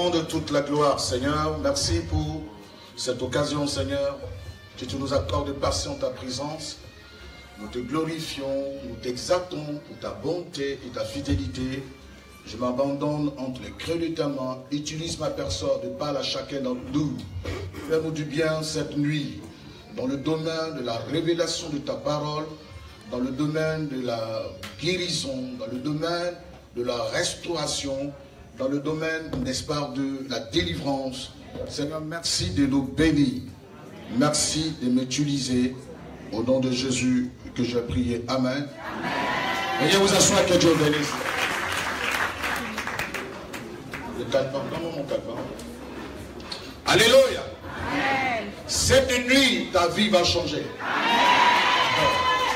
rendre toute la gloire, Seigneur. Merci pour cette occasion, Seigneur, que tu nous accordes de passer en ta présence. Nous te glorifions, nous t'exaltons pour ta bonté et ta fidélité. Je m'abandonne entre les creux de ta main. Utilise ma personne de parler à chacun d'entre nous. Fais-nous du bien cette nuit, dans le domaine de la révélation de ta parole, dans le domaine de la guérison, dans le domaine de la restauration, dans le domaine, n'est-ce pas, de la délivrance. Seigneur, merci de nous bénir. Merci de m'utiliser. Au nom de Jésus que j'ai prié. Amen. Veuillez vous asseoir, que Dieu bénisse. Le calvin, comment mon calvin? Alléluia. Amen. Cette nuit, ta vie va changer. Amen.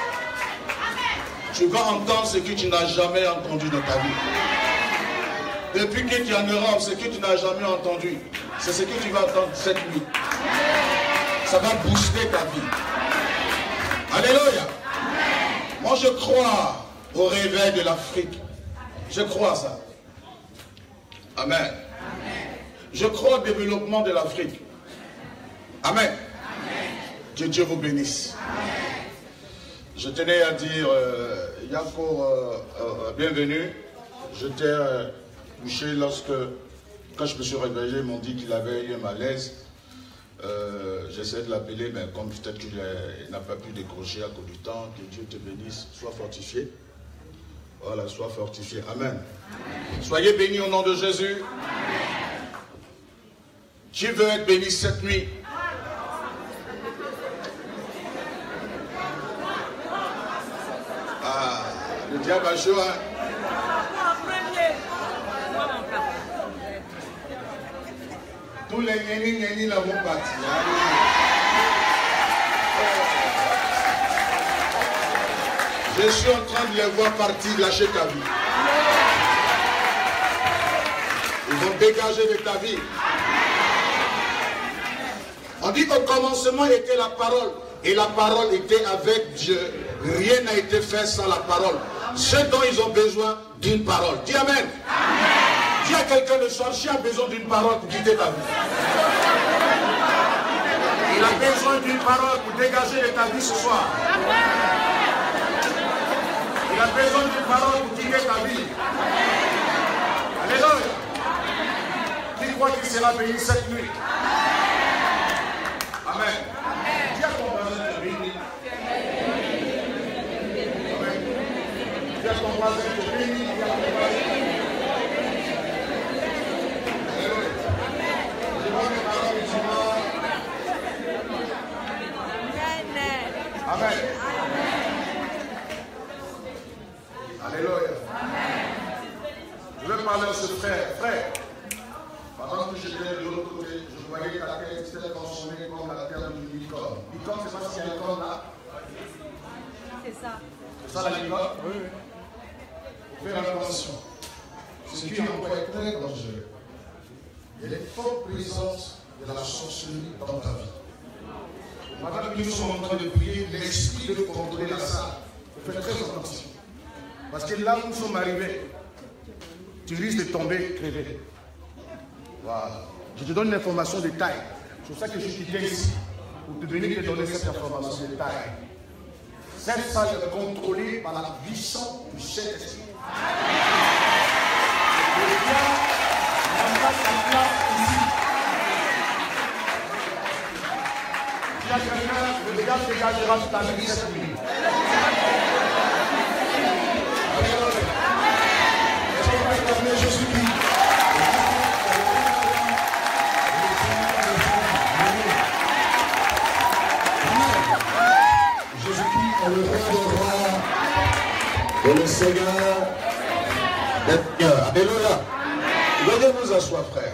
Tu vas entendre ce que tu n'as jamais entendu dans ta vie. Depuis que tu es en Europe, ce que tu n'as jamais entendu, c'est ce que tu vas entendre cette nuit. Ça va booster ta vie. Alléluia. Amen. Moi je crois au réveil de l'Afrique. Je crois à ça. Amen. Amen. Je crois au développement de l'Afrique. Amen. Amen. Que Dieu vous bénisse. Amen. Je tenais à dire, Yako, bienvenue. J'étais couché quand je me suis réveillé, ils m'ont dit qu'il avait eu un malaise. J'essaie de l'appeler, mais comme peut-être qu'il n'a pas pu décrocher à cause du temps, que Dieu te bénisse, sois fortifié. Voilà, sois fortifié. Amen. Amen. Soyez bénis au nom de Jésus. Amen. Qui veut être béni cette nuit? Ah, le diable a joué. Tous les nénis là vont partir. Je suis en train de les voir partir, lâcher ta vie. Ils vont dégager de ta vie. On dit qu'au commencement était la parole. Et la parole était avec Dieu. Rien n'a été fait sans la parole. Ce dont ils ont besoin d'une parole. Dis Amen. Dis à quelqu'un de soir, qui a besoin d'une parole pour quitter ta vie. Il a besoin d'une parole pour dégager de ta vie ce soir. Il a besoin d'une parole pour quitter ta vie. Alléluia. Qui croit qu'il sera béni cette nuit? Amen. Dis à ton voisin de béni. Amen. Dis à ton voisin de béni. Amen. Alléluia. Je vais parler à ce frère. Frère, pendant que j'étais de l'autre côté, je voyais que la terre était consommée comme la terre d'une licorne. Licorne, c'est pas s'il y a une licorne là? C'est ça. C'est ça la licorne? Oui, oui. Fais attention. Ce qui est encore très dangereux. Il y a une forte présence de la sorcellerie dans ta vie. Pendant que nous sommes en train de prier, l'esprit de contrôler la salle. Fais très attention. Parce que là où nous sommes arrivés, tu risques de tomber crevé. Voilà. Je te donne une information de taille. C'est pour ça que je suis ici. Pour te venir te donner cette information de taille. Cette salle est contrôlée par la puissance du Saint-Esprit. Le diable n'a pas sa place ici. Il y a quelqu'un, le diable dégagera toute ta vie cette nuit. Jésus-Christ. Jésus-Christ est le roi des rois et le Seigneur des seigneurs. Alléluia. Venez vous asseoir, frère.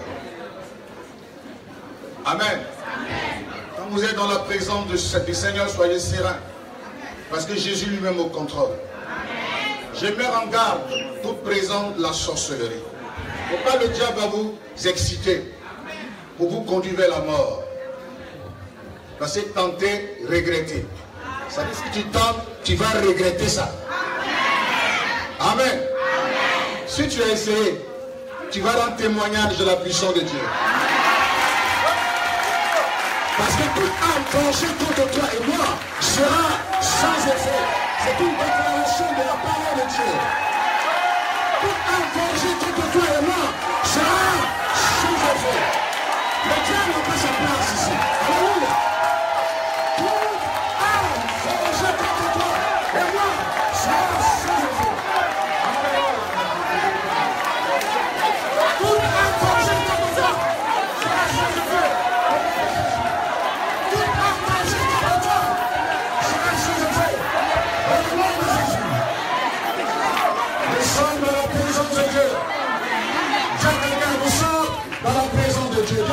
Amen. Quand vous êtes dans la présence du Seigneur, soyez serein. Parce que Jésus lui-même au contrôle. Je mets en garde toute présence de la sorcellerie. Il ne faut pas le diable va vous exciter pour vous conduire vers la mort. Parce que tenter, regretter. Ça veut dire que si tu tentes, tu vas regretter ça. Amen. Si tu as essayé, tu vas rendre témoignage de la puissance de Dieu. Parce que toute âme penchée contre toi et moi sera sans effet. C'est une déclaration de la parole de Dieu. Toute âme penchée contre toi et moi sera sans effet. Le diable n'a pas sa place ici. Alléluia. Toute âme penchée contre toi et moi sera sans effet. Toute âme penchée contre toi sera sans effet. Dans la présence de Dieu. J'ai quelqu'un qui sort dans la présence de Dieu.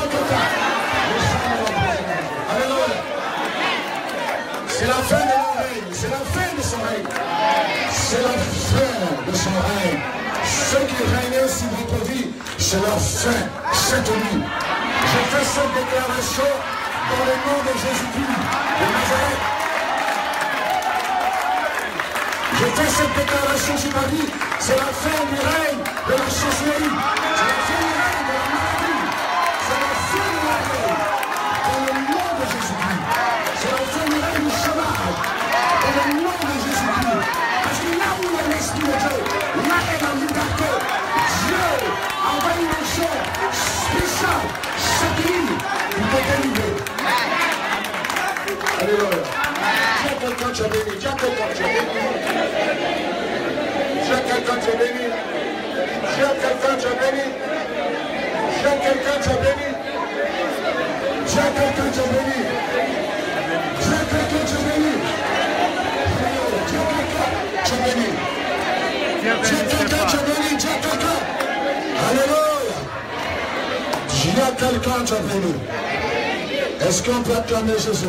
Alléluia. C'est la fin de mon règne. C'est la fin de son règne. C'est la fin de son règne. Ceux qui règnent sur votre vie, c'est la fin cette nuit. Je fais cette déclaration dans le nom de Jésus-Christ de Nazareth. Je fais cette déclaration sur ma vie. C'est la fin du règne de la sorcellerie. C'est la fin du règne de la maladie. C'est la fin du règne dans le nom de Jésus-Christ. C'est la fin du règne du chômage dans le nom de Jésus-Christ. Parce que là où il y a l'Esprit de Dieu, là est la liberté. Dieu envoie une action spéciale cette nuit pour te délivrer. Alléluia. Dis à quelqu'un tu es béni. Dis à quelqu'un tu es béni. Dis à quelqu'un tu es béni. Dis à quelqu'un tu es béni. Dis à quelqu'un tu es béni. Dis à quelqu'un tu es béni. Dis à quelqu'un tu es béni. Dis à quelqu'un tu es béni. Dis à quelqu'un tu es béni. Dis à quelqu'un. Alléluia. Dis à quelqu'un tu es béni. Est-ce qu'on peut acclamer Jésus?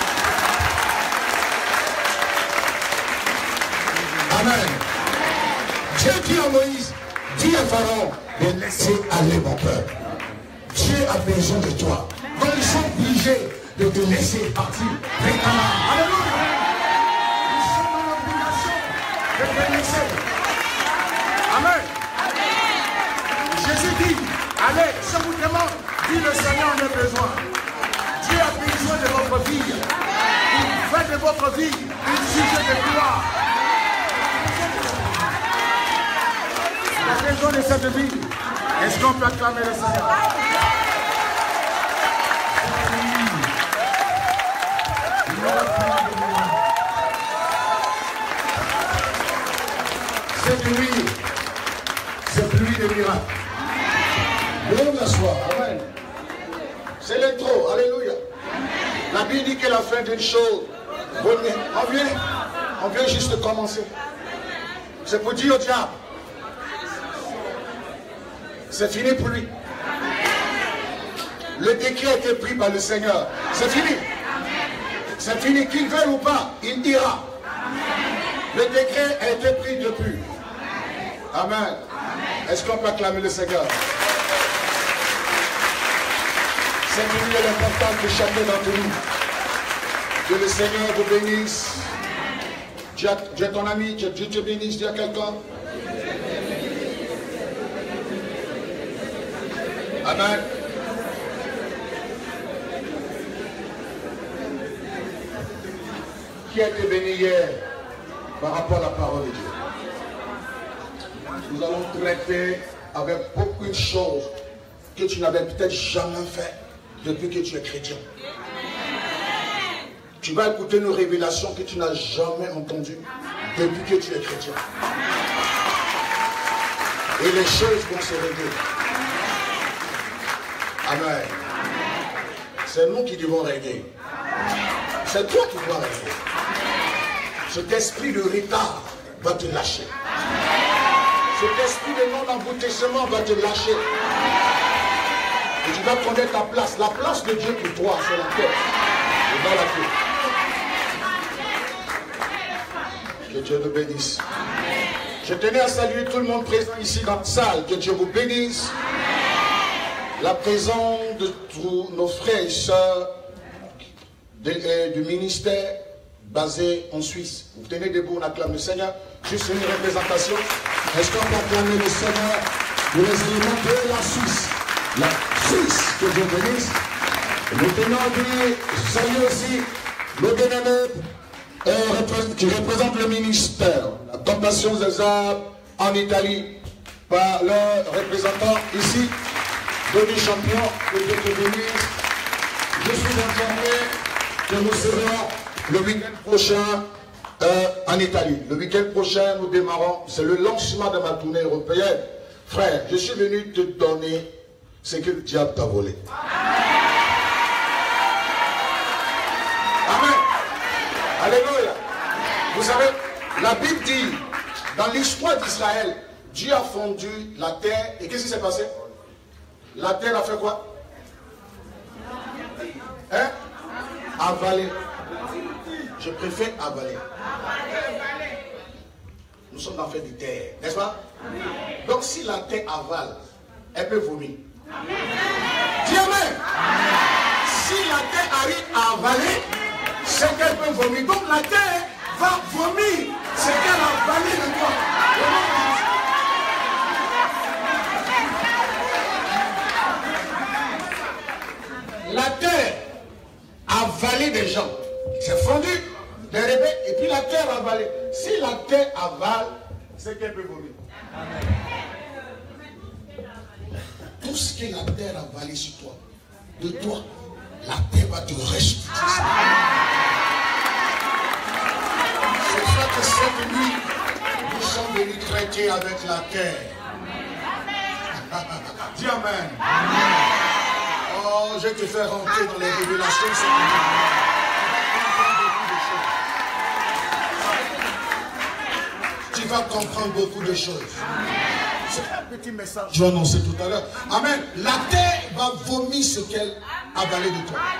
Amen. Dieu dit à Moïse, dis à Pharaon de laisser aller mon peuple. Dieu a besoin de toi. Donc ils sont obligés de te laisser partir. Alléluia. Ils sont dans l'obligation de te laisser. Amen. Jésus dit, allez, je vous demande, dit le Seigneur en a besoin. Dieu a besoin de votre vie. Il fait de votre vie une sujet de gloire. La raison de cette vie, est-ce qu'on peut acclamer le Seigneur? Cette nuit, c'est pluie de miracles. Lève la soie, amen. C'est l'intro, alléluia. La Bible dit que la fin d'une chose, on vient juste de commencer. C'est pour dire au diable, c'est fini pour lui. Le décret a été pris par le Seigneur. C'est fini. C'est fini. Qu'il veuille ou pas, il ira. Le décret a été pris depuis. Amen. Est-ce qu'on peut acclamer le Seigneur? C'est une nuit importante que chacun d'entre nous. Que le Seigneur vous bénisse. Dieu est ton ami, Dieu te bénisse, dis à quelqu'un. Amen. Qui a été béni hier par rapport à la parole de Dieu? Nous allons traiter avec beaucoup de choses que tu n'avais peut-être jamais fait depuis que tu es chrétien. Tu vas écouter une révélation que tu n'as jamais entendue depuis que tu es chrétien. Et les choses vont se régler. Amen. C'est nous qui devons régler. C'est toi qui dois régler. Cet esprit de retard va te lâcher. Cet esprit de non-aboutissement va te lâcher. Et tu vas connaître ta place. La place de Dieu pour toi, c'est la terre. Et dans la terre. Que Dieu nous bénisse. Je tenais à saluer tout le monde présent ici dans la salle. Que Dieu vous bénisse. La présence de tous nos frères et sœurs du ministère basé en Suisse. Vous tenez debout, on acclame le Seigneur. Juste une représentation. Est-ce qu'on peut acclamer le Seigneur? pour les éléments de la Suisse. La Suisse, que Dieu bénisse. Nous tenons de saluer aussi le bien-aimé qui représente le ministère, la Tentation des Arts en Italie, par leur représentant ici, Denis Champion, que Dieu te bénisse. Je suis informé que nous serons le week-end prochain en Italie. Le week-end prochain, nous démarrons, c'est le lancement de ma tournée européenne. Frère, je suis venu te donner ce que le diable t'a volé. Amen. Alléluia. Vous savez, la Bible dit, dans l'histoire d'Israël, Dieu a fondu la terre, et qu'est-ce qui s'est passé? La terre a fait quoi? Hein? Avaler. Je préfère avaler. Nous sommes dans l'affaire de terre, n'est-ce pas? Donc si la terre avale, elle peut vomir. Dis amen. Si la terre arrive à avaler, c'est qu'elle peut vomir. Donc la terre va vomir ce qu'elle a avalé de toi. La terre a avalé des gens. C'est fondu, des rebelles, et puis la terre a avalé. Si la terre avale, c'est qu'elle peut vomir. Tout ce que la terre a avalé sur toi, de toi, la terre va te restituer. C'est ça que cette nuit, nous sommes venus traiter avec la terre. Dis amen. Oh, je vais te faire rentrer dans les révélations cette nuit. Tu vas comprendre beaucoup de choses. C'est un petit message que je vais annoncer tout à l'heure. Amen. La terre va vomir ce qu'elle a avalé de toi.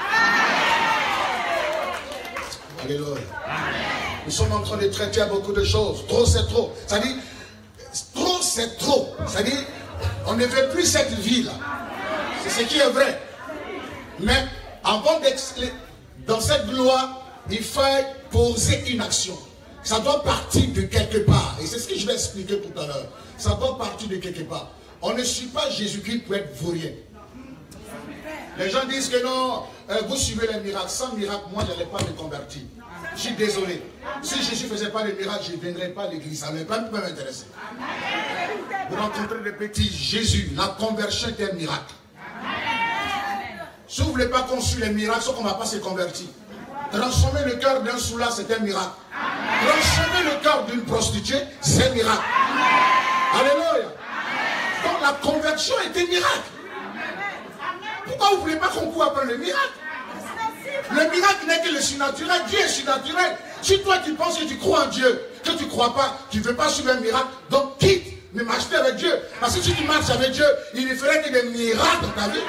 Alléluia. Nous sommes en train de traiter à beaucoup de choses. Trop, c'est trop. C'est-à-dire, trop, c'est trop. C'est-à-dire, on ne veut plus cette vie-là. C'est ce qui est vrai. Mais avant d'exclure, dans cette gloire, il faut poser une action. Ça doit partir de quelque part. Et c'est ce que je vais expliquer tout à l'heure. Ça doit partir de quelque part. On ne suit pas Jésus-Christ pour être vaurien. Les gens disent que non, vous suivez les miracles. Sans miracle, moi, je n'allais pas me convertir. Je suis désolé. Si Jésus ne faisait pas les miracles, je ne viendrais pas à l'église. Ça ne peut pas m'intéresser. Vous rencontrez des petits Jésus. La conversion est un miracle. Si vous ne voulez pas qu'on suive les miracles, sauf qu'on ne va pas se convertir. Transformer le cœur d'un soulard, c'est un miracle. Transformer le cœur d'une prostituée, c'est un miracle. Alléluia. Donc la conversion est un miracle. Pourquoi vous ne voulez pas qu'on court après le miracle? Le miracle n'est que le surnaturel. Dieu est surnaturel. Si toi tu penses que tu crois en Dieu, que tu ne crois pas, tu ne veux pas suivre un miracle, donc quitte, ne marche pas avec Dieu. Parce que si tu marches avec Dieu, il ne ferait que des miracles dans ta vie.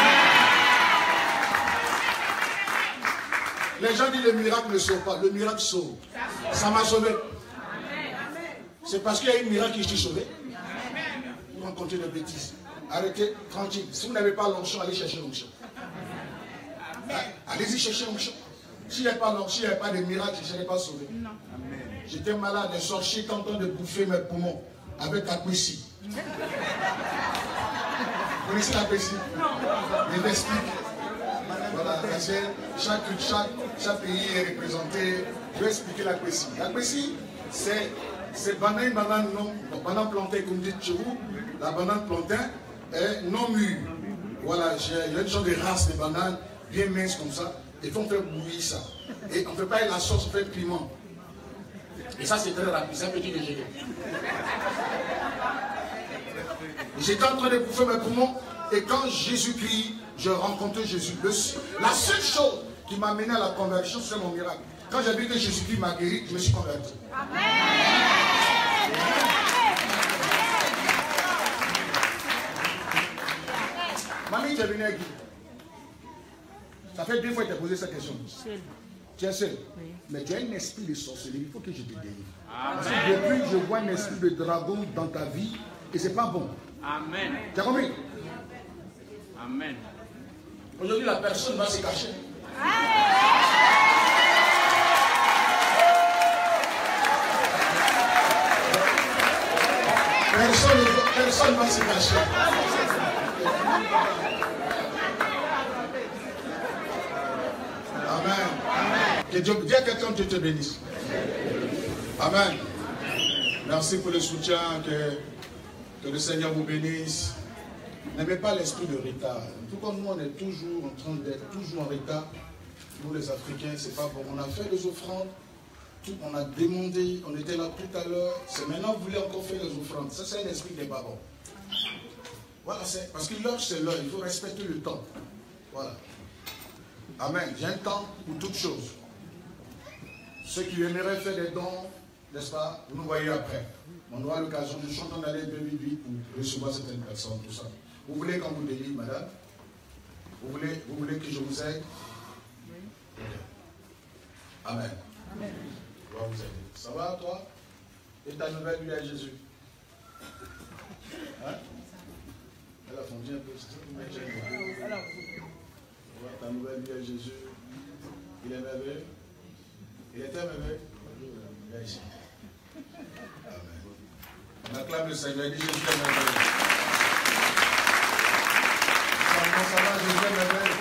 Les gens disent le miracle ne sauve pas. Le miracle sauve. Ça m'a sauvé. C'est parce qu'il y a un miracle que je suis sauvé. Vous rencontrez des bêtises. Arrêtez, tranquille. Si vous n'avez pas l'onction, allez chercher l'onction. Allez-y chercher l'onction. S'il n'y a pas l'onction, il n'y a pas de miracle, je ne serai pas sauvé. J'étais malade, les sorciers étaient en train de bouffer mes poumons avec la Aquessi. Vous connaissez la Aquessi? Je m'explique. Voilà, chaque pays est représenté. Je vais expliquer la Aquessi. La Aquessi, c'est banane non, banane plantain, comme dit chez vous, la banane plantain est non mûre. Voilà, il y a une sorte de race de banane bien mince comme ça. Et on fait bouillir ça. Et on ne fait pas la sauce, on fait le piment. Et ça, c'est très rapide, c'est un petit déjeuner. J'étais en train de bouffer mes poumons. Et quand Jésus-Christ, je rencontrais Jésus. La seule chose qui m'a mené à la conversion, c'est mon miracle. Quand j'ai vu que Jésus-Christ m'a guéri, je me suis converti. Amen. Mamie, tu es venue à qui? Ça fait 2 fois que tu as posé cette question. Seul. Tu es seul? Oui. Mais tu as un esprit de sorcellerie, il faut que je te délivre. Parce que depuis, je vois un esprit de dragon dans ta vie et ce n'est pas bon. Amen. Tu as compris? Amen. Aujourd'hui, la personne va se cacher. Personne Personne ne va se cacher. Amen. Que Dieu, dis à quelqu'un que Dieu te bénisse. Amen. Merci pour le soutien, que le Seigneur vous bénisse. N'aimez pas l'esprit de retard. Tout comme nous, on est toujours en train d'être toujours en retard. Nous les Africains, c'est pas bon. On a fait des offrandes, on a demandé, on était là tout à l'heure. C'est maintenant vous voulez encore faire les offrandes. Ça, c'est un esprit qui n'est pas bon. Voilà, c'est parce que l'heure, c'est l'heure. Il faut respecter le temps. Voilà. Amen. J'ai un temps pour toutes choses. Ceux qui aimeraient faire des dons, n'est-ce pas, vous nous voyez après. On aura l'occasion de chanter d'aller un peu vite pour recevoir certaines personnes, tout ça. Vous voulez qu'on vous délivre, madame? Vous voulez que je vous aide? Oui. Amen. Amen. Je vais vous aider. Ça va, toi? Et ta nouvelle vie à Jésus? Hein? Elle a fondu un peu. Ta nouvelle vie à Jésus. Il est merveilleux. Il était merveilleux. Viens ici. Amen. On acclame le Seigneur. Il dit Jésus est merveilleux. Comment ça va, Jésus est merveilleux?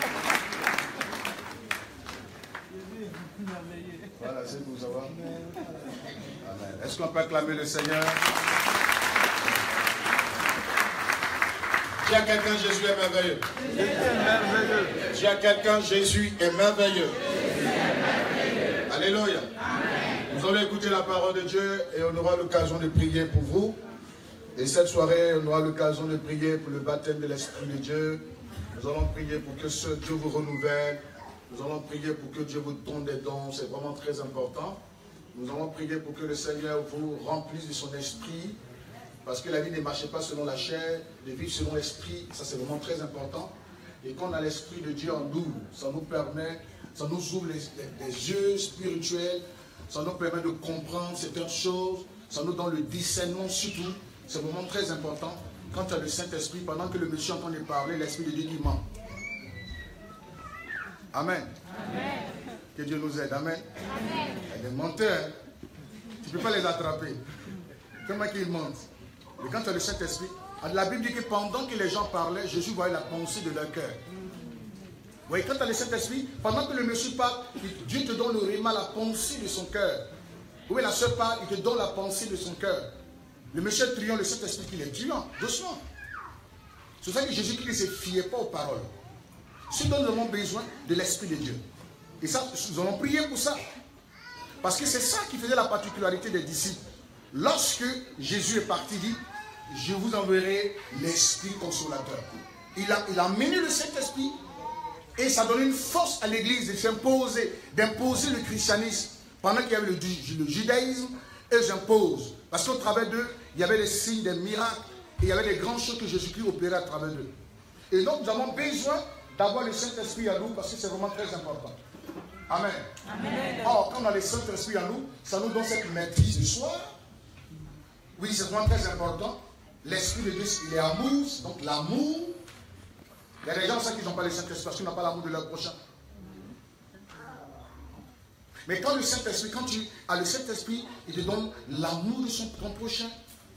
Voilà, c'est pour savoir. Amen. Est-ce qu'on peut acclamer le Seigneur? Dis à quelqu'un, Jésus est merveilleux. Dis à quelqu'un, Jésus est merveilleux. Alléluia. Nous allons écouter la parole de Dieu et on aura l'occasion de prier pour vous. Et cette soirée, on aura l'occasion de prier pour le baptême de l'Esprit de Dieu. Nous allons prier pour que ce Dieu vous renouvelle. Nous allons prier pour que Dieu vous donne des dons. C'est vraiment très important. Nous allons prier pour que le Seigneur vous remplisse de son esprit. Parce que la vie ne marche pas selon la chair, de vivre selon l'esprit. Ça, c'est vraiment très important. Et quand on a l'Esprit de Dieu en nous, ça nous permet, ça nous ouvre les yeux spirituels. Ça nous permet de comprendre certaines choses. Ça nous donne le discernement surtout. C'est vraiment très important. Quand tu as le Saint-Esprit, pendant que le monsieur est en train de parler, l'Esprit de Dieu dit ment. Amen. Amen. Que Dieu nous aide. Amen. Amen. Il y a des menteurs. Tu ne peux pas les attraper. Comment qu'ils mentent? Mais quand tu as le Saint-Esprit, la Bible dit que pendant que les gens parlaient, Jésus voyait la pensée de leur cœur. Vous voyez, quand tu as le Saint-Esprit, pendant que le monsieur parle, Dieu te donne le réma, la pensée de son cœur. Oui, la sœur parle, il te donne la pensée de son cœur. Le monsieur est triant, le Saint-Esprit qu'il est triant, doucement. C'est pour ça que Jésus ne se fiait pas aux paroles. Ce dont nous avons besoin de l'Esprit de Dieu. Et ça, nous allons prier pour ça. Parce que c'est ça qui faisait la particularité des disciples. Lorsque Jésus est parti, il dit, je vous enverrai l'Esprit consolateur. Il a mené le Saint-Esprit et ça donnait une force à l'Église de s'imposer, d'imposer le christianisme. Pendant qu'il y avait le judaïsme, et j'impose. Parce qu'au travers d'eux, il y avait des signes, des miracles, et il y avait des grandes choses que Jésus-Christ opérait à travers d'eux. Et donc nous avons besoin d'avoir le Saint-Esprit à nous parce que c'est vraiment très important. Amen. Amen. Or, quand on a le Saint-Esprit à nous, ça nous donne cette maîtrise du soir. Oui, c'est vraiment très important. L'Esprit de Dieu, il est amour, donc l'amour. Il y a des gens qui n'ont pas le Saint-Esprit parce qu'ils n'ont pas l'amour de leur prochain. Mais quand le Saint-Esprit, quand tu as le Saint-Esprit, il te donne l'amour de ton prochain.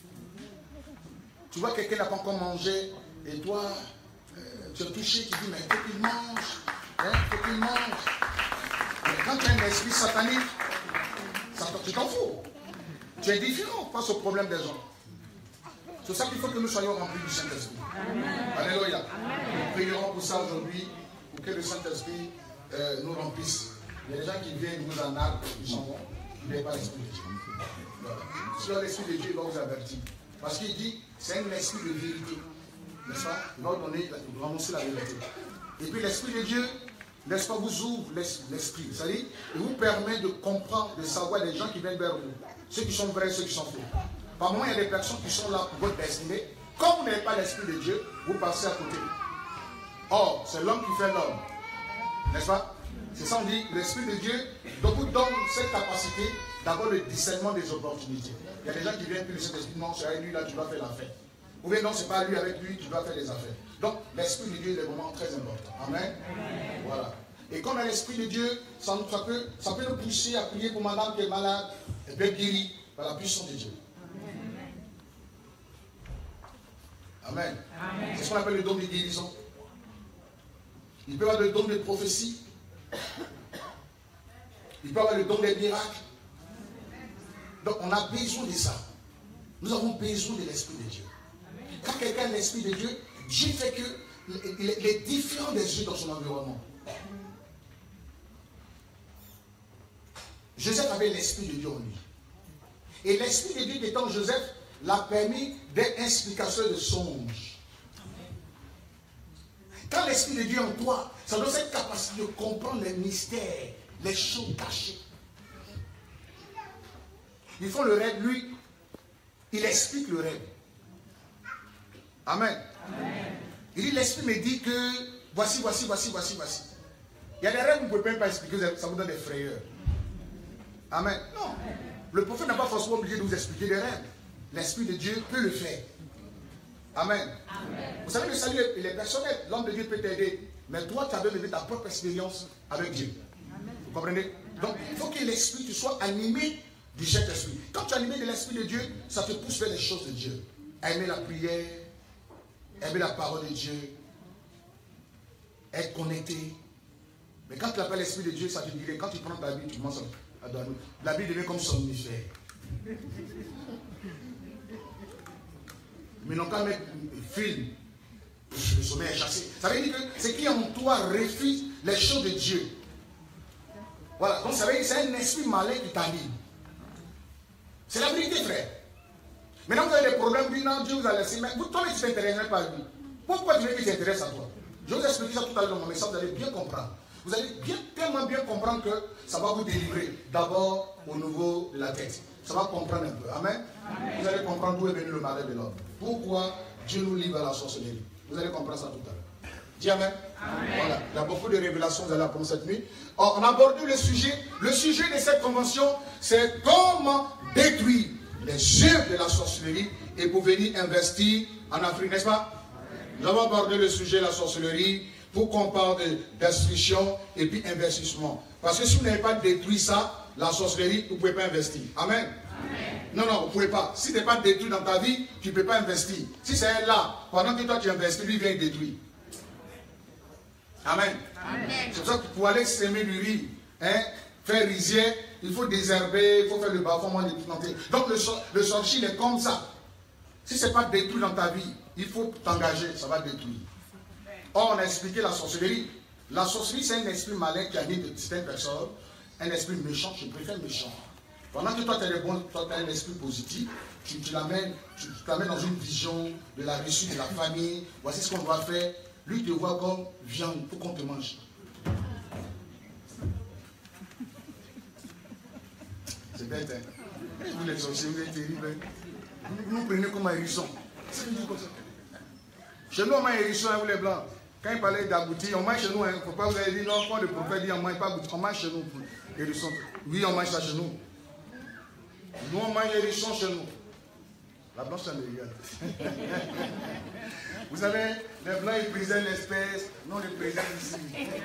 Tu vois, quelqu'un n'a pas encore mangé, et toi, tu es touché, tu dis, mais il faut qu'il mange. Hein, il faut qu'il mange. Mais quand tu as un esprit satanique, tu t'en fous. Tu es différent face au problème des gens. C'est ça qu'il faut que nous soyons remplis du Saint-Esprit. Alléluia. Nous prierons pour ça aujourd'hui, pour que le Saint-Esprit nous remplisse. Il y a des gens qui viennent, nous en arbre, ils s'en vont. Vous n'avez pas l'Esprit de Dieu. Voilà. Sur l'Esprit de Dieu, il va vous avertir. Parce qu'il dit, c'est un esprit de vérité. N'est-ce pas? Il va vous donner, il va annoncer la vérité. Et puis l'Esprit de Dieu, n'est-ce pas, vous ouvre l'Esprit. C'est-à-dire, il vous permet de comprendre, de savoir les gens qui viennent vers vous. Ceux qui sont vrais, ceux qui sont faux. Par moment, il y a des personnes qui sont là pour votre destinée. Comme vous n'avez pas l'Esprit de Dieu, vous passez à côté. Or, c'est l'homme qui fait l'homme. N'est-ce pas? C'est ça, on dit, l'Esprit de Dieu vous donne cette capacité d'avoir le discernement des opportunités. Il y a des gens qui viennent, puis le Saint-Esprit, non, c'est avec lui, là, tu dois faire l'affaire. Ou bien, non, c'est pas lui, avec lui, tu dois faire des affaires. Donc, l'Esprit de Dieu est vraiment très important. Amen. Voilà. Et quand on a l'Esprit de Dieu, ça peut nous pousser à prier pour madame qui est malade, et bien guérie par la puissance de Dieu. Amen. C'est ce qu'on appelle le don de guérison. Il peut y avoir le don de prophétie. Il peut y avoir le don des miracles. Donc on a besoin de ça. Nous avons besoin de l'Esprit de Dieu. Quand quelqu'un a l'Esprit de Dieu, Dieu fait que les différents des yeux dans son environnement. Joseph avait l'Esprit de Dieu en lui. Et l'Esprit de Dieu étant Joseph l'a permis d'être explicateur de songes. Quand l'Esprit de Dieu est en toi, ça donne cette capacité de comprendre les mystères, les choses cachées. Ils font le rêve, lui, il explique le rêve. Amen. Amen. Il dit, l'Esprit me dit que voici. Il y a des rêves que vous ne pouvez même pas expliquer, ça vous donne des frayeurs. Amen. Non. Le prophète n'a pas forcément obligé de vous expliquer des rêves. L'Esprit de Dieu peut le faire. Amen. Amen. Vous savez, le salut, il est personnel. L'homme de Dieu peut t'aider. Mais toi, tu as besoin de vivre ta propre expérience avec Dieu. Amen. Vous comprenez? Donc, il faut que l'Esprit, tu sois animé du Saint-Esprit. Quand tu es animé de l'Esprit de Dieu, ça te pousse vers les choses de Dieu. Aimer la prière, aimer la parole de Dieu, être connecté. Mais quand tu n'as pas l'Esprit de Dieu, ça te dirait, quand tu prends ta vie, tu commences à dormir. La vie devient comme somnifère. Mais non pas mettre un film, le sommeil est chassé. Ça veut dire que ce qui en toi refuse les choses de Dieu. Voilà, donc ça veut dire que c'est un esprit malin qui t'anime. C'est la vérité, frère. Maintenant vous avez des problèmes, vous dites non, Dieu vous a laissé, mais vous, toi, tu ne t'intéresses même pas à lui. Pourquoi tu veux qu'il s'intéresse à toi? Je vais vous expliquer ça tout à l'heure dans mon message, vous allez bien comprendre. Vous allez tellement bien comprendre que ça va vous délivrer. D'abord au niveau de la tête. Ça va comprendre un peu. Amen. Amen. Vous allez comprendre d'où est venu le malheur de l'homme. Pourquoi Dieu nous livre à la sorcellerie. Vous allez comprendre ça tout à l'heure. Dis amen. Amen. Voilà. Il y a beaucoup de révélations, vous allez apprendre cette nuit. Alors, on a abordé le sujet. Le sujet de cette convention, c'est comment détruire les œuvres de la sorcellerie et pour venir investir en Afrique, n'est-ce pas? Nous avons abordé le sujet de la sorcellerie pour qu'on parle d'instruction et puis investissement. Parce que si vous n'avez pas détruit ça, la sorcellerie, vous ne pouvez pas investir. Amen. Amen. Non, vous ne pouvez pas. Si tu n'es pas détruit dans ta vie, tu ne peux pas investir. Si c'est là, pendant que toi tu investis, lui vient détruire. Amen. Amen. C'est pour ça que pour aller semer du riz, faire rizière, il faut désherber, il faut faire le bas-fond des planter. Donc le sorcier, il est comme ça. Si ce n'est pas détruit dans ta vie, il faut t'engager, ça va détruire. Or, on a expliqué la sorcellerie. La sorcellerie, c'est un esprit malin qui anime certaines personnes. Un esprit méchant, je préfère méchant. Pendant que toi, tu as un esprit positif, tu l'amènes dans une vision de la réussite de la famille. Voici ce qu'on doit faire. Lui te voit comme viande pour qu'on te mange. C'est bête, hein? Vous les sorciers, vous êtes terribles. Vous nous prenez comme un hérisson. Chez nous, on mange un hérisson, vous les blancs. Quand il parlait d'aboutir, on mange chez nous. Il ne faut pas vous avez dit non, quand le prophète dit on ne mange pas aboutir, on mange chez nous. Hérisson. Oui, on mange ça chez nous. Nous, on mange hérisson chez nous. La blanche, ça me regarde. Vous savez, les blancs, ils présentent l'espèce. Nous, on les présente ici.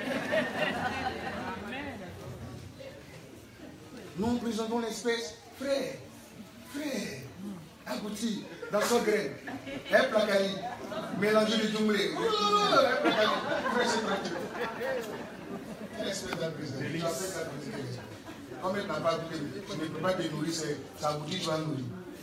Nous, nous présentons l'espèce. Frère, abouti, dans son grain. Un placali, mélangé de doublé. Un placali, frère, c'est tranquille. L'espèce d'abrisé. Comme elle n'a pas goûté, je ne peux pas te nourrir, ça aboutit, tu vas nourrir.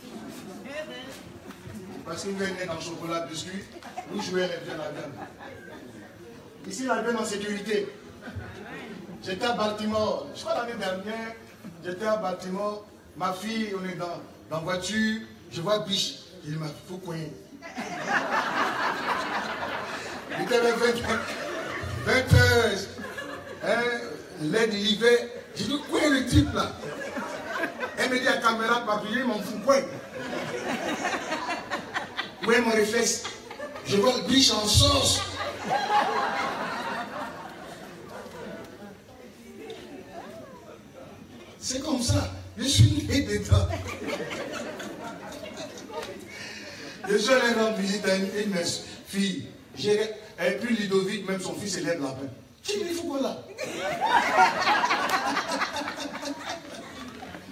Parce que vous venez dans le chocolat, biscuit, vous jouez les viandes à viande. Ici, la viande en sécurité. J'étais à Baltimore, je crois l'année dernière, j'étais à Baltimore, ma fille, on est dans la voiture, je vois Biche, il m'a dit, faut coin. Il était vers 20 heures, l'aide l'hiver, j'ai dit, quoi est le type là? Elle me dit à la caméra partout, il m'en fout quoi? Où est mon réflexe? Je vois le biche en sauce. C'est comme ça. Je suis né dedans. Je suis allé rendre visite à une fille. Et puis Ludovic, même son fils, élève la peine. Tu dis, il faut quoi là?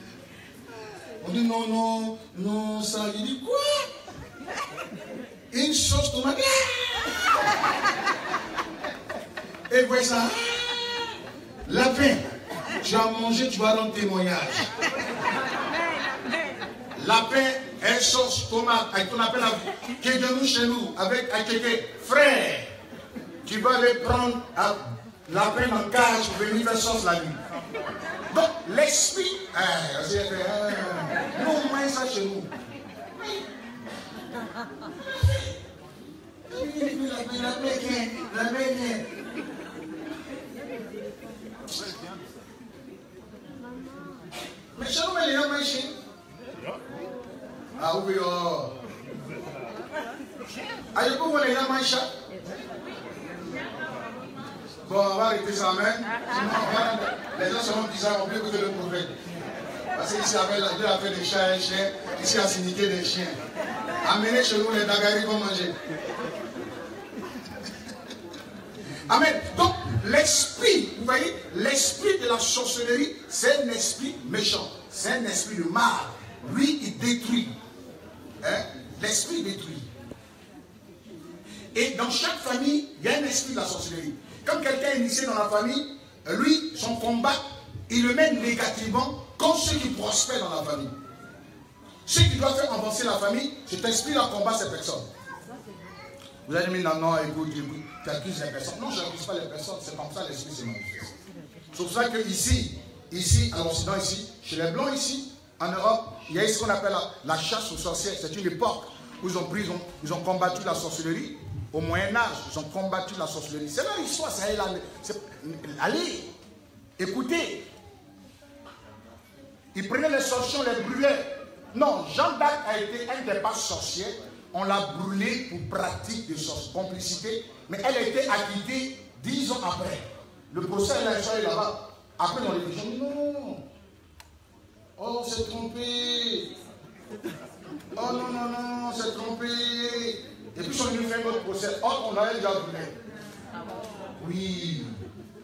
On dit non, ça. Il dit quoi? Une une sauce tomate. Et vous voyez ça? Lapin, tu as mangé, tu vas rendre témoignage. Lapin et sauce tomate, avec ton appel à qui est de nous chez nous, avec Akeke, frère, tu vas aller prendre lapin en cage pour venir faire sauce la nuit. Donc, l'esprit, nous, on mange ça chez nous. Mais chez nous, il y a un machin. Ah oui, oh. Allez, comment les gens mangent ça? Bon, on va arrêter ça, amen. Sinon, les gens seront bizarres, on peut écouter le prophète. Parce qu'ici, Dieu a fait des chats et des chiens. Ici, a signifié des chiens. Amenez chez nous, les dagaris vont manger. Amen. Donc, l'esprit, vous voyez, l'esprit de la sorcellerie, c'est un esprit méchant. C'est un esprit de mal. Lui, il détruit. Hein? L'esprit détruit. Et dans chaque famille, il y a un esprit de la sorcellerie. Quand quelqu'un est initié dans la famille, lui, son combat, il le mène négativement comme ceux qui prospèrent dans la famille. Ceux qui doivent faire avancer la famille, cet esprit-là combat ces personnes. Vous allez dire, non, écoute, tu accuses les personnes. Non, je n'accuse pas les personnes, c'est comme ça l'esprit se manifeste. C'est pour ça que ici, à l'Occident, ici, chez les Blancs, ici, en Europe, il y a ce qu'on appelle la chasse aux sorcières. C'est une époque où ils ont combattu la sorcellerie. Au Moyen-Âge, ils ont combattu la sorcellerie. C'est leur histoire, ça est là. Allez, écoutez. Ils prenaient les sorciers, on les brûlait. Non, Jeanne d'Arc a été un des pas sorciers. On l'a brûlée pour pratique de complicité. Mais elle a été acquittée 10 ans après. Le procès, elle a été là-bas. Après, on les dit non. Oh, c'est trompé. Oh non, c'est trompé. Et puis, ils sont venus faire notre procès. Oh, on l'avait déjà brûlé. Oui.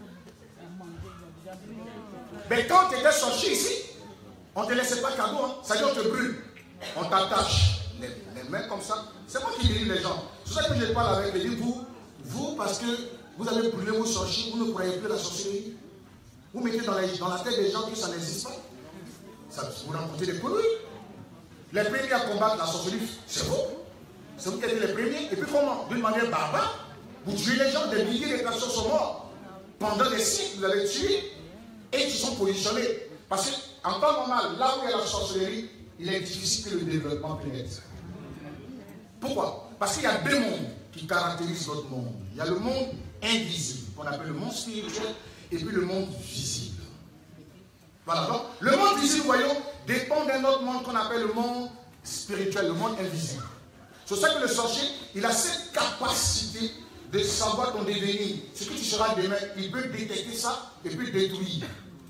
Mais quand tu étais sorcier ici, on ne te laissait pas cadeau. Hein. Ça dit, on te brûle. On t'attache les mains comme ça. C'est moi qui délivre les gens. C'est ça que je parle avec les gens. Vous, parce que vous avez brûlé vos sorciers, vous ne croyez plus à la sorcellerie. Vous mettez dans la tête des gens que ça n'existe pas. Ça, vous rencontrez des conneries. Les premiers à combattre la sorcellerie, c'est vous. C'est vous qui êtes les premiers. Et puis comment? D'une manière barbare, vous tuez les gens, des milliers de personnes sont mortes. Pendant des siècles, vous allez tuer et ils sont positionnés. Parce qu'en temps normal, là où il y a la sorcellerie, il est difficile que le développement puisse. Pourquoi? Parce qu'il y a deux mondes qui caractérisent notre monde. Il y a le monde invisible, qu'on appelle le monde spirituel, et puis le monde visible. Voilà, donc le monde visible, voyons, dépend d'un autre monde qu'on appelle le monde spirituel, le monde invisible. C'est pour ça que le sorcier, il a cette capacité de savoir ton devenir, ce que tu seras demain. Il peut détecter ça et puis détruire.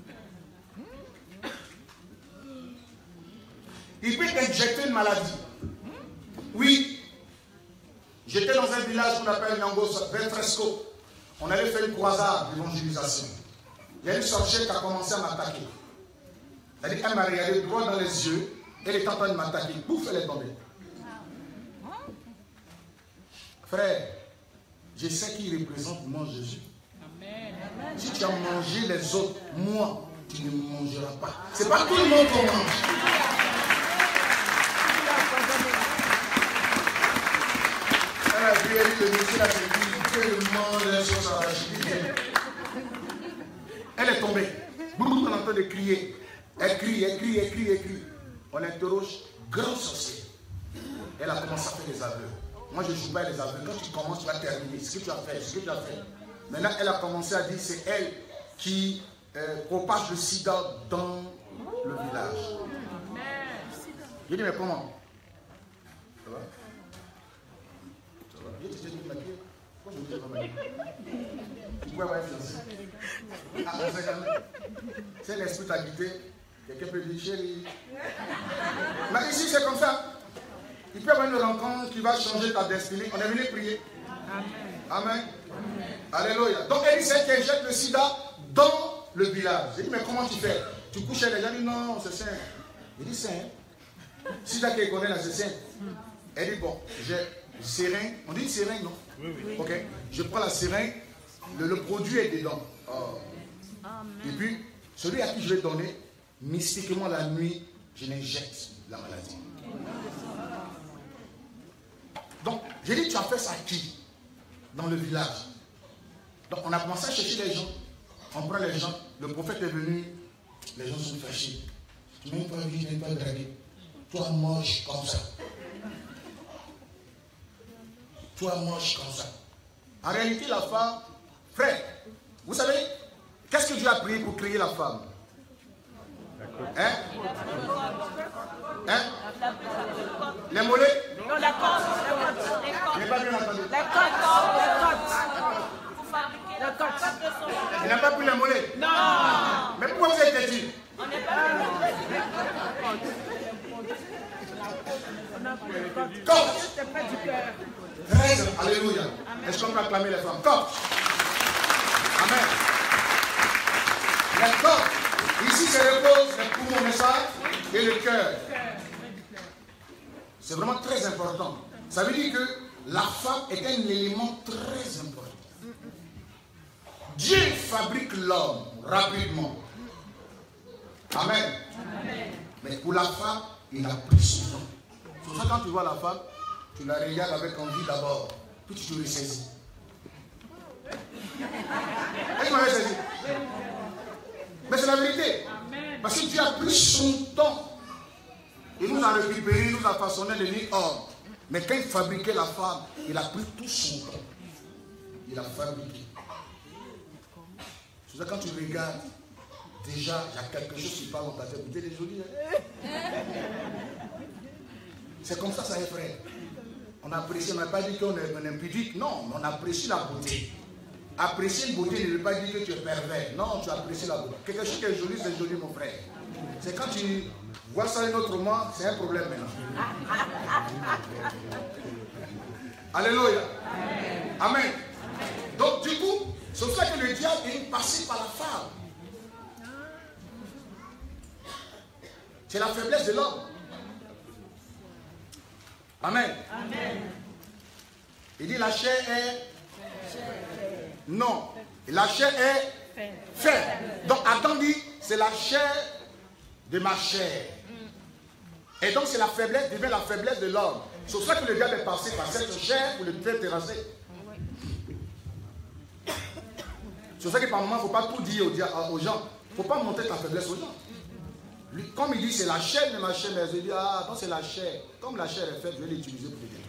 Il peut injecter une maladie. Oui, j'étais dans un village qu'on appelle Nyangos, Belfresco. On allait faire une croisade d'évangélisation. Il y a une sorcière qui a commencé à m'attaquer. Elle m'a regardé droit dans les yeux, elle est en train de m'attaquer. Pouf, elle est tombée. Frère, je sais qui représente moi Jésus. Amen. Si tu as mangé les autres, moi, tu ne mangeras pas. Ce n'est pas tout le monde qu'on mange. Elle a vu, le monsieur a dit, que le monde est sur sa rachide. Elle est tombée. On est en train de crier. Elle crie. On interroge, grand sorcier. Elle a commencé à faire des aveux. Moi, je ne joue pas les aveux. Quand tu commences, tu vas terminer. Ce que tu as fait, Maintenant, elle a commencé à dire, c'est elle qui propage le sida dans le village. Je dis, mais comment? Ça va? Ça va? Je t'ai dit de maquiller. Pourquoi je ne dis pas maquiller? Tu pouvais avoir influencé. Ah, on sait jamais. C'est l'esprit t'a quitté. Quelqu'un peut dire, chérie. Mais ici, c'est comme ça. Il peut y avoir une rencontre qui va changer ta destinée. On est venu prier. Amen. Amen. Alléluia. Donc elle dit, c'est qu'elle jette le sida dans le village. J'ai dit, mais comment tu fais? Tu couches avec les gens? Il dit, non, c'est saint. Il dit, saint. Sida qu'elle connaît là, c'est saint. Elle dit, bon, seringue. On dit une seringue, non? Oui. Ok. Je prends la seringue, le produit est dedans. Oh. Et puis, celui à qui je vais donner, mystiquement la nuit, je l'injecte la maladie. Donc, j'ai dit, tu as fait ça à qui? Dans le village. Donc, on a commencé à chercher les gens. On prend les gens. Le prophète est venu. Les gens sont fâchés. Tu n'as pas vu, tu n'as pas dragué. Toi, moche comme ça. Toi, moche comme ça. En réalité, la femme, frère, vous savez, qu'est-ce que Dieu a prié pour créer la femme? Hein? Hein? Les mollets? Non, la côte. Je n'ai pas bien entendu. La côte. Il n'a pas pris les mollets? Non. Mais pourquoi vous avez été dit? On n'est pas Côte. Alléluia. Est-ce qu'on peut acclamer les femmes? Côte. Amen. Les côtes. Ici se repose le poumon, n'est-ce pas? Et le cœur. C'est vraiment très important. Ça veut dire que la femme est un élément très important. Dieu fabrique l'homme rapidement. Amen. Mais pour la femme, il a pris son temps. C'est pour ça que quand tu vois la femme, tu la regardes avec envie d'abord. Puis tu te ressaisis. Est-ce que tu m'avais saisi? Mais c'est la vérité. Parce que Dieu a pris son temps. Il nous a récupéré, il nous a façonné de nuit homme. Mais quand il fabriquait la femme, il a pris tout son temps. Il a fabriqué. C'est ça quand tu regardes, déjà, il y a quelque chose qui parle dans ta tête. Vous êtes jolie, hein? C'est comme ça est, frère. On apprécie, on n'a pas dit qu'on est impudique. Non, on apprécie la beauté. Apprécier une beauté ne veut pas dire que tu es pervers. Non, tu apprécies la beauté. Quelque chose qui est joli, c'est joli, mon frère. C'est quand tu vois ça un autre moment, c'est un problème maintenant. Alléluia. Amen. Donc, du coup, c'est pour ça que le diable est passé par la femme. C'est la faiblesse de l'homme. Amen. Amen. Il dit la chair est... Non. La chair est faible. Donc Adam dit, c'est la chair de ma chair. Et donc c'est la faiblesse, devient la faiblesse de l'homme. C'est pour ça que le diable est passé par cette chair pour le terrasser. C'est pour ça que par moment, il ne faut pas tout dire aux gens. Il ne faut pas montrer ta faiblesse aux gens. Lui, comme il dit, c'est la chair de ma chair, mais il dit, ah, attends, c'est la chair. Comme la chair est faite, je vais l'utiliser pour le détruire.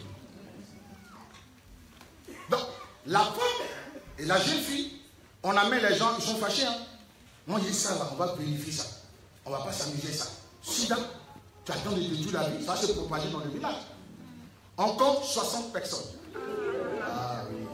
Donc, la femme et la jeune fille, on amène les gens, ils sont fâchés. Hein? Moi, je dis ça, là, on va vérifier ça. On ne va pas s'amuser ça. Soudain, tu attends de détruire la vie, ça va se propager dans le village. On compte 60 personnes. Ah oui.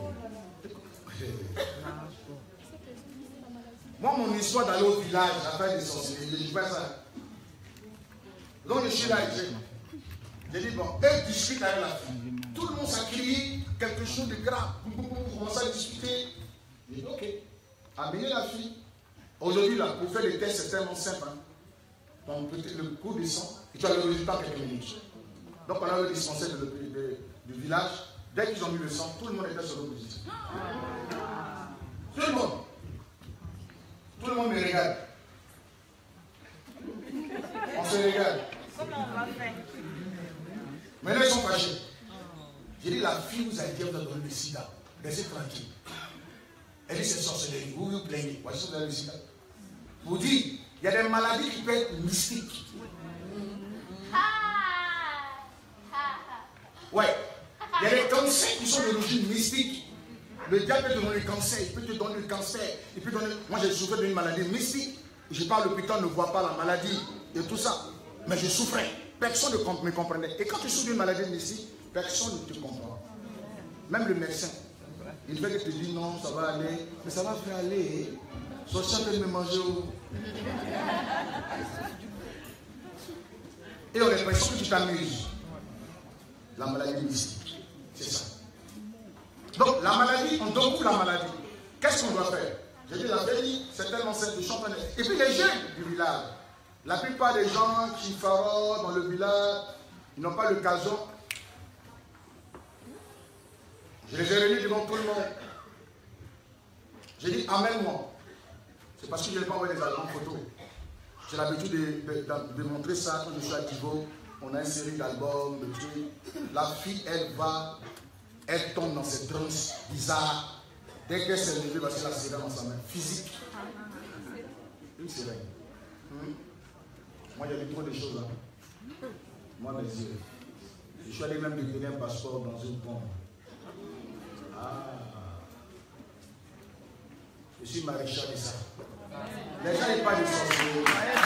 Moi, mon histoire d'aller au village, à faire des sorciers, je fais ça. Donc, je suis là, j'ai dit, bon, eux discutent avec la fille. Tout le monde s'est crié quelque chose de grave. On commence à discuter. J'ai dit, ok, amenez la fille. Aujourd'hui, là, pour faire les tests, c'est tellement simple. Hein. Donc, le cours descend et tu as le résultat en quelques minutes. Donc, on a eu le dispensaire du village. Dès qu'ils ont mis le sang, tout le monde était sur le positif. Tout le monde. Tout le monde me regarde. On se regarde. Comment on va faire? Maintenant, ils sont fâchés. J'ai dit, la fille vous a dit, vous a donné le sida. Restez tranquille. Elle dit, c'est sorcellerie. Vous vous plaignez. Voici, vous avez le sida. Vous dites, il y a des maladies qui peuvent être mystiques. Ouais. Il y a des cancers qui sont d'origine mystique. Le diable peut te donner le cancer, il peut te donner le cancer. Il peut donner... Moi, j'ai souffert d'une maladie mystique. Je parle, l'hôpital ne voit pas la maladie et tout ça. Mais je souffrais. Personne ne me comprenait. Et quand tu souffres d'une maladie mystique, personne ne te comprend. Même le médecin. Il va te dire non, ça va aller. Mais ça va faire aller. Son chien peut me manger. Et on a l'impression que tu t'amuses. La maladie mystique. C'est ça. Donc la maladie, on donne pour la maladie. Qu'est-ce qu'on doit faire? J'ai dit la veille, c'est tellement simple de chanter. Et puis les jeunes du village. La plupart des gens qui faront dans le village, ils n'ont pas l'occasion Je les ai réunis devant tout le monde. J'ai dit, amène-moi. C'est parce que je n'ai pas envoyé les albums photos. J'ai l'habitude de montrer ça quand je suis à Tivo. On a une série d'albums, de trucs. La fille, elle tombe dans cette transe bizarre. Dès qu'elle s'est levée, parce qu'elle a la sirène dans sa main. Physique. Une sirène. Moi, il y avait trop de choses là. Moi, mes yeux. Je suis allé même détenir un passeport dans une pompe. Je suis maréchal de ça. Les gens n'ont pas de sorcellerie.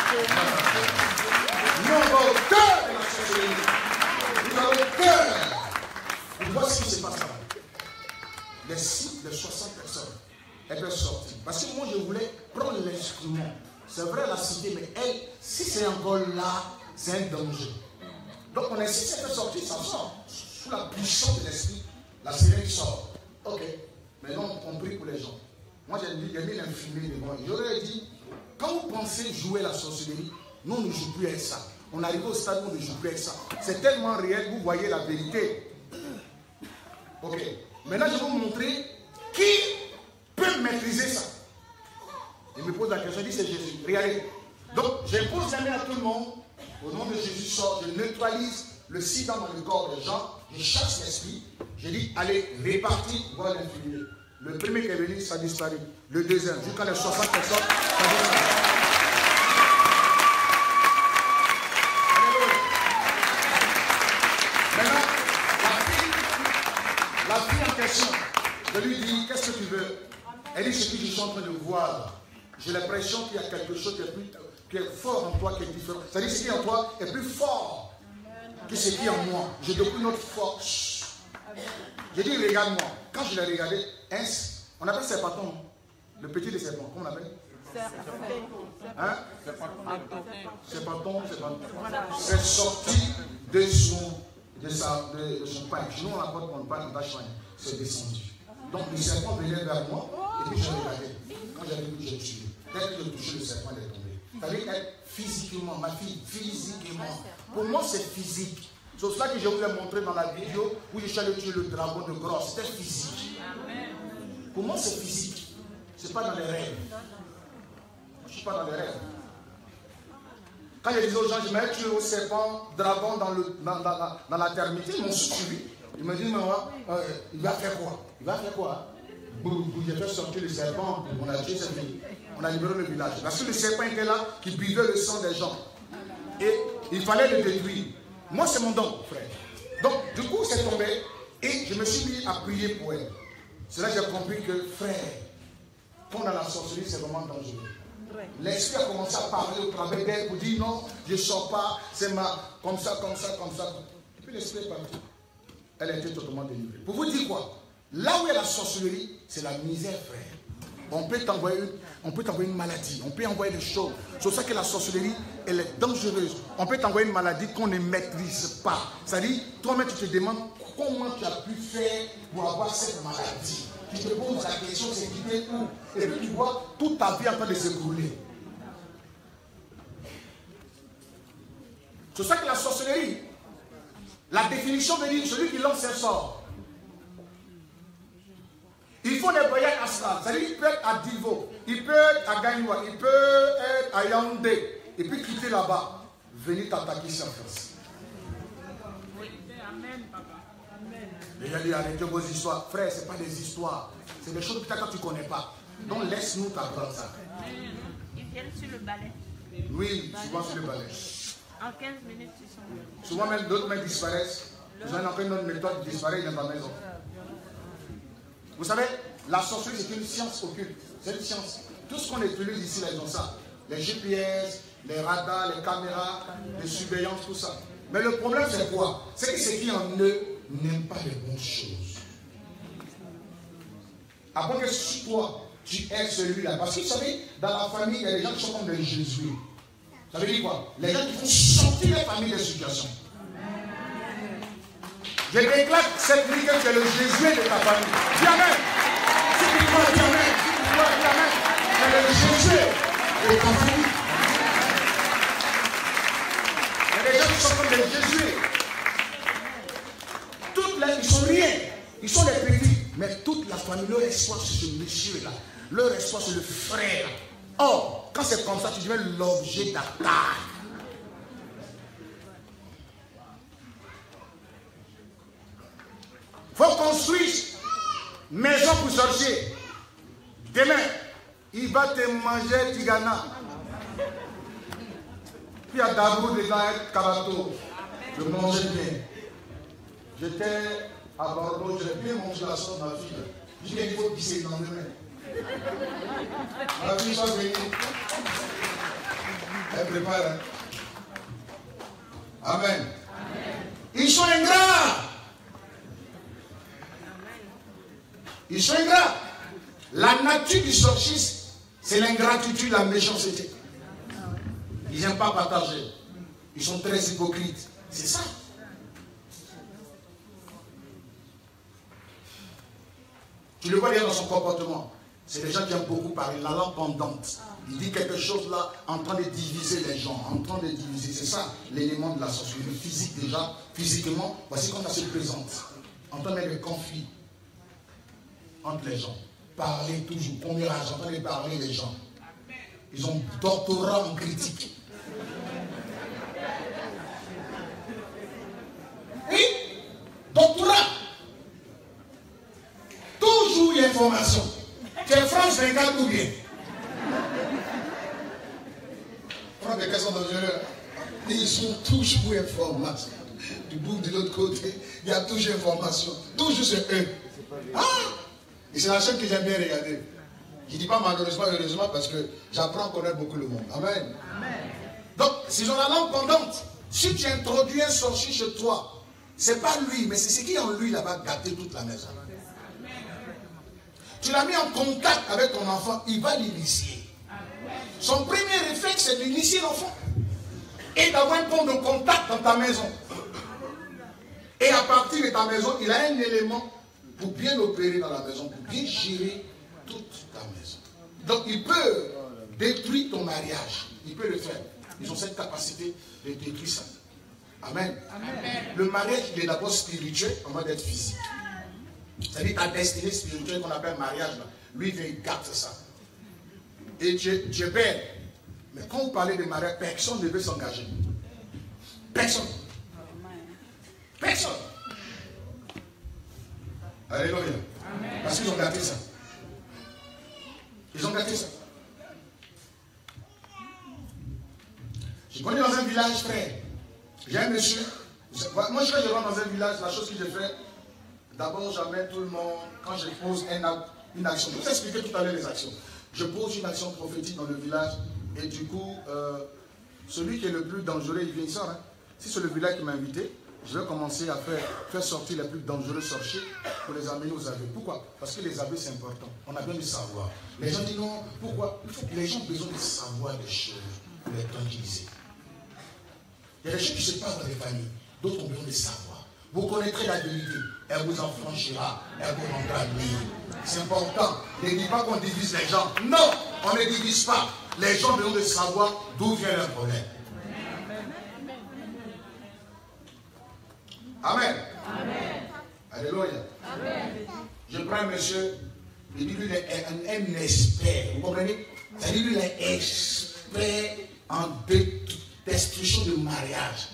Nous avons au cœur de la sorcellerie. Nous avons au cœur. Et voici ce qui se passe là. Les 60 personnes, elles peuvent sortir. Parce que moi, je voulais prendre l'instrument. C'est vrai, la cité, mais elle, si c'est encore là, c'est un danger. Donc, on est 6, elle peut sortir, ça sort. Sous la puissance de l'esprit, la sirène sort. Ok. Maintenant, on prie pour les gens. Moi, j'ai mis l'infirmier devant. J'aurais dit, quand vous pensez jouer la sorcellerie, nous ne jouons plus avec ça. On arrive au stade où on ne joue plus avec ça. C'est tellement réel, vous voyez la vérité. Ok. Maintenant, je vais vous montrer qui peut maîtriser ça. Il me pose la question, je dis c'est Jésus. Regardez. Donc, j'impose la main à tout le monde. Au nom de Jésus, sort, je neutralise le sida dans le corps des gens. Je chasse l'esprit. Je dis, allez, répartis, voilà l'infirmier. Le premier qui est venu, ça disparaît. Le deuxième, jusqu'à les 60 personnes, ça disparaît. Maintenant, la fille en question, je lui dis, qu'est-ce que tu veux? Elle dit, ce que je suis en train de voir. J'ai l'impression qu'il y a quelque chose qui est fort en toi, qui est différent. C'est-à-dire, ce qui est en toi est plus fort que ce qui est en moi. J'ai depuis notre force. J'ai dit, regarde-moi. Quand je l'ai regardé, on appelle serpenton. Le petit des serpents, comment on appelle? Hein? Serpenton. C'est sorti de son pain. Nous, on apporte mon pain, on va choisir. C'est descendu. Donc, le serpent venait vers moi, et puis je regardais. Quand j'avais vu, j'ai tué. Dès que j'ai touché le serpent, il est tombé. Ça veut dire physiquement, ma fille, physiquement. Pour moi, c'est physique. C'est ça que je vous ai montré dans la vidéo où je suis allé tuer le dragon de grosse. C'était physique. Pour moi, c'est physique. Ce n'est pas dans les rêves. Je ne suis pas dans les rêves. Quand je disais aux gens, je m'ai tué au serpent, dragon dans la termité, ils m'ont suivi. Ils me disent, il va faire quoi? Il va faire quoi? J'ai fait sortir le serpent, on a tué cette vie. On a libéré le village. Parce que le serpent était là, qui buvait le sang des gens. Et il fallait le détruire. Moi, c'est mon don, frère. Donc, du coup, c'est tombé. Et je me suis mis à prier pour elle. C'est là que j'ai compris que, frère, quand on a la sorcellerie, c'est vraiment dangereux. L'esprit a commencé à parler au travers d'elle pour dire non, je ne sors pas, c'est comme ça. Et puis l'esprit est parti. Elle a été totalement délivrée. Pour vous dire quoi? Là où il y a la sorcellerie, c'est la misère, frère. On peut t'envoyer une maladie, on peut envoyer des choses. C'est pour ça que la sorcellerie, elle est dangereuse. On peut t'envoyer une maladie qu'on ne maîtrise pas. C'est-à-dire, toi-même, tu te demandes comment tu as pu faire pour avoir cette maladie. Tu te poses la question, c'est quitter où? Et puis tu vois toute ta vie en train de s'écrouler. C'est pour ça que la sorcellerie, la définition veut dire celui qui lance un sort. Il faut des voyages astrales. C'est-à-dire qu'il peut être à Divo, il peut être à Gagnoua, il peut être à Yaoundé, et puis quitter là-bas, venir t'attaquer sur place. Amen, papa. Amen. Et il a dit, arrêtez vos histoires. Frère, ce n'est pas des histoires. C'est des choses que tu ne connais pas. Donc laisse-nous t'apprendre ça. Ils viennent sur le balai. Oui, souvent sur le balai. En 15 minutes, ils sont venus. Souvent même d'autres mains disparaissent. Vous avez encore une autre méthode qui disparaît dans ta maison. Vous savez, la sorcellerie, c'est une science occulte. C'est une science. Tout ce qu'on utilise ici, là, ils ont ça. Les GPS, les radars, les caméras, les surveillances, tout ça. Mais le problème, c'est quoi? C'est que ceux qui en eux n'aiment pas les bonnes choses. Après que toi, tu es celui-là. Parce que vous savez, dans la famille, il y a des gens qui sont comme des jésuites. Ça veut dire quoi? Les gens qui font sortir les familles des situations. Je déclare cette nuit que tu es le Jésus de ta famille. Dis amen. Si tu crois, dis amen. Si tu crois, dis amen. Tu es le Jésus de ta famille. Il y a des gens qui sont comme des Jésus. Toutes les, ils sont rien. Ils sont des petits. Dieu là. Leur espoir, c'est le frère. Or, quand c'est comme ça, tu deviens l'objet d'attaque. Il faut construire maison pour sorcier. Demain, il va te manger Tigana. Puis à Dabrou, dedans, Kabato. Je mangeais bien. J'étais à Bordeaux, j'ai bien mangé la sauce de ma fille. Je dis qu'il faut pisser dans les mains. Ma fille soit venue. Elle prépare. Hein? Amen. Ils sont ingrats. Ils sont ingrats. La nature du sorcier, c'est l'ingratitude, la méchanceté. Ils n'aiment pas partager. Ils sont très hypocrites. C'est ça. Tu le vois bien dans son comportement. C'est des gens qui aiment beaucoup parler, la langue pendante. Il dit quelque chose là, en train de diviser les gens, en train de diviser. C'est ça l'élément de la sorcellerie. Le physique déjà, physiquement, voici comment ça se présente. En train de mettre des conflits entre les gens. Parler toujours, premier âge, en train de parler les gens. Ils ont doctorat en critique. Oui, doctorat. Toujours l'information. Tu es France 24 ou bien? France 24 sont dangereux. Ils sont toujours information. Du bout de l'autre côté, il y a toujours information. Toujours c'est eux. Ah! Et c'est la chaîne que j'aime bien regarder. Je ne dis pas malheureusement, heureusement, parce que j'apprends à connaître beaucoup le monde. Amen. Amen. Donc, s'ils ont la langue pendante, si tu introduis un sorcier chez toi, ce n'est pas lui, mais c'est ce qui est en lui là-bas gâter toute la maison. Tu l'as mis en contact avec ton enfant, il va l'initier. Son premier réflexe, c'est d'initier l'enfant. Et d'avoir un point de contact dans ta maison. Et à partir de ta maison, il a un élément pour bien opérer dans la maison, pour bien gérer toute ta maison. Donc il peut détruire ton mariage. Il peut le faire. Ils ont cette capacité de détruire ça. Amen. Amen. Le mariage, il est d'abord spirituel avant d'être physique. C'est-à-dire ta destinée spirituelle qu'on appelle mariage, là, lui, il garde ça. Et Dieu perd. Mais quand vous parlez de mariage, personne ne veut s'engager. Personne. Personne. Alléluia. Parce qu'ils ont gâté ça. Ils ont gâté ça. Je connais dans un village, frère. J'ai un monsieur. Moi, quand je rentre dans un village, la chose que je fais, d'abord, j'amène tout le monde, quand je pose une action. Je vous expliquer tout à l'heure les actions. Je pose une action prophétique dans le village, et du coup, celui qui est le plus dangereux, il vient, il sort. Hein. Si c'est le village qui m'a invité, je vais commencer à faire sortir les plus dangereux sorciers pour les amener aux abbés. Pourquoi? Parce que les abbés, c'est important. On a besoin de savoir. Les gens disent non, pourquoi? Les gens ont besoin de savoir des choses pour les tranquilliser. Il y a des choses qui se passent dans les familles. D'autres ont besoin de savoir. Vous connaîtrez la vérité. Elle vous affranchira. Elle vous rendra libre. C'est important. Ne dis pas qu'on divise les gens. Non, on ne divise pas. Les gens ont besoin de savoir d'où vient leur problème. Amen. Amen. Alléluia. Amen. Je prends un monsieur, il dit lui, il est un expert. Vous comprenez? C'est-à-dire lui, il est expert en destruction de mariage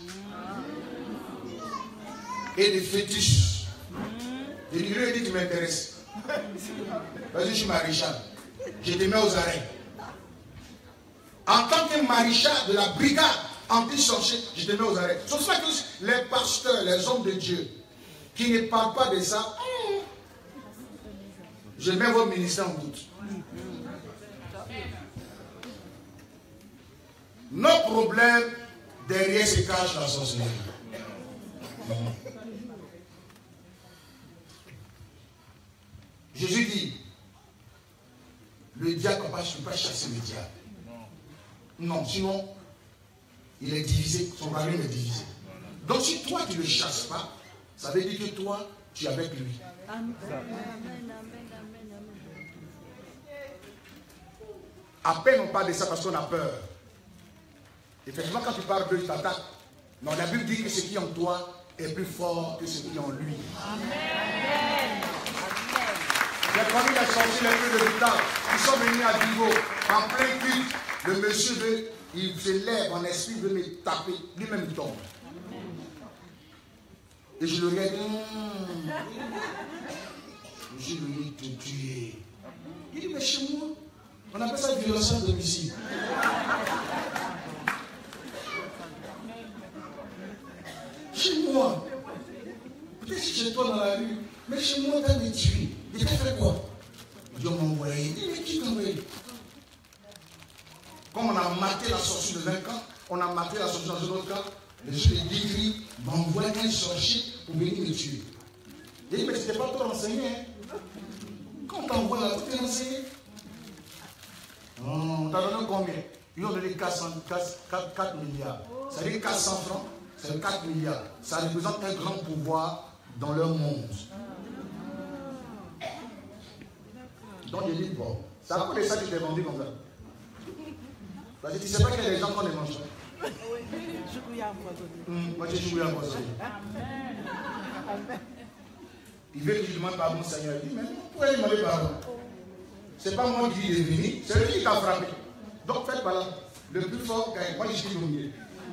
et de fétiches. Je lui ai dit, tu m'intéresses. Vas-y, je suis maréchal. Je te mets aux arrêts. En tant que maréchal de la brigade anti-sorcier, je te mets aux arrêts. C'est pour ça que les pasteurs, les hommes de Dieu, qui ne parlent pas de ça, je mets votre ministère en doute. Nos problèmes, derrière se cache la sorcellerie. Jésus dit, le diable ne peut pas chasser le diable. Non, sinon, il est divisé, son royaume est divisé. Donc si toi tu ne le chasses pas, ça veut dire que toi, tu es avec lui. Amen. À peine on parle de ça parce qu'on a peur. Effectivement, quand tu parles d'eux, tu t'attaques. Non, la Bible dit que ce qui est en toi est plus fort que ce qui est en lui. Amen. J'ai connu les sorciers les plus redoutables. Ils sont venus à Vivo, en plein culte. Le monsieur veut, il se lève en esprit, il veut me taper. Lui-même il tombe. Et je le regarde. Je lui ai te tuer. Il dit, mais chez moi, on appelle ça violation à domicile. Chez moi, peut-être chez toi dans la rue, mais chez moi, quand il tué, il t'a fait quoi? Dieu m'a envoyé. Il dit, mais qui t'a envoyé? Comme on a maté la sortie de 20 ans, on a maté la sortie dans un autre cas, le juge de Digri m'envoie un sorcier pour venir me tuer. Il dit, mais tu n'étais pas trop renseigné. Hein? Quand on t'envoie là, tu t'es renseigné. On t'a donné combien? Ils ont donné 4 milliards. Ça veut dire 400 francs, c'est 4 milliards. Ça représente un grand pouvoir dans leur monde. Donc il dit, bon, c'est à cause de ça que je t'ai vendu comme ça. Parce que tu ne sais pas qu'il y a des gens qui ont des manches. Moi, j'ai joué à empoisonné. Il veut que je demande pardon au Seigneur. Il dit, mais pourquoi il demander pardon? Ce n'est pas moi qui est venu, c'est lui qui t'a frappé. Donc faites pas là. Le plus fort gagne. Moi, je suis au milieu.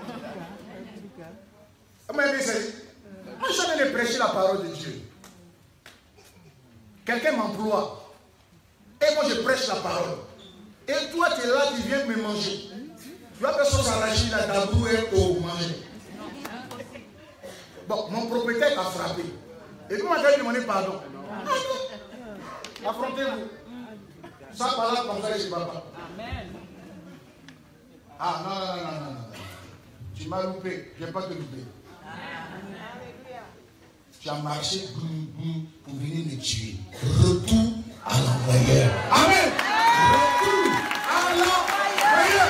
Moi, je viens de prêcher la parole de Dieu. Quelqu'un m'emploie. Et moi, je prêche la parole. Et toi, tu es là, tu viens me manger. Tu vas faire sauce arrachée, la dabou et pour manger. Bon, mon propriétaire t'a frappé. Et comment tu as demandé pardon? Affrontez-vous. Ça par là, comme ça, je ne sais pas. Ah, non. Tu m'as loupé. Je n'ai pas te loupé. Tu as marché pour venir me tuer. Retour à l'envoyeur. Amen. Retour à l'envoyeur.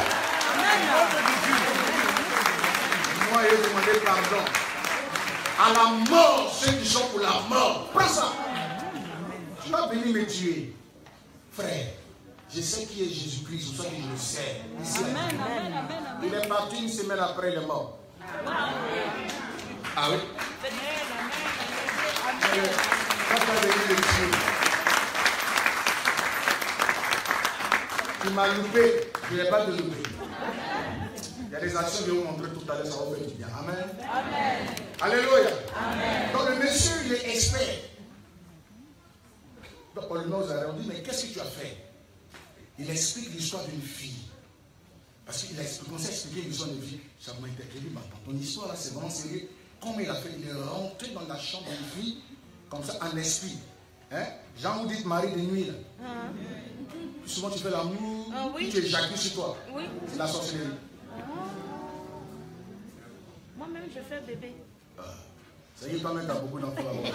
Moi, j'ai demandé pardon. À la mort, ceux qui sont pour la mort. Prends ça. Tu vas venir me tuer. Frère, je sais qui est Jésus-Christ, c'est pour ça que je le sais. Il est parti une semaine après, il est mort. Ah oui? Quand tu as venu le tuer, tu m'as loupé, je n'ai pas de loupé. Il y a des actions que je vais vous montrer tout à l'heure, ça va faire du bien. Amen. Amen. Alléluia. Amen. Donc le monsieur, il est expert. Donc on lui dit, mais qu'est-ce que tu as fait? Il explique l'histoire d'une fille. Parce qu'il a commencé à expliquer l'histoire d'une fille. Ça m'a interpellé. Ton histoire là, c'est vraiment sérieux. Comment il a fait? Il est rentré dans la chambre d'une fille, comme ça, en esprit. Hein? Jean, vous dites Marie de nuit. Là. Souvent tu fais l'amour, oui. Tu éjacules sur toi. Oui. C'est la sorcellerie. Moi-même, je fais bébé. Ça y est, toi-même, tu as beaucoup d'enfants là-bas.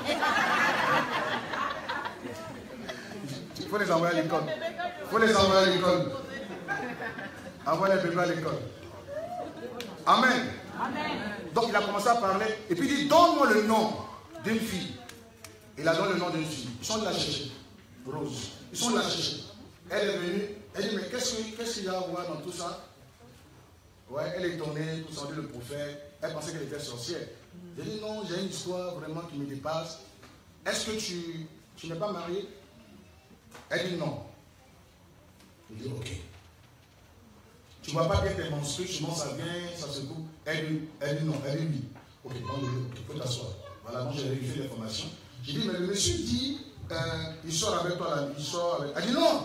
Il faut les envoyer à l'école. Il faut les envoyer à l'école. Envoie les bébés à l'école. Amen. Amen. Donc il a commencé à parler. Et puis il dit, donne-moi le nom d'une fille. Il a donné le nom d'une fille. Ils sont là chercher. Rose. Ils sont là chercher. Elle est venue. Elle dit, mais qu'est-ce qu'il y a à voir dans tout ça? Ouais, elle est étonnée, tout ça, dit le prophète. Elle pensait qu'elle était sorcière. J'ai dit, non, j'ai une histoire vraiment qui me dépasse. Est-ce que tu n'es pas mariée? Elle dit non. Je dis ok. Tu ne vois pas bien tes menstrues, souvent ça vient, ça se coupe. Elle dit non, elle dit oui. Ok, il faut t'asseoir. Voilà, donc j'ai vérifié l'information. J'ai dit, mais le monsieur dit, il sort avec toi là, il sort avec. Elle dit non.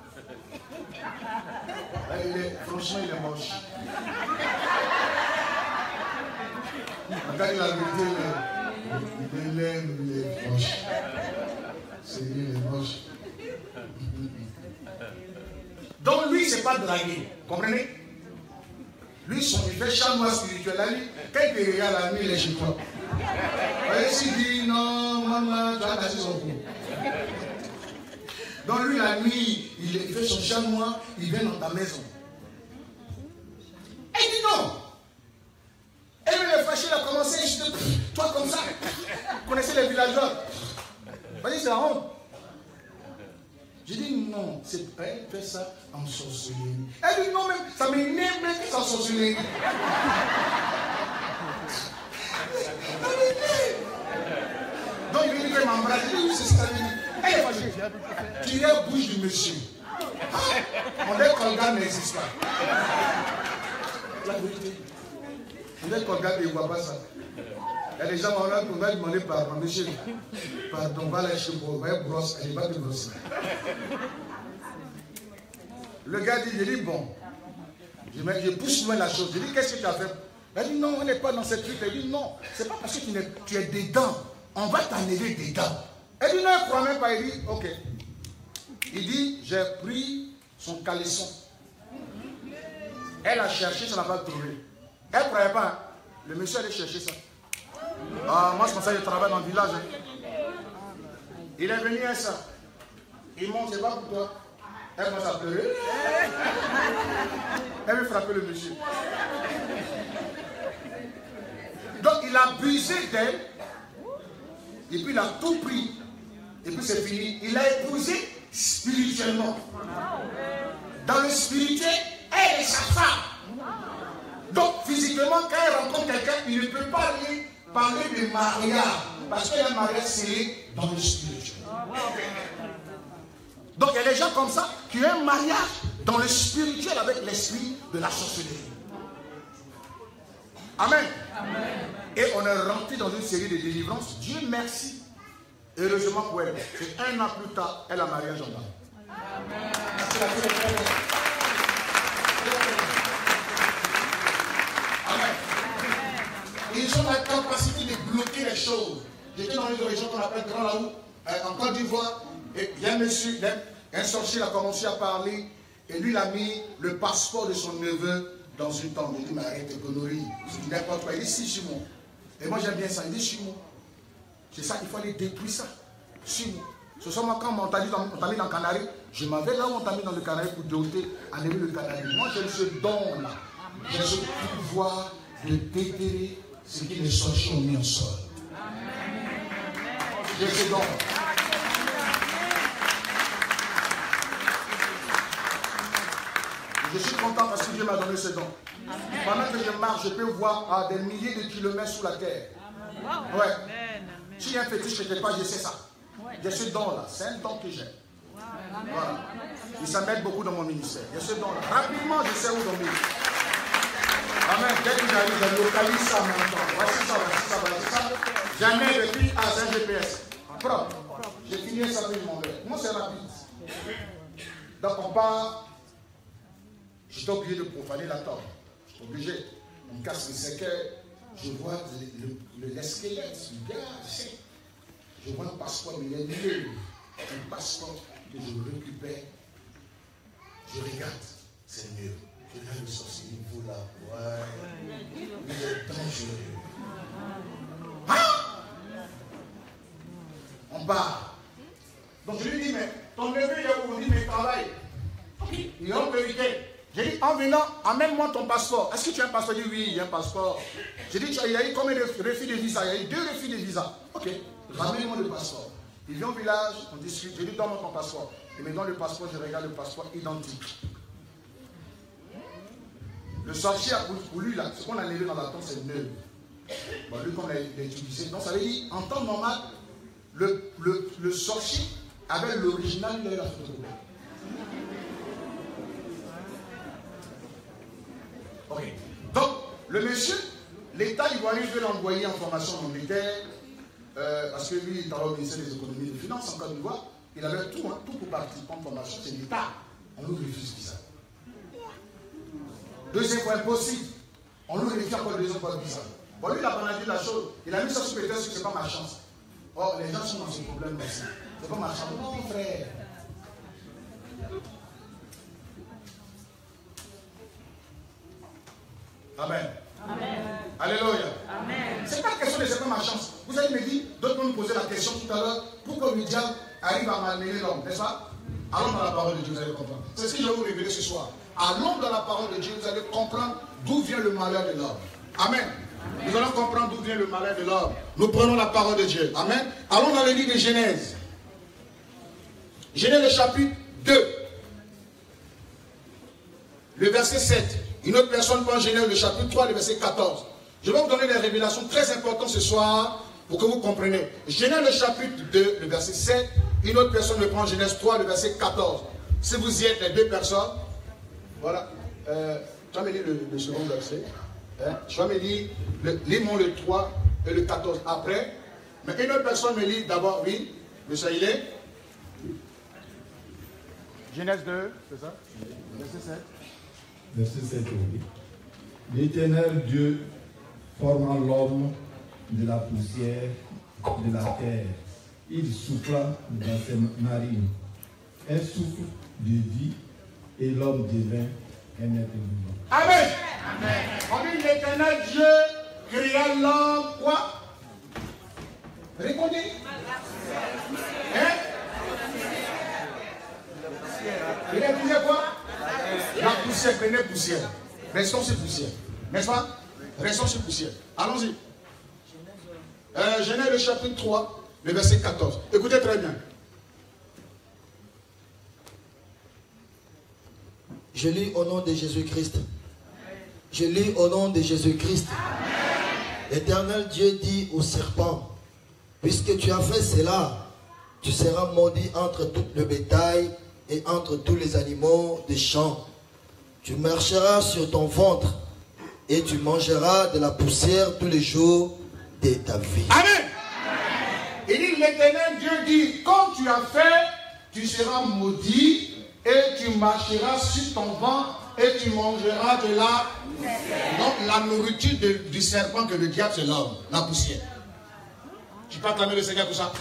Franchement, il est moche. Regarde la vérité, il est moche. C'est lui, il est moche. Donc lui, c'est pas dragué. Comprenez? Lui, il fait chambre spirituel. Là, lui, quand il regarde la nuit, il est chez toi. Et s'il dit non, maman, tu as cassé son cou. Donc lui, la nuit, il fait son chamois, il vient dans ta maison. Elle dit non. Elle est fâchée, elle a commencé à jeter. Toi comme ça. Vous connaissez les villageois? Vas-y, c'est la honte. J'ai dit non, elle fait ça en sorcellerie. Elle dit non, même, ça m'énerve même que ça en sorcellerie. Donc il veut dire qu'elle m'embrasse. Je dis oui, c'est ce qu'elle dit. Elle est fâchée. Tirez bouche du monsieur. On est Colgate n'existe pas. La vérité. On est Colgate et il ne voit pas ça. Il y a des gens qui on va demander pardon. Monsieur, pardon, va aller chez moi, va brosse, elle va te brosser. Le gars dit, je dis bon. Je pousse loin la chose. Je dis, qu'est-ce que tu as fait? Elle dit, non, on n'est pas dans cette truc. Elle dit, non, c'est pas parce que tu es dedans. On va t'enlever dedans. Elle dit, non, elle ne croit même pas. Il dit, ok. Il dit, j'ai pris son caleçon. Elle a cherché, ça n'a pas trouvé. Elle ne croyait pas. Hein. Le monsieur allait chercher ça. Ah, moi, je pensais que je travaille dans le village. Hein. Il est venu à ça. Il monte, c'est pas pour toi. Elle commence à pleurer. Elle veut frapper le monsieur. Donc, il a abusé d'elle. Et puis, il a tout pris. Et puis, c'est fini. Il a épousé spirituellement. Dans le spirituel, elle est sa femme. Donc, physiquement, quand elle rencontre quelqu'un, il ne peut pas lui parler de mariage. Parce qu'il y a un mariage scellé dans le spirituel. Donc, il y a des gens comme ça qui ont un mariage dans le spirituel avec l'esprit de la sorcellerie. Amen. Amen. Et on est rentré dans une série de délivrances. Dieu merci. Heureusement pour elle. C'est 1 an plus tard, elle a marié un gendarme. Amen. Amen. Ils ont la capacité de bloquer les choses. J'étais dans une région qu'on appelle Grand Laou, en Côte d'Ivoire. Et il y a un monsieur, un sorcier a commencé à parler. Et lui, il a mis le passeport de son neveu dans une tombe. Il dit, mais arrête tes conneries. C'est n'importe quoi. Il dit, si, chez moi. Et moi, j'aime bien ça. Il dit, chez moi. C'est ça qu'il faut aller détruire ça. Chez moi. Ce soir, moi, quand on t'a mis dans le Canari, je m'en vais là où on t'a mis dans le Canari pour doter, enlever le Canari. Moi, j'ai ce don-là. J'ai ce pouvoir de déterrer ce qui les sorciers ont mis en sol. J'ai ce don. Je suis content parce que Dieu m'a donné ce don. Pendant que je marche, je peux voir à des milliers de kilomètres sous la terre. Ouais. Si il y a un fétiche quelque part, je sais ça. J'ai ce don-là. C'est un don que j'ai. Voilà. Et ça m'aide beaucoup dans mon ministère. J'ai ce don-là. Rapidement, je sais où dormir. Amen. Dès que j'arrive, je localise ça maintenant. Voici ça, voici ça, voici ça. Jamais depuis à un GPS. Propre. J'ai fini ça, puis je m'en vais. Moi, c'est rapide. Donc, on part. Je suis obligé de profaner la table. Je suis obligé. On me casse le cercueil. Je vois le squelette du gars. Je vois un passeport, mais il est nul. Un passeport que je récupère. Je regarde. C'est mieux. Je regarde le sorcier. Il vaut la ouais. Il est dangereux. Hein? On part. Donc je lui dis, mais ton neveu, il est où? On dit, mais il travaille. Il rentre le week-end. J'ai dit, en venant, amène-moi ton passeport. Est-ce que tu as un passeport? Il dit, oui, il y a un passeport. J'ai dit, il y a eu combien de refus de visa? Il y a eu 2 refus de visa. Ok, ramène-moi le passeport. Il vient au village, on discute. J'ai dit, donne-moi ton passeport. Il me donne le passeport, je regarde le passeport identique. Le sorcier a pour lui, là, ce qu'on a levé dans la tombe, c'est neuf. Bon, lui, comme il a utilisé. Donc, ça veut dire, en temps normal, le sorcier avait l'original de la photo. Ok. Donc, le monsieur, l'État ivoirien veut l'envoyer en formation en Angleterre, parce que lui, il est dans le ministère des économies et des finances en Côte d'Ivoire. Il avait tout, hein, tout pour participer en formation. C'est l'État. On nous refuse ça. Deuxième fois, impossible. On nous refuse encore le deuxième fois de visa. Bon, lui, il a banalisé la chose. Il a mis ça sur le test, c'est pas ma chance. Oh, les gens sont dans ce problème aussi. C'est pas ma chance. Non, frère. Amen. Amen. Alléluia. Amen. C'est pas la question de c'est pas ma chance. Vous allez me dire, d'autres vont nous poser la question tout à l'heure, pourquoi le diable arrive à malmener l'homme, n'est-ce pas? Allons dans la parole de Dieu, vous allez comprendre. C'est ce que je vais vous révéler ce soir. Allons dans la parole de Dieu, vous allez comprendre d'où vient le malheur de l'homme. Amen. Nous allons comprendre d'où vient le malheur de l'homme. Nous prenons la parole de Dieu. Amen. Allons dans le livre de Genèse. Genèse le chapitre 2. Le verset 7. Une autre personne prend Genèse le chapitre 3, le verset 14. Je vais vous donner des révélations très importantes ce soir pour que vous compreniez. Genèse le chapitre 2, le verset 7 Une autre personne me prend Genèse 3, le verset 14. Si vous y êtes, les deux personnes, voilà. Tu vas me lire le second verset. Je vais me lire, lis-moi le 3 et le 14 après. Mais une autre personne me lit d'abord, oui. Monsieur, il est Genèse 2, c'est ça? Verset 7. Verset 7, oui. L'Éternel Dieu forma l'homme de la poussière de la terre. Il souffla dans ses narines un souffle de vie et l'homme devint un être vivant. Amen. Amen. On dit l'Éternel Dieu créa l'homme, quoi? Répondez. Hein? Il a dit quoi? La poussière, prenez poussière. Restons sur poussière. N'est-ce pas? Restons sur poussière. Allons-y. Genèse le chapitre 3, le verset 14. Écoutez très bien. Je lis au nom de Jésus-Christ. Je lis au nom de Jésus-Christ. L'Éternel Dieu dit au serpent, puisque tu as fait cela, tu seras maudit entre tout le bétail et entre tous les animaux des champs. Tu marcheras sur ton ventre et tu mangeras de la poussière tous les jours de ta vie. Amen. Il dit, l'Éternel Dieu dit, comme tu as fait, tu seras maudit et tu marcheras sur ton ventre et tu mangeras de la... Donc la nourriture du serpent que le diable, c'est l'homme, la poussière. Tu peux acclamer le Seigneur pour ça?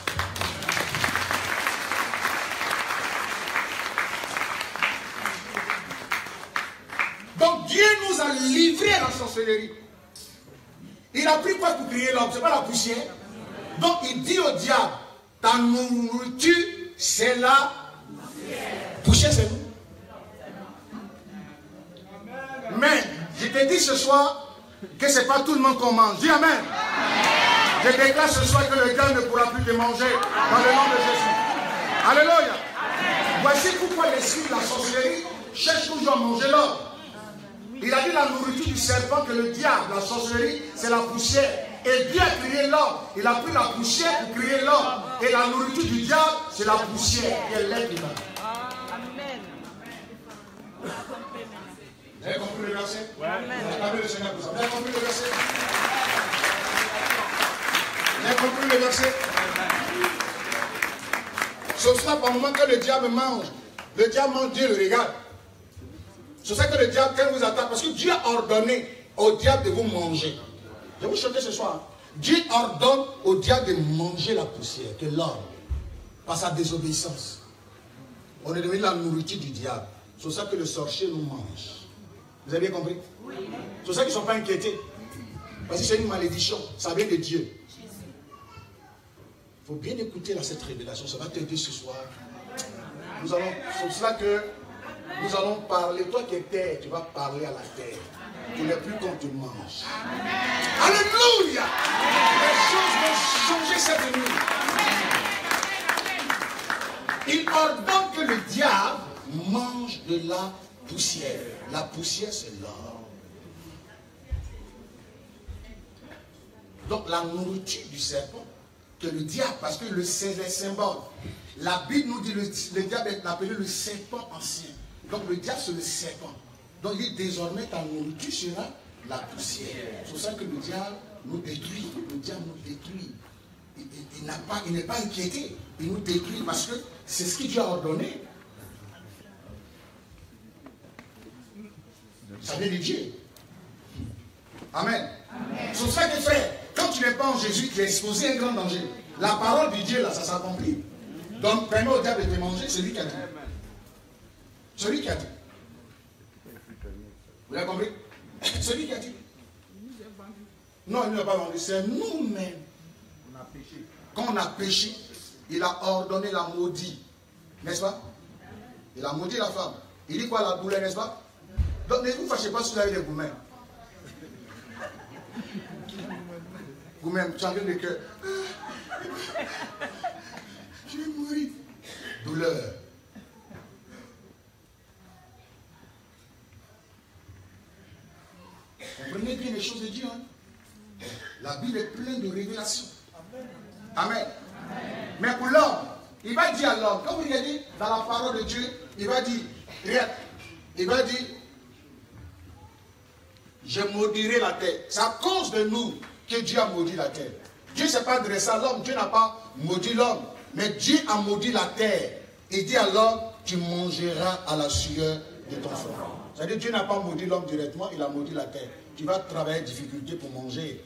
Donc Dieu nous a livré à la sorcellerie. Il a pris quoi pour créer l'homme? C'est pas la poussière. Donc il dit au diable, ta nourriture, c'est la poussière, c'est nous. Mais je te dis ce soir que ce n'est pas tout le monde qu'on mange. Dis Amen. Je déclare ce soir que le diable ne pourra plus te manger dans le nom de Jésus. Alléluia. Voici pourquoi l'esprit de la sorcellerie cherche toujours à manger l'homme. Il a dit la nourriture du serpent que le diable, la sorcellerie, c'est la poussière. Et Dieu a créé l'homme. Il a pris la poussière pour créer l'homme. Et la nourriture du diable, c'est la poussière qui est l'être humain. Amen. Vous avez compris le verset? Oui. Amen. Vous avez compris le verset? Vous avez compris le verset? Ce sera par moment que le diable mange. Le diable mange, Dieu le regarde. C'est ça que le diable, quand il vous attaque, parce que Dieu a ordonné au diable de vous manger. Je vais vous chanter ce soir. Dieu ordonne au diable de manger la poussière, que l'homme, par sa désobéissance. On est devenu la nourriture du diable. C'est ça que le sorcier nous mange. Vous avez bien compris? Oui. C'est ça qu'ils ne sont pas inquiétés. Parce que c'est une malédiction. Ça vient de Dieu. Il faut bien écouter là, cette révélation. Ça va t'aider ce soir. C'est pour cela que nous allons parler. Toi qui es terre, tu vas parler à la terre. Tu n'es plus qu'on te mange. Alléluia! Les choses vont changer cette nuit. Il ordonne que le diable mange de la poussière. La poussière, c'est l'or. Donc la nourriture du serpent, que le diable, parce que c'est les symboles. La Bible nous dit le diable est appelé le serpent ancien. Donc le diable, c'est le serpent. Donc il dit désormais ta nourriture sera la poussière. C'est pour ça que le diable nous détruit. Le diable nous détruit. Il n'est pas inquiété. Il nous détruit parce que c'est ce qu'il Dieu a ordonné. Ça vient de Dieu. Amen. C'est pour ça que frère, quand tu n'es pas en Jésus, tu es exposé à un grand danger. La parole de Dieu là, ça s'accomplit. Donc permets au diable de te manger, c'est lui qui a dit. C'est lui qui a dit. Vous avez compris? C'est lui qui a dit. Non, il ne l'a pas vendu. C'est nous-mêmes. On a péché. Quand on a péché, il a ordonné la maudit. N'est-ce pas? Il a maudit la femme. Il dit quoi la douleur, n'est-ce pas? Donc ne vous fâchez pas si vous avez des gourmets. Vous-même, tu as le cœur. Je vais mourir. Douleur. Comprenez bien les choses de Dieu. Hein? La Bible est pleine de révélations. Amen. Amen. Mais pour l'homme, il va dire à l'homme, quand vous regardez dans la parole de Dieu, il va dire, regarde, il va dire, je maudirai la terre. C'est à cause de nous que Dieu a maudit la terre. Dieu ne s'est pas adressé à l'homme, Dieu n'a pas maudit l'homme, mais Dieu a maudit la terre. Il dit à l'homme, tu mangeras à la sueur de ton front. C'est-à-dire Dieu n'a pas maudit l'homme directement, il a maudit la terre. Tu vas travailler difficulté pour manger.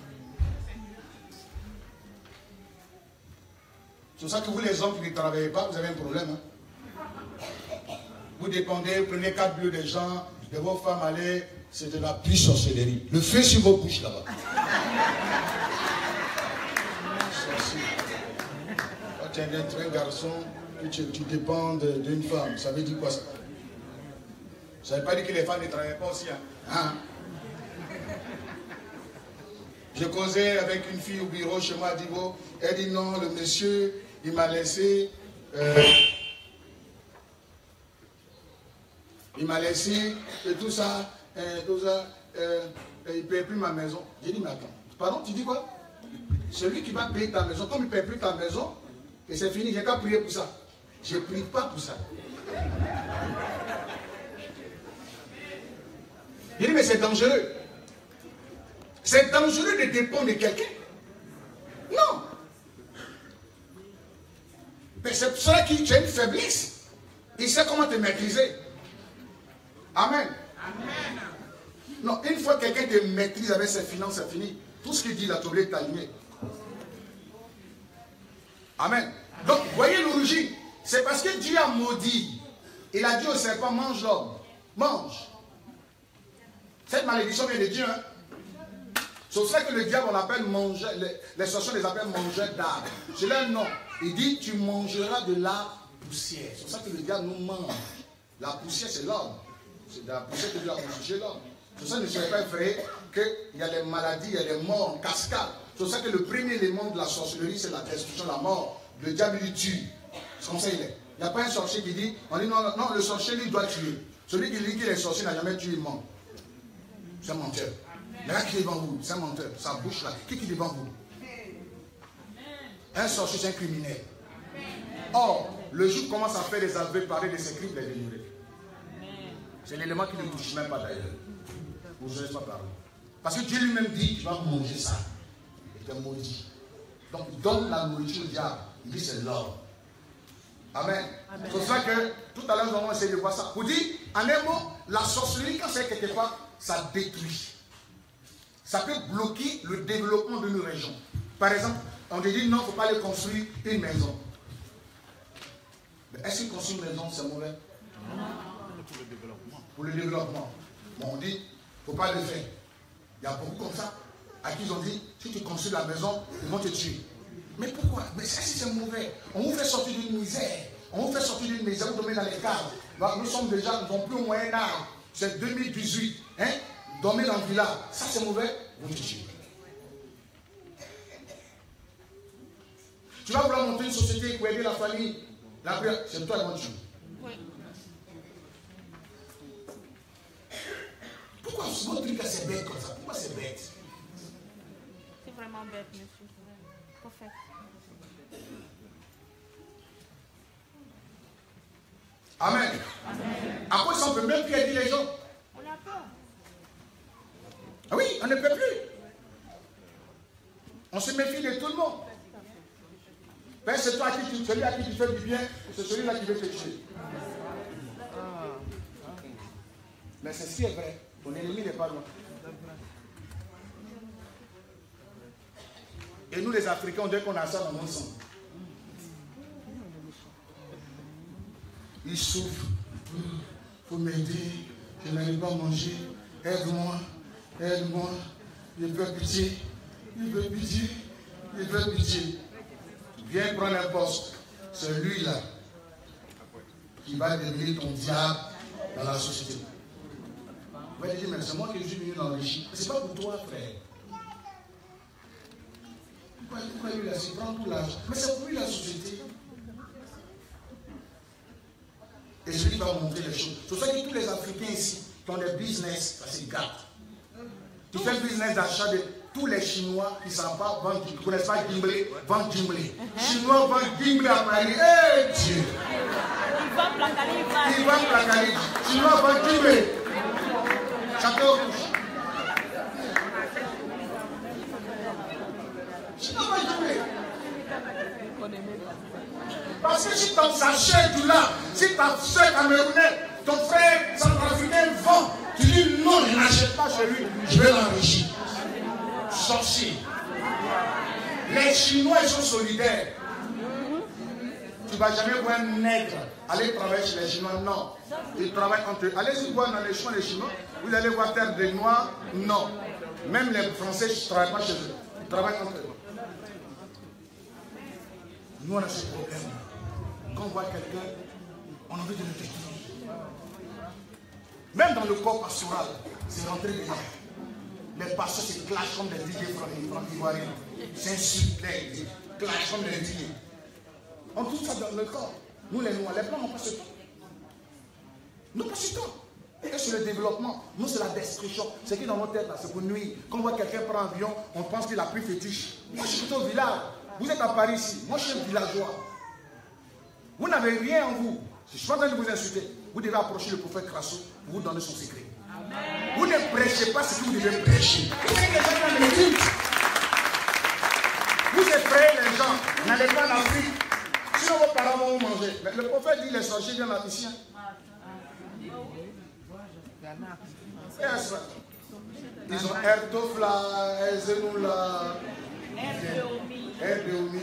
C'est pour ça que vous les hommes qui ne travaillez pas, vous avez un problème. Hein? Vous dépendez, vous prenez 4 bleus des gens, de vos femmes, allez, c'est de la pure sorcellerie. Le feu sur vos bouches là-bas. Quand tu es un garçon, que tu dépends d'une femme, ça veut dire quoi ça? Ça ne veut pas dire que les femmes ne travaillent pas aussi. Hein? Je causais avec une fille au bureau chez moi à Divo. Elle dit non, le monsieur, il m'a laissé. Il m'a laissé et tout ça. Il ne paye plus ma maison. J'ai dit, mais attends, pardon, tu dis quoi? Celui qui va payer ta maison, comme il ne paye plus ta maison, et c'est fini, j'ai qu'à prier pour ça. Je ne prie pas pour ça. J'ai dit, mais c'est dangereux. C'est dangereux de dépendre de quelqu'un. Non. Mais c'est pour ça que tu as une faiblesse. Il sait comment te maîtriser. Amen. Amen. Non, une fois que quelqu'un te maîtrise avec ses finances, c'est fini. Tout ce qu'il dit, la tombée est allumée. Amen. Donc, voyez l'origine. C'est parce que Dieu a maudit. Il a dit au serpent, mange l'homme. Mange. Cette malédiction vient de Dieu. Hein? C'est pour ça que le diable, on l'appelle mangeur. Les sorciers les appellent mangeurs d'arbres. C'est leur nom. Il dit, tu mangeras de la poussière. C'est pour ça que le diable nous mange. La poussière, c'est l'homme. C'est de la poussière que Dieu a constitué l'homme. C'est pour ça que ne soyez pas effrayés qu'il y a des maladies, il y a des morts en cascade. C'est pour ça que le premier élément de la sorcellerie, c'est la destruction, la mort. Le diable lui tue. C'est comme ça il est. Il n'y a pas un sorcier qui dit, on dit non, non, le sorcier lui doit tuer. Celui qui dit qu'il est sorcier n'a jamais tué, il ment. C'est un menteur. Il y en a qui est devant vous, c'est un menteur. Sa bouche là, qui est devant vous? Un sorcier, c'est un criminel. Or, le jour commence à faire des aveux, parler de ses crimes, il est délivré. C'est l'élément qui ne touche même pas d'ailleurs. Vous n'osez pas parler. Parce que Dieu lui-même dit, tu vas manger ça. Il est maudit. Donc il donne la nourriture au diable. Il dit c'est l'homme. Amen. C'est pour ça que tout à l'heure nous allons essayer de voir ça. Vous dites, en un mot, la sorcellerie, quand c'est quelque part, ça détruit. Ça peut bloquer le développement de nos régions. Par exemple, on dit non, il ne faut pas aller construire une maison. Est-ce que construire une maison, c'est mauvais? Non. Pour le développement. Pour le développement. Bon, on dit, il ne faut pas le faire. Il y a beaucoup comme ça, à qui ils ont dit, si tu construis la maison, ils vont te tuer. Mais pourquoi? Mais ça, c'est mauvais. On vous fait sortir d'une misère. On vous fait sortir d'une misère, vous dormez dans les caves. Nous sommes déjà, nous n'avons plus au Moyen Âge. C'est 2018. Hein? Dormir dans le village. Ça, c'est mauvais. Vous te tuez. Tu vas vouloir monter une société pour aider la famille. La prière, c'est toi qui vas tuer. Oui. Pourquoi votre truc c'est bête comme ça? Pourquoi c'est bête? C'est vraiment bête, monsieur. Faut faire. Amen. Amen. À quoi ça on peut même plus aider les gens? On a peur. Ah oui, on ne peut plus. On se méfie de tout le monde. Ben, c'est toi celui à qui tu fais du bien, c'est celui-là qui veut te tuer. Mais ceci est vrai. Ton ennemi n'est pas loin. Et nous les Africains, on dirait qu'on a ça dans notre sang. Ils souffrent. Il faut m'aider. Je n'arrive pas à manger. Aide-moi. Aide-moi. Je veux pitié. Je veux pitié. Je veux pitié. Viens prendre un poste. C'est lui-là qui va devenir ton diable dans la société. Vous allez dire, mais c'est moi qui suis venu l'enrichir. Ce n'est pas pour toi, frère. Pourquoi lui, là, c'est prendre tout l'argent? Mais c'est pour lui, la société. Et celui va montrer les choses. C'est pour ça que tous les Africains ici qui ont des business, ça c'est gâte. Tu fais le business d'achat tous les Chinois qui ne connaissent pas Gimblé vont Gimblé. Chinois vont Gimblé à Paris. Eh Dieu! Ils vont Plakali. Chinois vont Gimblé. Chacun au couche. Chinois vont Gimblé. Parce que si ton sachet du là, si ta soeur camerounais, ton frère centrafricain vend, tu dis non, je n'achète pas chez lui, je vais l'enrichir. Sorcier. Les Chinois, ils sont solidaires. Tu ne vas jamais voir un nègre aller travailler chez les Chinois, non. Ils travaillent entre eux. Allez-y voir dans les champs les Chinois, vous allez voir terre des Noirs, non. Même les Français ne travaillent pas chez eux. Ils travaillent entre eux. Nous, on a ce problème. Quand on voit quelqu'un, on a envie de le détruire. Même dans le corps pastoral, c'est rentré dedans. Les pasteurs se clashent comme des DJ franco-ivoiriens. S'insultent, ils clashent comme des DJ. On trouve ça dans le corps. Nous, les Noirs, les Blancs n'ont pas ce temps. Nous, pas ce temps. Et sur le développement, nous, c'est la destruction. Ce qui est dans notre tête, là, c'est pour nuire. Quand on voit quelqu'un prendre un avion, on pense qu'il a pris fétiche. Moi, je suis plutôt au village. Vous êtes à Paris ici. Moi, je suis un villageois. Vous n'avez rien en vous. Je ne suis pas en train de vous insulter. Vous devez approcher le prophète Crasso pour vous donner son secret. Amen. Vous ne prêchez pas ce que vous devez prêcher. Vous êtes les gens dans les cultes. Vous effrayez les gens. N'allez pas en Afrique. Sinon vos parents vont vous manger. Mais le prophète dit les sorciers viennent ici. Yes. Ils ont Erdofla, Erzenoula, Erdeomi.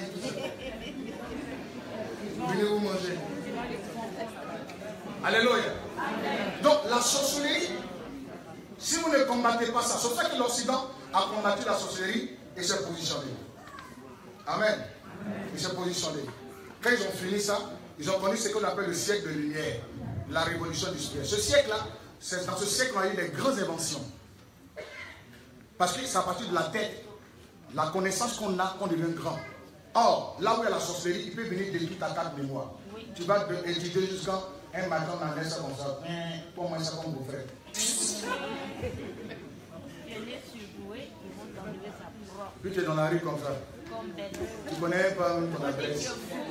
Venez vous manger. Alléluia. Donc la sorcellerie, si vous ne combattez pas ça, c'est pour ça que l'Occident a combattu la sorcellerie et s'est positionné. Amen. Il s'est positionné. Quand ils ont fini ça, ils ont connu ce qu'on appelle le siècle de lumière, la révolution industrielle. Ce siècle-là, c'est dans ce siècle qu'on a eu des grandes inventions. Parce que c'est à partir de la tête, la connaissance qu'on a, qu'on devient grand. Or, là où il y a la sorcellerie, il peut venir détruire ta carte mémoire. Oui. Tu vas étudier jusqu'à un matin, on a ça comme ça. Pour moi, ça comme vos frères. Puis tu es dans la rue comme ça. Tu connais pas ton adresse.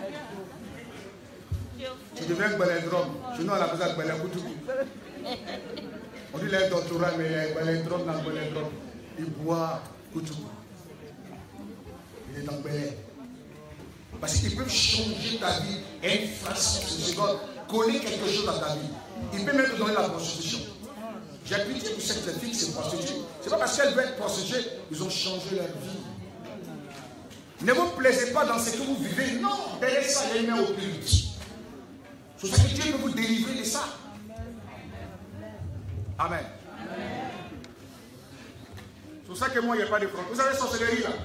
Tu deviens Belendrom. Chez nous, on appelle ça Belendrom. On dit les doctorats, mais Belendrom dans Belendrom. Il boit Koutou. Il est dans Belendrom. Parce qu'ils peuvent changer ta vie à une fraction de seconde, coller quelque chose dans ta vie. Ils peuvent même te donner la prostitution. J'ai pitié pour cette fille qui se prostitue. Ce n'est pas parce qu'elle veut être prostituée, ils ont changé leur vie. Ne vous plaisez pas dans ce que vous vivez. Non, derrière ça, il y a une main occulte. C'est ce que Dieu peut vous délivrer de ça. Amen. C'est pour ça que moi, il n'y a pas de problème. Vous avez sorcellerie là.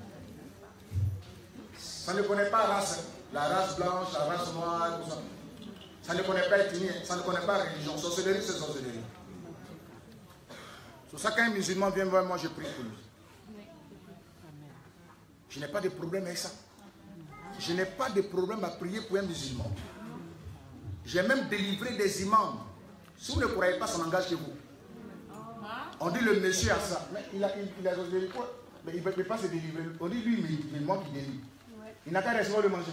Ça ne connaît pas la race blanche, la race noire, tout ça. Ça ne connaît pas ethnie, ça ne connaît pas religion. Sorcellerie, c'est sorcellerie. C'est pour ça qu'un musulman vient voir moi, je prie pour lui. Je n'ai pas de problème avec ça. Je n'ai pas de problème à prier pour un musulman. J'ai même délivré des imams. Si vous ne croyez pas, ça n'engage que vous. On dit le monsieur a ça. Mais il a quoi? Mais il ne peut pas se délivrer. On dit lui, mais il manque qui délivre. Il n'a qu'à recevoir le manger.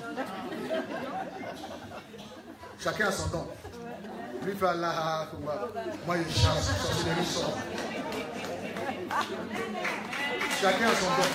Chacun a son don. Lui fait Allah, moi je chasse, sorcellerie sort. Chacun a son don.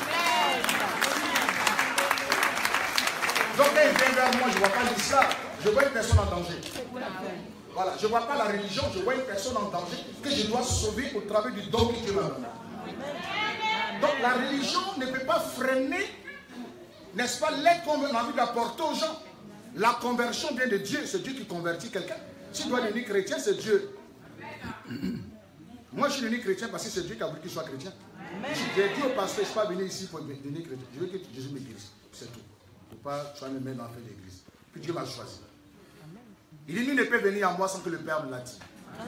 Donc quand il vient vers moi, je ne vois pas l'islam, je vois une personne en danger. Voilà, je ne vois pas la religion, je vois une personne en danger que je dois sauver au travers du don que Dieu m'a donné. Donc la religion ne peut pas freiner, n'est-ce pas, l'aide qu'on a envie d'apporter aux gens. La conversion vient de Dieu, c'est Dieu qui convertit quelqu'un. Si tu dois devenir chrétien, c'est Dieu. Moi, je suis devenu chrétien parce que c'est Dieu qui a voulu qu'il soit chrétien. J'ai dit au pasteur, je ne suis pas venu ici pour devenir chrétien. Je veux que Jésus me guérisse. C'est tout. Il ne faut pas tu vas me mettre dans l'affaire d'église. Puis Dieu m'a choisi. Il dit, nul ne peut venir à moi sans que le Père me l'a dit.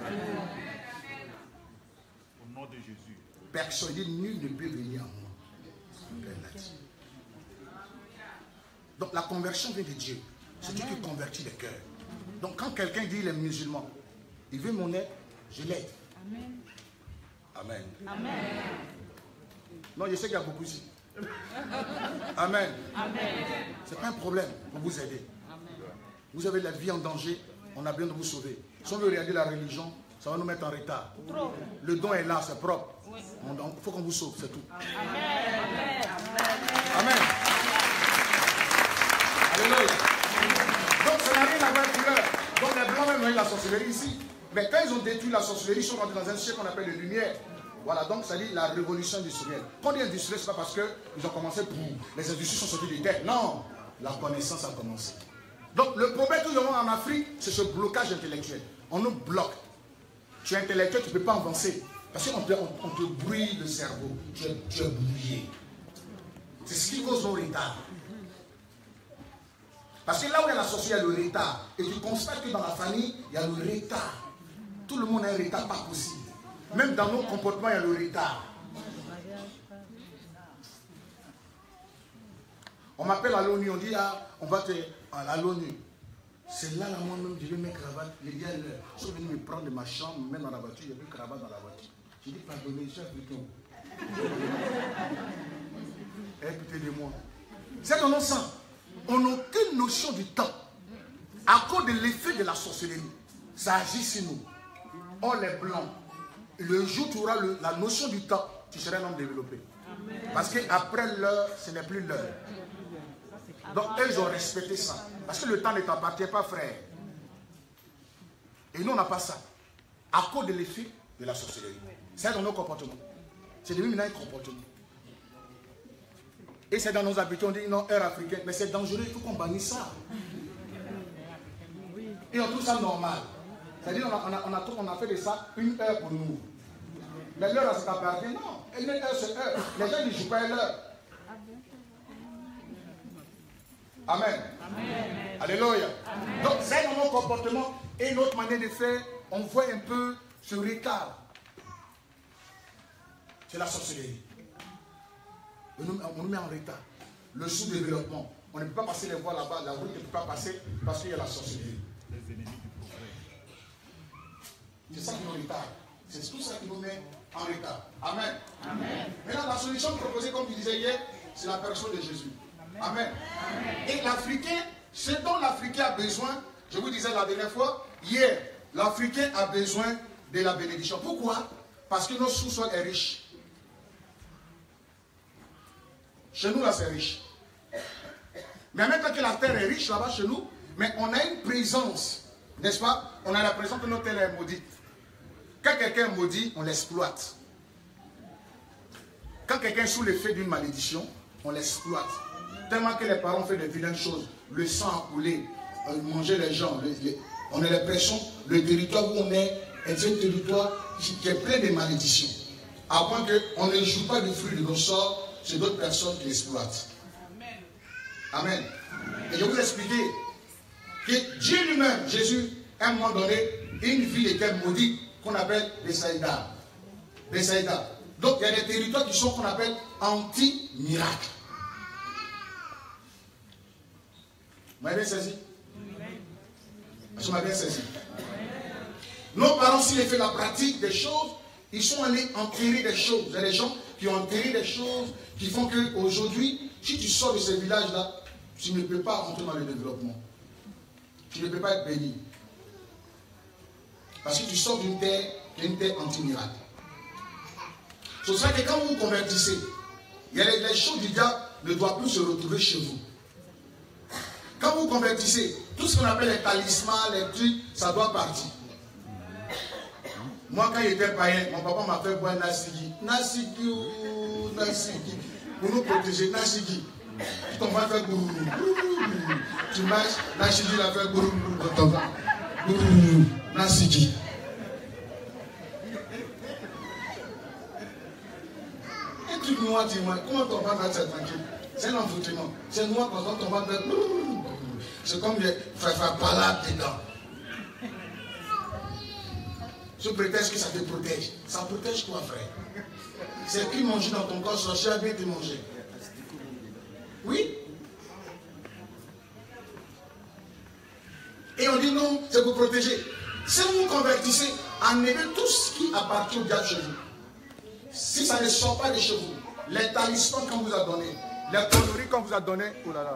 Au nom de Jésus. Personne, il dit, nul ne peut venir à moi sans que le Père me l'a dit. Donc la conversion vient de Dieu. C'est Dieu qui convertit les cœurs. Donc quand quelqu'un dit il est musulman, il veut mon aide, je l'aide. Amen. Amen. Amen. Non, je sais qu'il y a beaucoup ici. Amen. Ce n'est pas un problème pour vous aider. Vous avez la vie en danger, on a besoin de vous sauver. Si on veut regarder la religion, ça va nous mettre en retard. Le don est là, c'est propre. Il faut qu'on vous sauve, c'est tout. Amen. Alléluia. Donc ça n'a rien à voir avec l'heure. Donc les blancs même ont eu la sorcellerie ici. Mais quand ils ont détruit la sorcellerie, ils sont rentrés dans un siècle qu'on appelle les Lumières. Voilà, donc ça dit la révolution industrielle. Quand on dit industrielle, ce n'est pas parce qu'ils ont commencé pour... Les industries sont sorties des terres. Non, la connaissance a commencé. Donc le problème que nous avons en Afrique, c'est ce blocage intellectuel. On nous bloque. Tu es intellectuel, tu ne peux pas avancer. Parce qu'on te brouille le cerveau. Tu es brouillé. C'est ce qui cause nos retards. Parce que là où il y a la sorcière, il y a le retard. Et tu constates que dans la famille, il y a le retard. Tout le monde a un retard pas possible. Même dans nos comportements, il y a le retard. On m'appelle à l'ONU, on dit, ah, on va à l'ONU. C'est là, moi-même, je vais mettre cravate. Les gars, ils sont venus me prendre de ma chambre, même dans la voiture, il y avait une cravate dans la voiture. J'ai dit, pardonnez, je suis africain. Écoutez-moi. C'est dans nos sangs. On n'a aucune notion du temps. À cause de l'effet de la sorcellerie, ça agit sur nous. Or, les blancs, le jour où tu auras la notion du temps, tu seras un homme développé. Parce qu'après l'heure, ce n'est plus l'heure. Donc, eux, ils ont respecté ça. Parce que le temps ne t'appartient pas, frère. Et nous, on n'a pas ça. À cause de l'effet de la sorcellerie. C'est dans nos comportements. C'est devenu un comportement. Et c'est dans nos habitudes, on dit non, heure africaine. Mais c'est dangereux, il faut qu'on bannisse ça. Et on trouve ça normal. C'est-à-dire, on a fait de ça une heure pour nous. Mais l'heure, ça t'appartient. Non, une heure, c'est heure. Les gens ne jouent pas à l'heure. Amen. Amen. Alléluia. Amen. Donc, c'est dans nos comportements et notre manière de faire, on voit un peu ce retard. C'est la sorcellerie. On nous met en retard. Le sous-développement. On ne peut pas passer les voies là-bas. La route ne peut pas passer parce qu'il y a la sorcellerie. C'est ça qui nous retarde. C'est tout ça qui nous met en retard. Amen. Amen. Maintenant, la solution proposée, comme tu disais hier, c'est la personne de Jésus. Amen. Amen. Et l'Africain, ce dont l'Africain a besoin, je vous disais la dernière fois, hier, l'Africain a besoin de la bénédiction. Pourquoi? Parce que notre sous-sol est riche. Chez nous, là, c'est riche. Mais même quand la terre est riche, là-bas, chez nous, mais on a une présence, n'est-ce pas? On a la présence que notre terre est maudite. Quand quelqu'un est maudit, on l'exploite. Quand quelqu'un est sous l'effet d'une malédiction, on l'exploite. Tellement que les parents ont fait de vilaines choses. Le sang a coulé, manger les gens. On a l'impression, le territoire où on est un territoire qui est plein de malédictions. À point qu'on ne joue pas du fruit de nos sorts, c'est d'autres personnes qui l'exploitent. Amen. Et je vais vous expliquer que Dieu lui-même, Jésus, à un moment donné, une ville était maudite qu'on appelle les Saïdas. Les Saïdas. Donc il y a des territoires qui sont qu'on appelle anti-miracles. Vous m'avez bien saisi? Je m'avais bien saisi. Nos parents, s'ils ont fait la pratique des choses, ils sont allés enterrer des choses. Il y a des gens qui ont enterré des choses qui font qu'aujourd'hui, si tu sors de ces villages-là, tu ne peux pas rentrer dans le développement. Tu ne peux pas être béni. Parce que tu sors d'une terre qui est une terre anti-miracle. C'est pour ça que quand vous vous convertissez, il y a les choses du diable ne doivent plus se retrouver chez vous. Quand vous convertissez, tout ce qu'on appelle les talismans, les trucs, ça doit partir. Moi, quand j'étais païen, mon papa m'a fait boire Nasigi. Nasigi ou Nasigi. Pour nous protéger, Nasigi. Tu vas faire gourou. Tu marches, Nasigi l'a fait gourou. Nasigi. Un truc noir, dis-moi, comment ton ventre va être tranquille? C'est un envoûtement. C'est noir quand ton ventre va être... C'est comme les faire palade dedans. Sous prétexte que ça te protège. Ça protège quoi, frère? C'est qui mange dans ton corps, sorcier a bien te manger. Oui? Et on dit non, c'est pour protéger. Si vous vous convertissez, enlevez tout ce qui appartient au diable chez vous. Si ça ne sort pas de chez vous, les talismans qu'on vous a donnés, les conneries qu'on vous a données, oh là là.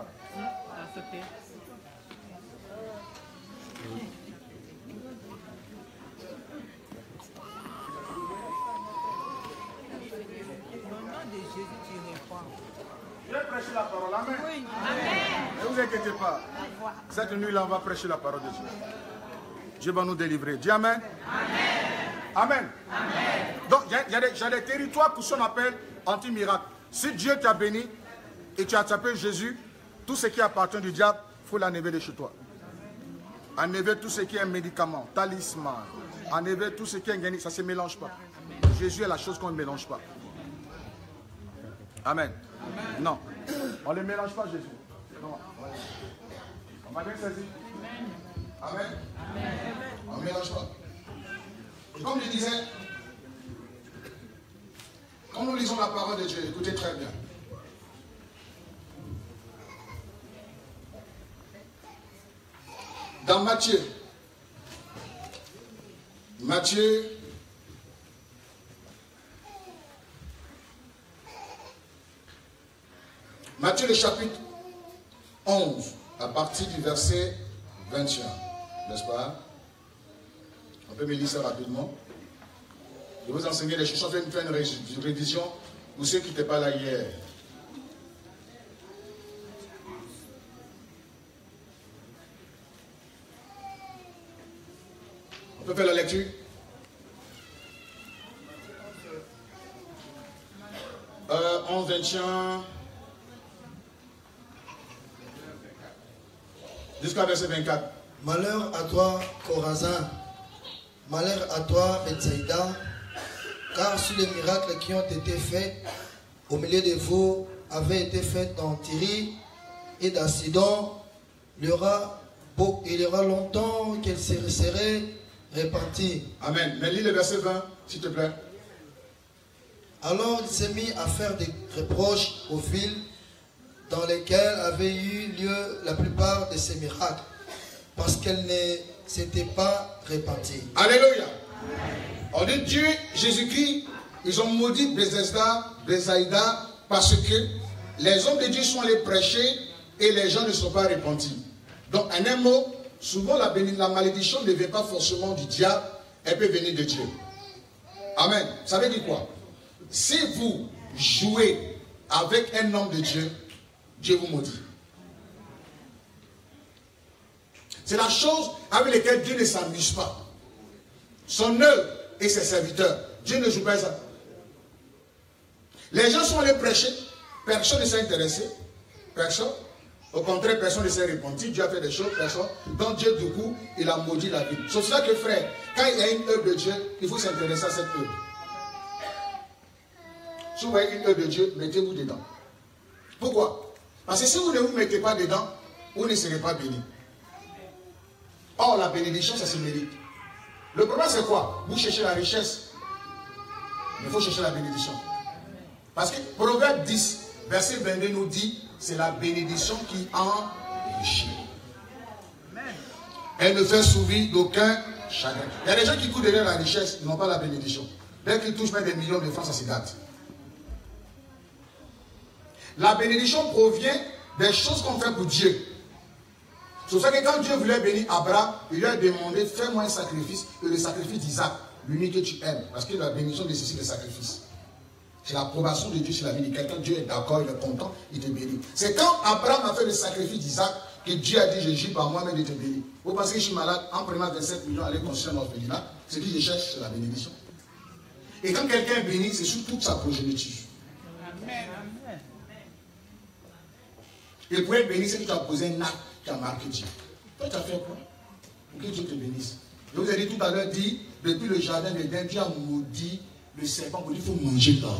Je vais prêcher la parole. Amen. Oui. Amen. Ne vous inquiétez pas. Cette nuit-là, on va prêcher la parole de Dieu. Dieu va nous délivrer. Dis Amen. Amen. Amen. Donc, il y a des territoires pour ce qu'on appelle anti-miracle. Si Dieu t'a béni et tu as tapé Jésus, tout ce qui appartient du diable, il faut l'enlever de chez toi. Enlever tout ce qui est médicament, talisman. Enlever tout ce qui est gagné. Ça ne se mélange pas. Jésus est la chose qu'on ne mélange pas. Amen. Non. On ne mélange pas Jésus. Non. On m'a bien saisi. Amen. On ne mélange pas. Et comme je disais, quand nous lisons la parole de Dieu, écoutez très bien. Dans Matthieu, le chapitre 11, à partir du verset 21, n'est-ce pas? On peut me lire ça rapidement. Je vais vous enseigner les choses. Je vais faire une révision pour ceux qui n'étaient pas là hier. On peut faire la lecture? En 21 jusqu'à verset 24. Malheur à toi, Chorazin. Malheur à toi, Bethsaïda. Car si les miracles qui ont été faits au milieu de vous avaient été faits dans Tyr et dans Sidon, il y aura longtemps qu'elle serait répartie. Amen. Mais lis le verset 20, s'il te plaît. Alors il s'est mis à faire des reproches aux villes dans lesquelles avaient eu lieu la plupart de ces miracles, parce qu'elles ne s'étaient pas répandues. Alléluia. On dit Dieu, Jésus-Christ, ils ont maudit Bethsaïda parce que les hommes de Dieu sont allés prêcher et les gens ne sont pas répandus. Donc, en un mot, souvent la malédiction ne vient pas forcément du diable, elle peut venir de Dieu. Amen. Ça veut dire quoi? Si vous jouez avec un homme de Dieu, Dieu vous maudit. C'est la chose avec laquelle Dieu ne s'amuse pas. Son œuvre et ses serviteurs. Dieu ne joue pas ça. Les gens sont allés prêcher, personne ne s'est intéressé. Personne. Au contraire, personne ne s'est répandu. Dieu a fait des choses, personne. Donc Dieu, du coup, il a maudit la vie. C'est pour ça que, frère, quand il y a une œuvre de Dieu, il faut s'intéresser à cette œuvre. Si vous voyez une œuvre de Dieu, mettez-vous dedans. Pourquoi? Parce que si vous ne vous mettez pas dedans, vous ne serez pas béni. Or, la bénédiction, ça se mérite. Le problème, c'est quoi? Vous cherchez la richesse. Il faut chercher la bénédiction. Parce que Proverbe 10, verset 22 nous dit, c'est la bénédiction qui enrichit. Elle ne fait sourire d'aucun chagrin. Il y a des gens qui courent derrière la richesse, ils n'ont pas la bénédiction. Dès qu'ils touchent même des millions de francs, ça se gâte. La bénédiction provient des choses qu'on fait pour Dieu. C'est pour ça que quand Dieu voulait bénir Abraham, il lui a demandé, fais-moi un sacrifice, et le sacrifice d'Isaac, l'unique que tu aimes. Parce que la bénédiction nécessite le sacrifice. C'est l'approbation de Dieu sur la vie de quelqu'un. Dieu est d'accord, il est content, il te bénit. C'est quand Abraham a fait le sacrifice d'Isaac que Dieu a dit, je gis par moi-même de te bénir. Vous pensez que je suis malade, en prenant 27 millions, aller construire un orphelinat, ce que je cherche, c'est la bénédiction. Et quand quelqu'un est béni, c'est sur toute sa progéniture. Amen. Et pour être béni, c'est que tu as posé un acte qui a marqué Dieu. Toi, tu as fait quoi? Pour que Dieu te bénisse. Je vous ai dit tout à l'heure, depuis le jardin d'Éden, Dieu a maudit le serpent pour dire qu'il faut manger l'homme.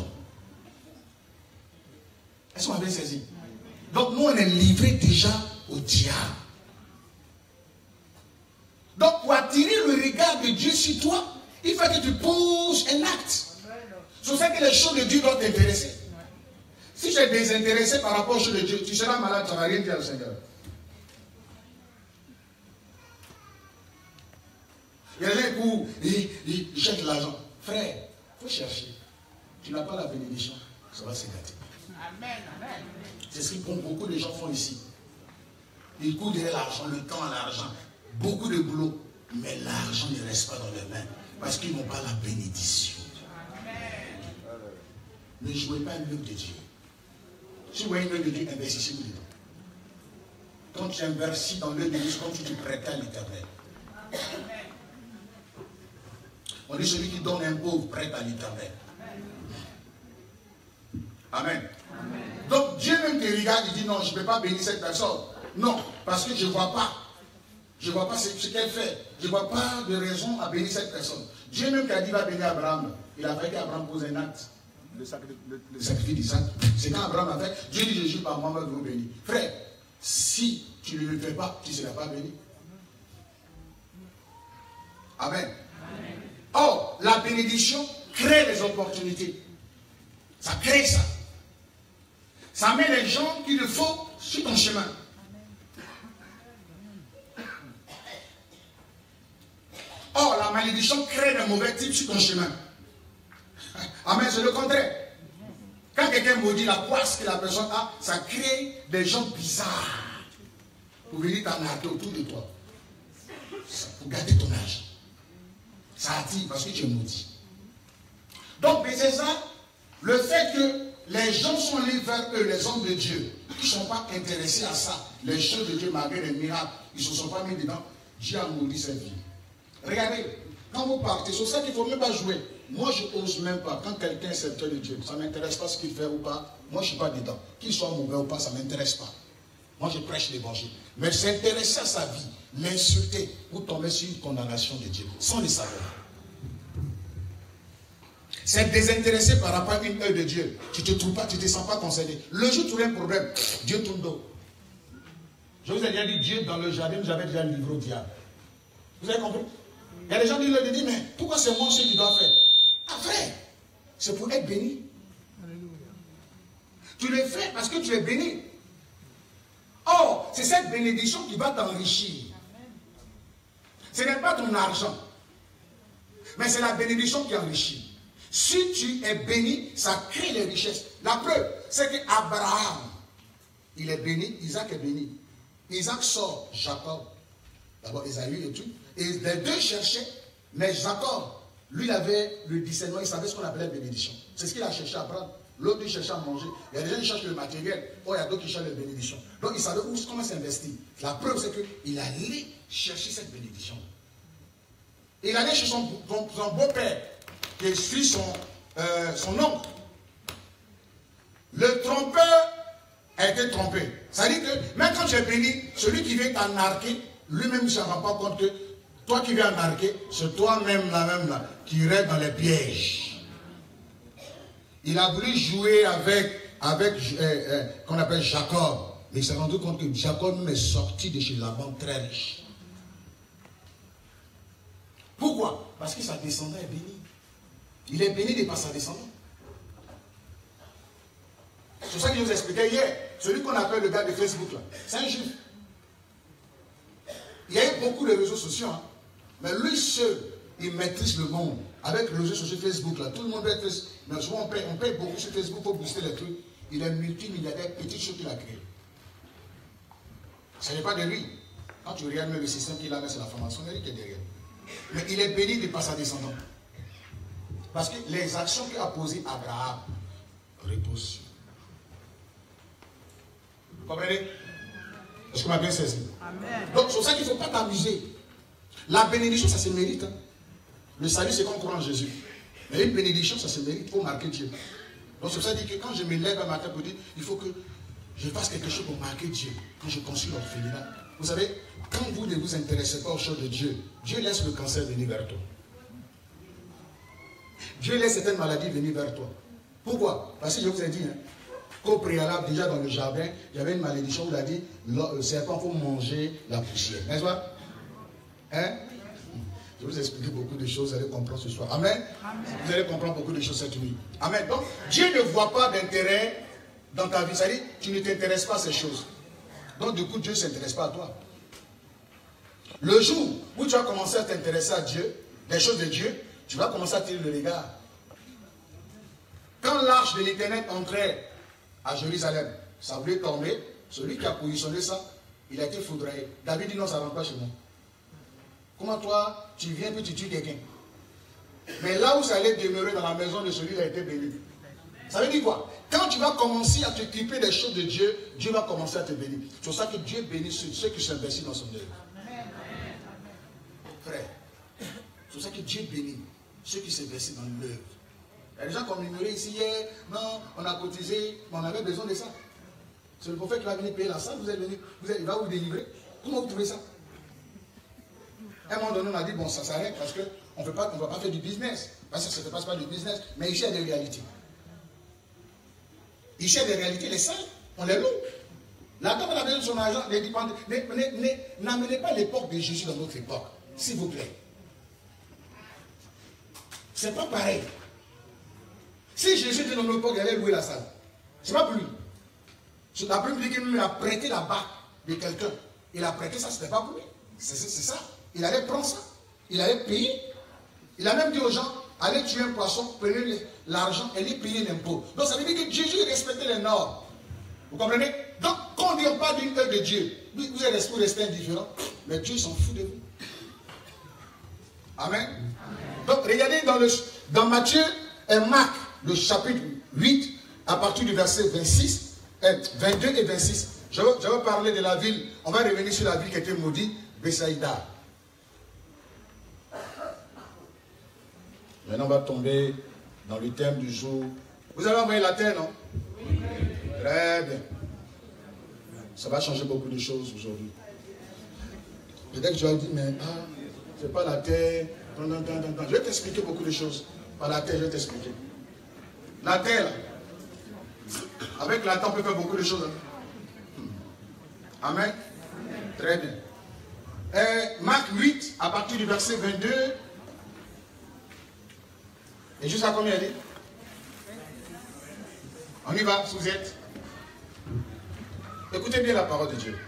Est-ce qu'on avait saisi? Donc nous, on est livrés déjà au diable. Donc pour attirer le regard de Dieu sur toi, il faut que tu poses un acte. C'est pour ça que les choses de Dieu doivent t'intéresser. Si tu es désintéressé par rapport aux choses de Dieu, tu seras malade, tu n'as rien dit au Seigneur. Il y a des gens qui cherchent l'argent. Frère, il faut chercher. Tu n'as pas la bénédiction. ça va se gâter. C'est ce que beaucoup de gens font ici. Ils courent derrière l'argent, le temps à l'argent. Beaucoup de boulot. Mais l'argent ne reste pas dans les mains. Parce qu'ils n'ont pas la bénédiction. Ne jouez pas une œuvre de Dieu. Si vous voyez une œuvre de Dieu, investissez-vous dedans. Quand tu investis dans l'œuvre de Dieu, c'est comme si tu prêtais à l'Éternel. On dit celui qui donne un pauvre prête à l'Éternel. Amen. Amen. Donc Dieu même te regarde, il dit non, je ne peux pas bénir cette personne. Non, parce que je ne vois pas. Je ne vois pas ce qu'elle fait. Je ne vois pas de raison à bénir cette personne. Dieu même qui a dit va bénir Abraham, il a fait qu'Abraham pose un acte. Le sacrifice d'Isaac. C'est quand Abraham a fait, Dieu dit Jésus par moi, vous bénir. Frère, si tu ne le fais pas, tu ne seras pas béni. Amen. Amen. Or, la bénédiction crée des opportunités. Ça crée ça. Ça met les gens qu'il faut sur ton chemin. Or, la malédiction crée des mauvais types sur ton chemin. Amen, c'est le contraire. Quand quelqu'un maudit la poisse que la personne a, ça crée des gens bizarres pour venir t'arnaquer autour de toi. Pour garder ton argent. Ça attire parce que tu es maudit. Donc, c'est ça, le fait que les gens sont allés vers eux, les hommes de Dieu, qui ne sont pas intéressés à ça, les choses de Dieu, malgré les miracles, ils ne se sont pas mis dedans. Dieu a maudit cette vie. Regardez, quand vous partez, c'est ça qu'il ne faut même pas jouer. Moi, je n'ose même pas. Quand quelqu'un est serviteur de Dieu, ça ne m'intéresse pas ce qu'il fait ou pas. Moi, je ne suis pas dedans. Qu'il soit mauvais ou pas, ça ne m'intéresse pas. Moi, je prêche l'évangile. Mais s'intéresser à sa vie, l'insulter ou tomber sur une condamnation de Dieu, sans le savoir. C'est désintéressé par rapport à une œuvre de Dieu. Tu ne te trouves pas, tu ne te sens pas concerné. Le jour où tu as un problème, Dieu tourne dos. Je vous ai déjà dit, Dieu dans le jardin, j'avais déjà livré au diable. Vous avez compris? Il y a des gens qui leur disent, mais pourquoi c'est moi ce qui doit faire? Ah frère, c'est pour être béni. Alléluia. Tu le fais parce que tu es béni. Or, c'est cette bénédiction qui va t'enrichir. Ce n'est pas ton argent, mais c'est la bénédiction qui enrichit. Si tu es béni, ça crée les richesses. La preuve, c'est qu'Abraham, il est béni, Isaac est béni. Isaac sort Jacob. D'abord Esaü et tout. Et les deux cherchaient, mais Jacob, lui, il avait le discernement, il savait ce qu'on appelait bénédiction. C'est ce qu'il a cherché à prendre. L'autre, il cherchait à manger. Il y a des gens qui cherchent le matériel. Oh, il y a d'autres qui cherchent les bénédictions. Donc, il savait comment s'investir. La preuve, c'est qu'il allait chercher cette bénédiction. Il allait chez son beau-père, qui suit son oncle. Le trompeur a été trompé. Ça dit que, même quand tu es béni, celui qui vient t'arnaquer, lui-même ne se rend pas compte que toi qui viens arnaquer, c'est toi-même là, qui reste dans les pièges. Il a voulu jouer avec qu'on appelle Jacob. Mais il s'est rendu compte que Jacob est sorti de chez Laban très riche. Pourquoi? Parce que sa descendance est bénie. Il est béni de par sa descendance. C'est ça que je vous expliquais hier. Celui qu'on appelle le gars de Facebook, là, c'est un juif. Il y a eu beaucoup de réseaux sociaux, hein. Mais lui seul, il maîtrise le monde. Avec les réseaux sociaux Facebook, là, tout le monde peut être... Mais souvent, on paye beaucoup sur Facebook pour booster les trucs. Il est multimilliardaire, petite chose qu'il a créé. Ce n'est pas de lui. Quand tu regardes même le système qu'il a, c'est la franc-maçonnerie qui est derrière. Mais il est béni de par sa descendance. Parce que les actions qu'il a posées Abraham reposent sur. Vous comprenez? Est-ce qu'on m'a bien saisi? Amen. Donc, c'est pour ça qu'il ne faut pas t'amuser. La bénédiction, ça se mérite. Hein. Le salut, c'est qu'on croit en Jésus. Mais une bénédiction, ça se mérite. Il faut marquer Dieu. Donc, c'est pour ça que quand je me lève un matin pour dire, il faut que je fasse quelque chose pour marquer Dieu. Quand je construis l'orphelinat. Vous savez, quand vous ne vous intéressez pas aux choses de Dieu, Dieu laisse le cancer venir vers toi. Dieu laisse certaines maladies venir vers toi. Pourquoi? Parce que je vous ai dit, hein, qu'au préalable, déjà dans le jardin, il y avait une malédiction où il a dit, le serpent, il faut manger la poussière. N'est-ce pas? Hein? Je vais vous expliquer beaucoup de choses, vous allez comprendre ce soir. Amen? Amen. Vous allez comprendre beaucoup de choses cette nuit. Amen. Donc, Dieu ne voit pas d'intérêt dans ta vie. C'est-à-dire, tu ne t'intéresses pas à ces choses. Donc, du coup, Dieu ne s'intéresse pas à toi. Le jour où tu vas commencer à t'intéresser à Dieu, des choses de Dieu, tu vas commencer à tirer le regard. Quand l'arche de l'Éternel entrait à Jérusalem, ça voulait tomber. Celui qui a positionné ça, il a été foudroyé. David dit non, ça ne rentre pas chez moi. Comment toi, tu viens puis tu tues quelqu'un? Mais là où ça allait demeurer dans la maison de celui qui a été béni. Ça veut dire quoi? Quand tu vas commencer à t'occuper des choses de Dieu, Dieu va commencer à te bénir. C'est pour ça que Dieu bénit ceux qui s'investissent dans son œuvre. Frère, c'est pour ça que Dieu bénit ceux qui s'investissent dans l'œuvre. Il y a des gens qui ont murmuré ici hier, non, on a cotisé, mais on avait besoin de ça. C'est le prophète qui va venir payer la salle, il va vous délivrer. Comment vous trouvez ça? À un moment donné, on a dit, bon, ça s'arrête parce qu'on ne va pas faire du business. Parce que ça ne se passe pas du business, mais ici, il y a des réalités. Ici, il y a des réalités, les salles, on les loue. La dame a besoin de son argent, n'amenez pas l'époque de Jésus dans notre époque, s'il vous plaît. C'est pas pareil. Si Jésus était dans notre époque, il allait louer la salle. C'est pas pour lui. La Bible dit qu'il a prêté la barque de quelqu'un. Il a prêté ça, ce n'était pas pour lui. C'est ça. Il allait prendre ça. Il allait payer. Il a même dit aux gens, allez tuer un poisson, prenez l'argent et lui payer l'impôt. Donc ça veut dire que Jésus respectait les normes. Vous comprenez? Donc quand on dit on parle d'une œuvre de Dieu, vous êtes resté indifférent, mais Dieu s'en fout de vous. Amen. Donc regardez dans Matthieu et Marc, le chapitre 8, à partir du verset 22 et 26. Je vais parler de la ville. On va revenir sur la ville qui était maudite, Bethsaïda. Maintenant, on va tomber dans le thème du jour. Vous avez envoyé la terre, non? Oui. Très bien. Ça va changer beaucoup de choses aujourd'hui. Peut-être que tu vas dire, mais c'est pas la terre. Non. Je vais t'expliquer beaucoup de choses. Pas la terre, je vais t'expliquer. La terre, là. Avec la terre, on peut faire beaucoup de choses. Amen. Très bien. Marc 8, à partir du verset 22. Et jusqu'à combien il dit? On y va, vous êtes. Écoutez bien la parole de Dieu.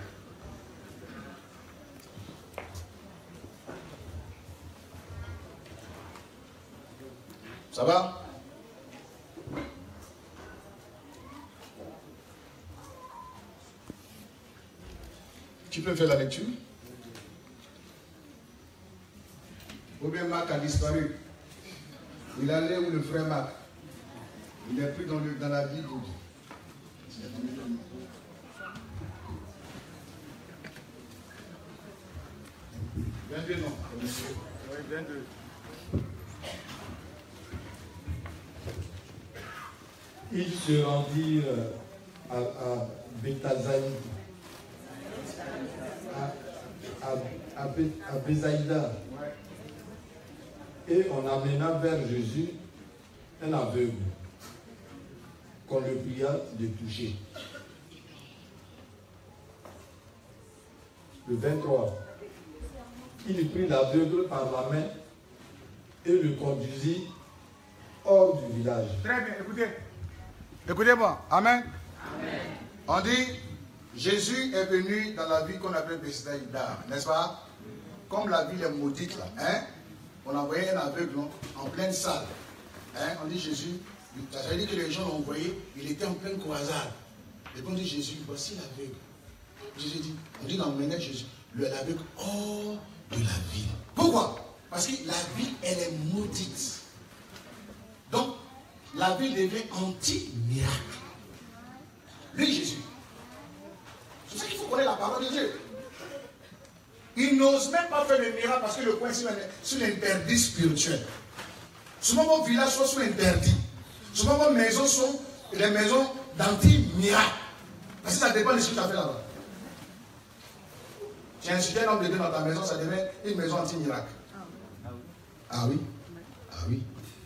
Ça va? Tu peux faire la lecture? Ou bien Marc a disparu. Il allait où le frère Marc? Il n'est plus dans la Bible. non. Oui, 22. Ils se rendirent à Bethsaïda, à Bethsaïda, et on amena vers Jésus un aveugle qu'on le pria de toucher. Le 23. Il prit l'aveugle par la main et le conduisit hors du village. Très bien, écoutez. Écoutez-moi. Amen. Amen. On dit, Jésus est venu dans la ville qu'on appelle Bethsaïda, n'est-ce pas? Comme la ville est maudite là, hein? On a envoyé un aveugle en pleine salle. Hein? On dit Jésus, ça veut dire que les gens l'ont envoyé, il était en pleine croisade. Et puis on dit Jésus, voici l'aveugle. Jésus dit, on dit d'emmener Jésus, l'aveugle hors de la ville. Pourquoi? Parce que la ville, elle est maudite. Donc, la ville devient anti-miracle. Lui, Jésus. C'est ça qu'il faut connaître la parole de Dieu. Il n'ose même pas faire le miracle parce que le coin c'est l'interdit spirituel. Souvent vos villages sont sous interdit. Souvent vos maisons sont les maisons d'anti-miracle. Parce que ça dépend de ce que tu as fait là-bas. Tu as insulté un homme de Dieu dans ta maison, ça devient une maison anti-miracle. Ah oui? Ah oui?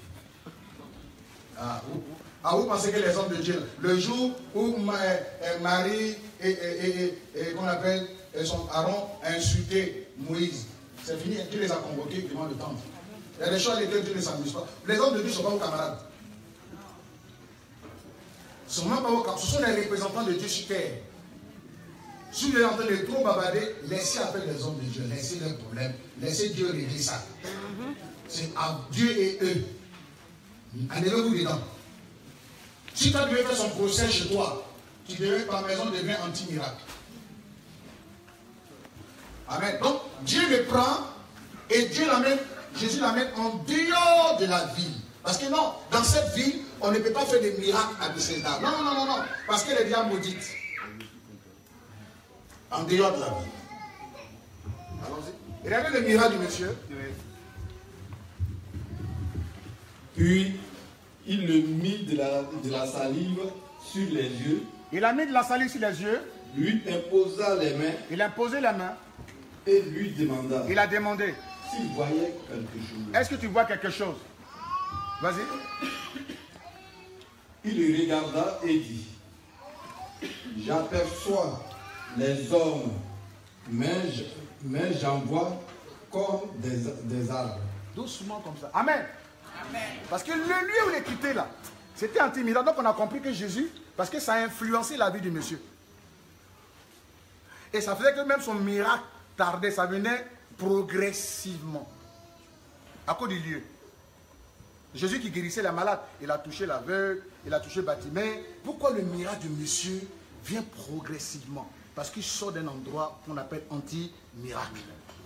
Ah, vous pensez que les hommes de Dieu, le jour où Marie et qu'on appelle Aaron a insulté Moïse, c'est fini, Dieu les a convoqués devant le temple. Il y a des choses lesquelles Dieu ne s'amuse pas. Les hommes de Dieu ne sont pas vos camarades. Ce sont les représentants de Dieu sur terre. Si vous êtes en train de trop bavarder, laissez avec les hommes de Dieu, laissez leurs problèmes, laissez Dieu régler ça. C'est à Dieu et eux. Allez-vous dedans. Si toi devais faire son procès chez toi, ta maison devient anti-miracle. Amen. Donc, Dieu le prend et Jésus l'amène en dehors de la ville. Parce que non, dans cette ville, on ne peut pas faire des miracles à Bethesda. Non, non, non, non, parce qu'elle est déjà maudite. En dehors de la ville. Allons-y. Regardez le miracle du monsieur. Puis, il le mit de la salive sur les yeux. Il a mis de la salive sur les yeux. Lui imposa les mains. Il a imposé la main. Et lui demanda. Il a demandé. S'il voyait quelque chose. Est-ce que tu vois quelque chose? Vas-y. Il le regarda et dit. J'aperçois les hommes, mais j'en vois comme des arbres. Doucement comme ça. Amen. Amen. Parce que le lieu où il est quitté là, c'était intimidant. Donc on a compris que Jésus, parce que ça a influencé la vie du monsieur. Et ça faisait que même son miracle tardait, ça venait progressivement. À cause du lieu. Jésus qui guérissait la malade, il a touché l'aveugle, il a touché Bartimée. Pourquoi le miracle du monsieur vient progressivement? Parce qu'il sort d'un endroit qu'on appelle anti-miracle.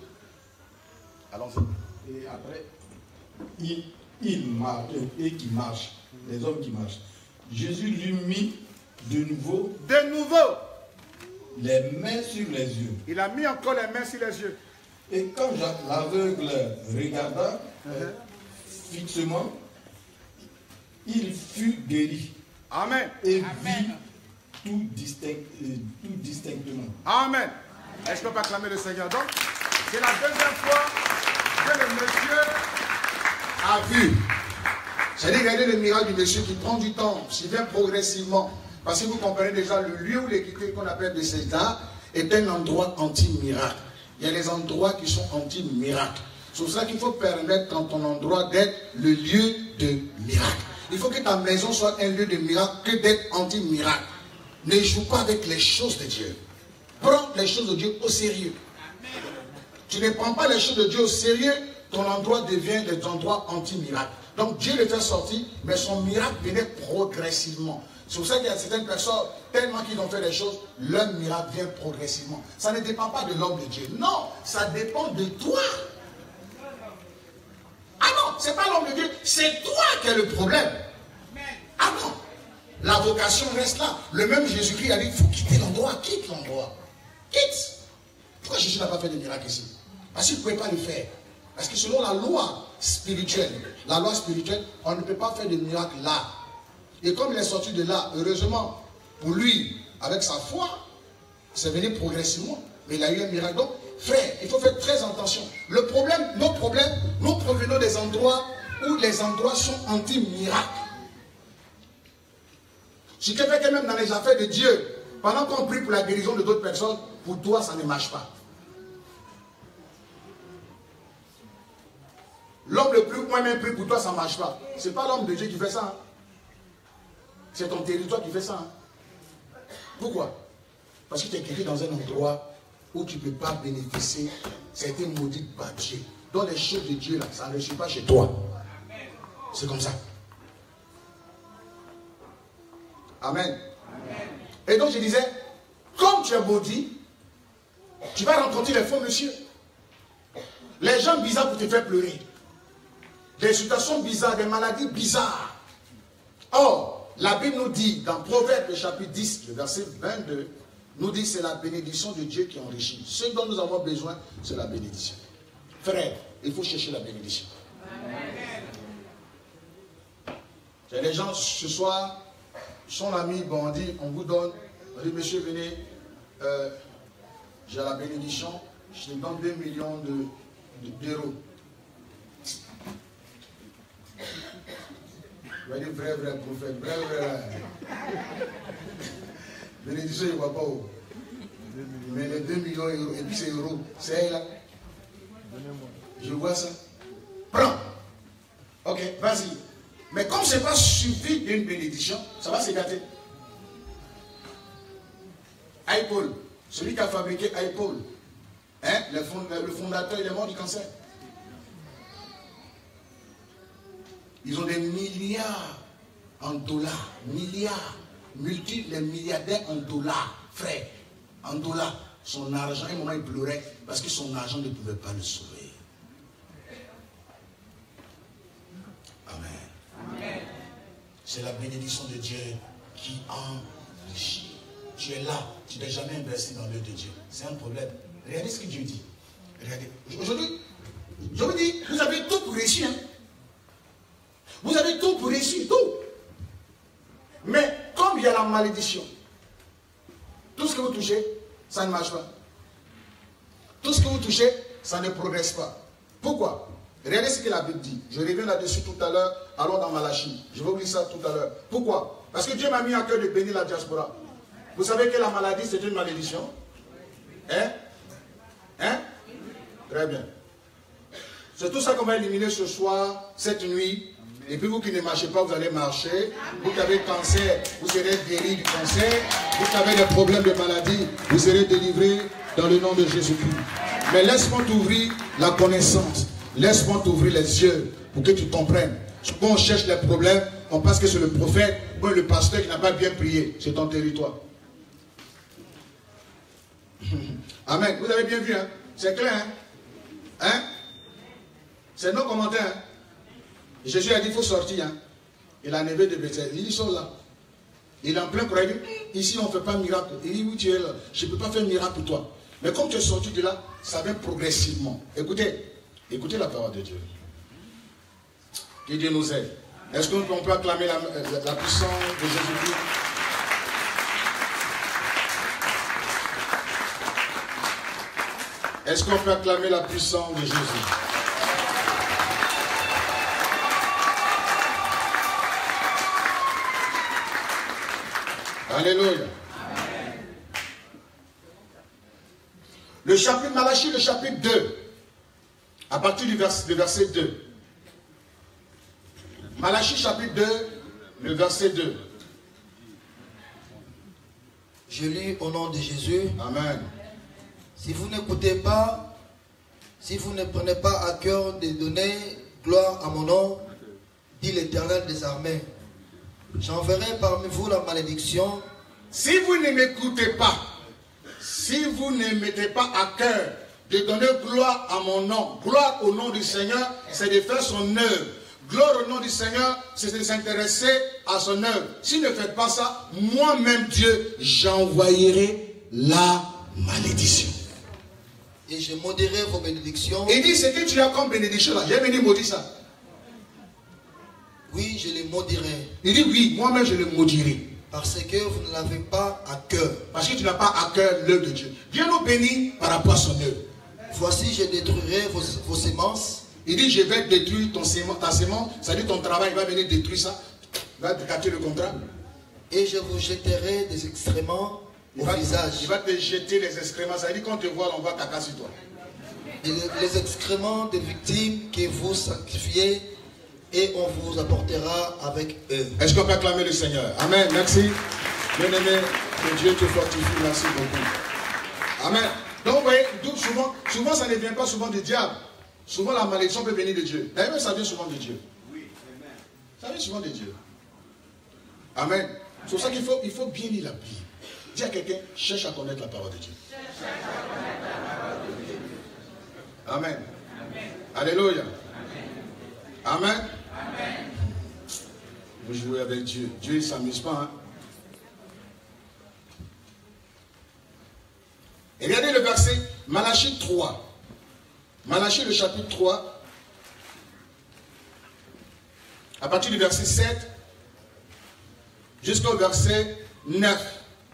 Allons-y. Et après, il marche, et qui marche, les hommes qui marchent. Jésus lui mit de nouveau les mains sur les yeux. Il a mis encore les mains sur les yeux. Et quand l'aveugle regarda fixement, il fut guéri. Amen. Et vit tout distinctement. Amen. Est-ce qu'on peut acclamer le Seigneur? Donc, c'est la deuxième fois que le monsieur a vu. C'est-à-dire, regardez le miracle du monsieur qui prend du temps, qui vient progressivement. Parce que vous comprenez déjà, le lieu où il est quitté, qu'on appelle Bethesda, est un endroit anti-miracle. Il y a des endroits qui sont anti-miracle. C'est pour ça qu'il faut permettre dans ton endroit d'être le lieu de miracle. Il faut que ta maison soit un lieu de miracle que d'être anti-miracle. Ne joue pas avec les choses de Dieu. Prends les choses de Dieu au sérieux. Tu ne prends pas les choses de Dieu au sérieux, ton endroit devient des endroits anti-miracle. Donc Dieu le fait sortir, mais son miracle venait progressivement. C'est pour ça qu'il y a certaines personnes, tellement qu'ils ont fait les choses, leur miracle vient progressivement. Ça ne dépend pas de l'homme de Dieu. Non, ça dépend de toi. Ah non, c'est pas l'homme de Dieu, c'est toi qui as le problème. Ah non, la vocation reste là. Le même Jésus-Christ a dit, il faut quitter l'endroit, quitte l'endroit. Quitte. Pourquoi Jésus n'a pas fait de miracle ici? Parce qu'il ne pouvait pas le faire. Parce que selon la loi spirituelle, on ne peut pas faire de miracle là. Et comme il est sorti de là, heureusement, pour lui, avec sa foi, c'est venu progressivement. Mais il a eu un miracle. Donc, frère, il faut faire très attention. Le problème, nos problèmes, nous provenons des endroits où les endroits sont anti-miracle. Ce qui fait que même dans les affaires de Dieu, pendant qu'on prie pour la guérison de d'autres personnes, pour toi, ça ne marche pas. L'homme le plus moi-même prie pour toi, ça ne marche pas. Ce n'est pas l'homme de Dieu qui fait ça. Hein. C'est ton territoire qui fait ça. Hein. Pourquoi? Parce que tu es quitté dans un endroit où tu ne peux pas bénéficier. Ça a été maudit par Dieu. Dans les choses de Dieu, là, ça ne suit pas chez toi. C'est comme ça. Amen. Et donc je disais, comme tu es maudit, tu vas rencontrer les faux monsieur. Les gens bizarres pour te faire pleurer. Des situations bizarres, des maladies bizarres. Or, la Bible nous dit, dans Proverbe, le chapitre 10, le verset 22, nous dit c'est la bénédiction de Dieu qui enrichit. Ce dont nous avons besoin, c'est la bénédiction. Frère, il faut chercher la bénédiction. Il y a des gens, ce soir, son ami, bon, on dit, on vous donne, on dit, monsieur, venez, j'ai la bénédiction, je te donne 2 millions d'euros. Il va dire, vrai prophète, vrai. Bénédiction, il ne voit pas où. Mais les 2 millions d'euros, et puis c'est euros, c'est elle là. Je vois ça. Prends. Ok, vas-y. Mais comme ce n'est pas suffit d'une bénédiction, ça va se gâter. iPol, celui qui a fabriqué iPol, hein, le fondateur, il est mort du cancer. Ils ont des milliards en dollars, milliards, les milliardaires en dollars, frère, en dollars. Son argent, à un moment il pleurait parce que son argent ne pouvait pas le sauver. Amen. C'est la bénédiction de Dieu qui enrichit. Tu es là, tu n'es jamais investi dans l'œuvre de Dieu. C'est un problème. Regardez ce que Dieu dit. Regardez. Aujourd'hui, je vous dis, vous avez tout pour réussir. Hein? Vous avez tout pour réussir, tout. Mais comme il y a la malédiction, tout ce que vous touchez, ça ne marche pas. Tout ce que vous touchez, ça ne progresse pas. Pourquoi? Regardez ce que la Bible dit. Je reviens là-dessus tout à l'heure. Allons dans Malachie. Je vais oublier ça tout à l'heure. Pourquoi? Parce que Dieu m'a mis à cœur de bénir la diaspora. Vous savez que la maladie, c'est une malédiction? Hein? Hein? Très bien. C'est tout ça qu'on va éliminer ce soir, cette nuit. Et puis vous qui ne marchez pas, vous allez marcher. Vous qui avez cancer, vous serez guéris du cancer. Vous qui avez des problèmes de maladie, vous serez délivrés dans le nom de Jésus-Christ. Mais laisse-moi t'ouvrir la connaissance. Laisse-moi t'ouvrir les yeux pour que tu comprennes. Quand on cherche les problèmes, on pense que c'est le prophète ou le pasteur qui n'a pas bien prié. C'est ton territoire. Amen. Vous avez bien vu, hein? C'est clair, hein? Hein? C'est nos commentaires, hein? Jésus a dit, il faut sortir. Hein? Il a enlevé de Bethsaïda. Il dit, sors là. Il est en plein croyant. Ici, on ne fait pas miracle. Il dit, oui, tu es là. Je ne peux pas faire miracle pour toi. Mais comme tu es sorti de là, ça vient progressivement. Écoutez. Écoutez la parole de Dieu. Que Dieu nous aide. Est-ce qu'on peut acclamer la puissance de Jésus-Christ? Est-ce qu'on peut acclamer la puissance de Jésus? Alléluia. Amen. Le chapitre Malachie, le chapitre 2, à partir du verset 2. Malachie chapitre 2, le verset 2. Je lis au nom de Jésus. Amen. Si vous n'écoutez pas, si vous ne prenez pas à cœur de donner gloire à mon nom, dit l'Éternel des armées, j'enverrai parmi vous la malédiction. Si vous ne m'écoutez pas, si vous ne mettez pas à cœur de donner gloire à mon nom, gloire au nom du Seigneur, c'est de faire son œuvre. Gloire au nom du Seigneur, c'est de s'intéresser à son œuvre. Si ne faites pas ça, moi-même Dieu, j'envoyerai la malédiction. Et je maudirai vos bénédictions. Il dit, ce que tu as comme bénédiction là, j'ai venu maudire ça. Oui, je les maudirai. Il dit, oui, moi-même je les maudirai. Parce que vous ne l'avez pas à cœur. Parce que tu n'as pas à cœur l'œuvre de Dieu. Dieu nous bénit par rapport à son œuvre. Voici, je détruirai vos semences. Il dit, je vais détruire ta sémence, c'est-à-dire ton travail, il va venir détruire ça. Il va gâter le contrat. Et je vous jetterai des excréments au visage. Il va te jeter les excréments, ça veut dire qu'on te voit, on va caca sur toi. Et les excréments des victimes que vous sacrifiez, et on vous apportera avec eux. Est-ce qu'on peut acclamer le Seigneur? Amen, merci. Bien-aimé, que Dieu te fortifie, merci beaucoup. Amen. Donc vous voyez, souvent ça ne vient pas souvent du diable. Souvent la malédiction peut venir de Dieu. D'ailleurs, ça vient souvent de Dieu. Oui, amen. Ça vient souvent de Dieu. Amen. C'est pour ça qu'il faut bien lire la Bible. Dis à quelqu'un, cherche à connaître la parole de Dieu. Amen. Amen. Alléluia. Amen. Amen. Amen. Vous jouez avec Dieu. Dieu ne s'amuse pas. Hein? Et regardez le verset Malachie 3. Malachie le chapitre 3. À partir du verset 7 jusqu'au verset 9.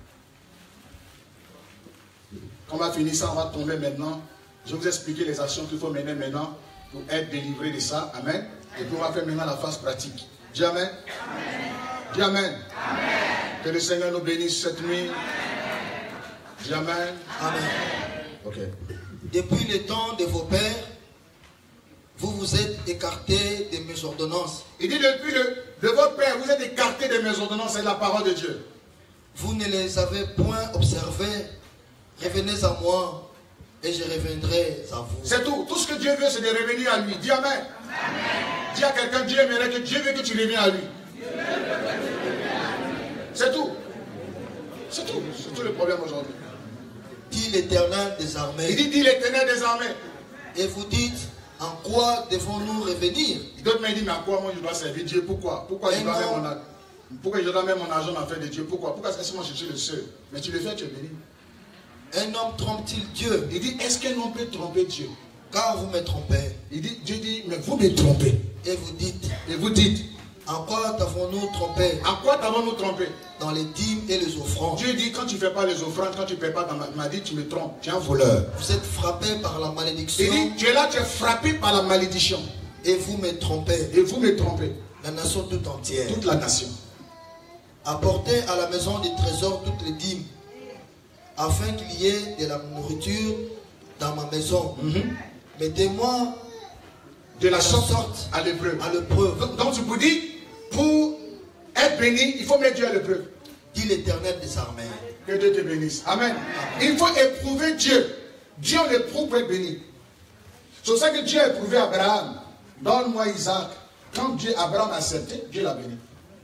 Quand on va finir ça, on va tomber maintenant. Je vais vous expliquer les actions qu'il faut mener maintenant pour être délivré de ça. Amen. Et puis on va faire maintenant la phase pratique. Dis Amen. Amen. Dis Amen. Amen. Que le Seigneur nous bénisse cette nuit. Dis Amen. Amen. Ok. Depuis le temps de vos pères, vous vous êtes écartés de mes ordonnances. Il dit depuis de votre père, vous êtes écartés de mes ordonnances, c'est la parole de Dieu. Vous ne les avez point observées. Revenez à moi et je reviendrai à vous. C'est tout. Tout ce que Dieu veut, c'est de revenir à lui. Dis Amen. Amen. Dis à quelqu'un, Dieu aimerait que Dieu veut que tu reviennes à lui. C'est tout. C'est tout. C'est tout le problème aujourd'hui. Dit l'Éternel des armées. Il dit l'Éternel des armées. Et vous dites, en quoi devons-nous revenir? D'autres me disent, mais à quoi moi je dois servir Dieu? Pourquoi? Pourquoi je dois mettre mon argent dans l'affaire de Dieu? Pourquoi? Pourquoi est-ce que moi je suis le seul? Mais tu le fais, tu es béni. Un homme trompe-t-il Dieu? Il dit, est-ce qu'un homme peut tromper Dieu? Car vous me trompez. Il dit, Dieu dit, mais vous me trompez. Et vous dites, en quoi t'avons-nous trompé? En quoi t'avons-nous trompé? Dans les dîmes et les offrandes. Dieu dit, quand tu ne fais pas les offrandes, quand tu ne paies pas dans ma dit, tu me trompes. Tu es un voleur. Vous êtes frappé par la malédiction. Il dit, tu es là, tu es frappé par la malédiction. Et vous me trompez. Et vous me trompez. La nation toute entière. Toute la nation. Apportez à la maison des trésors toutes les dîmes, afin qu'il y ait de la nourriture dans ma maison. Mettez-moi de la sorte à l'épreuve. Donc tu vous dis, pour être béni, il faut mettre Dieu à l'épreuve. Dit l'Éternel des armées. Que Dieu te bénisse. Amen. Il faut éprouver Dieu. Dieu on l'éprouve pour être béni. C'est pour ça que Dieu a éprouvé Abraham. Donne-moi Isaac. Quand Abraham a accepté, Dieu l'a béni.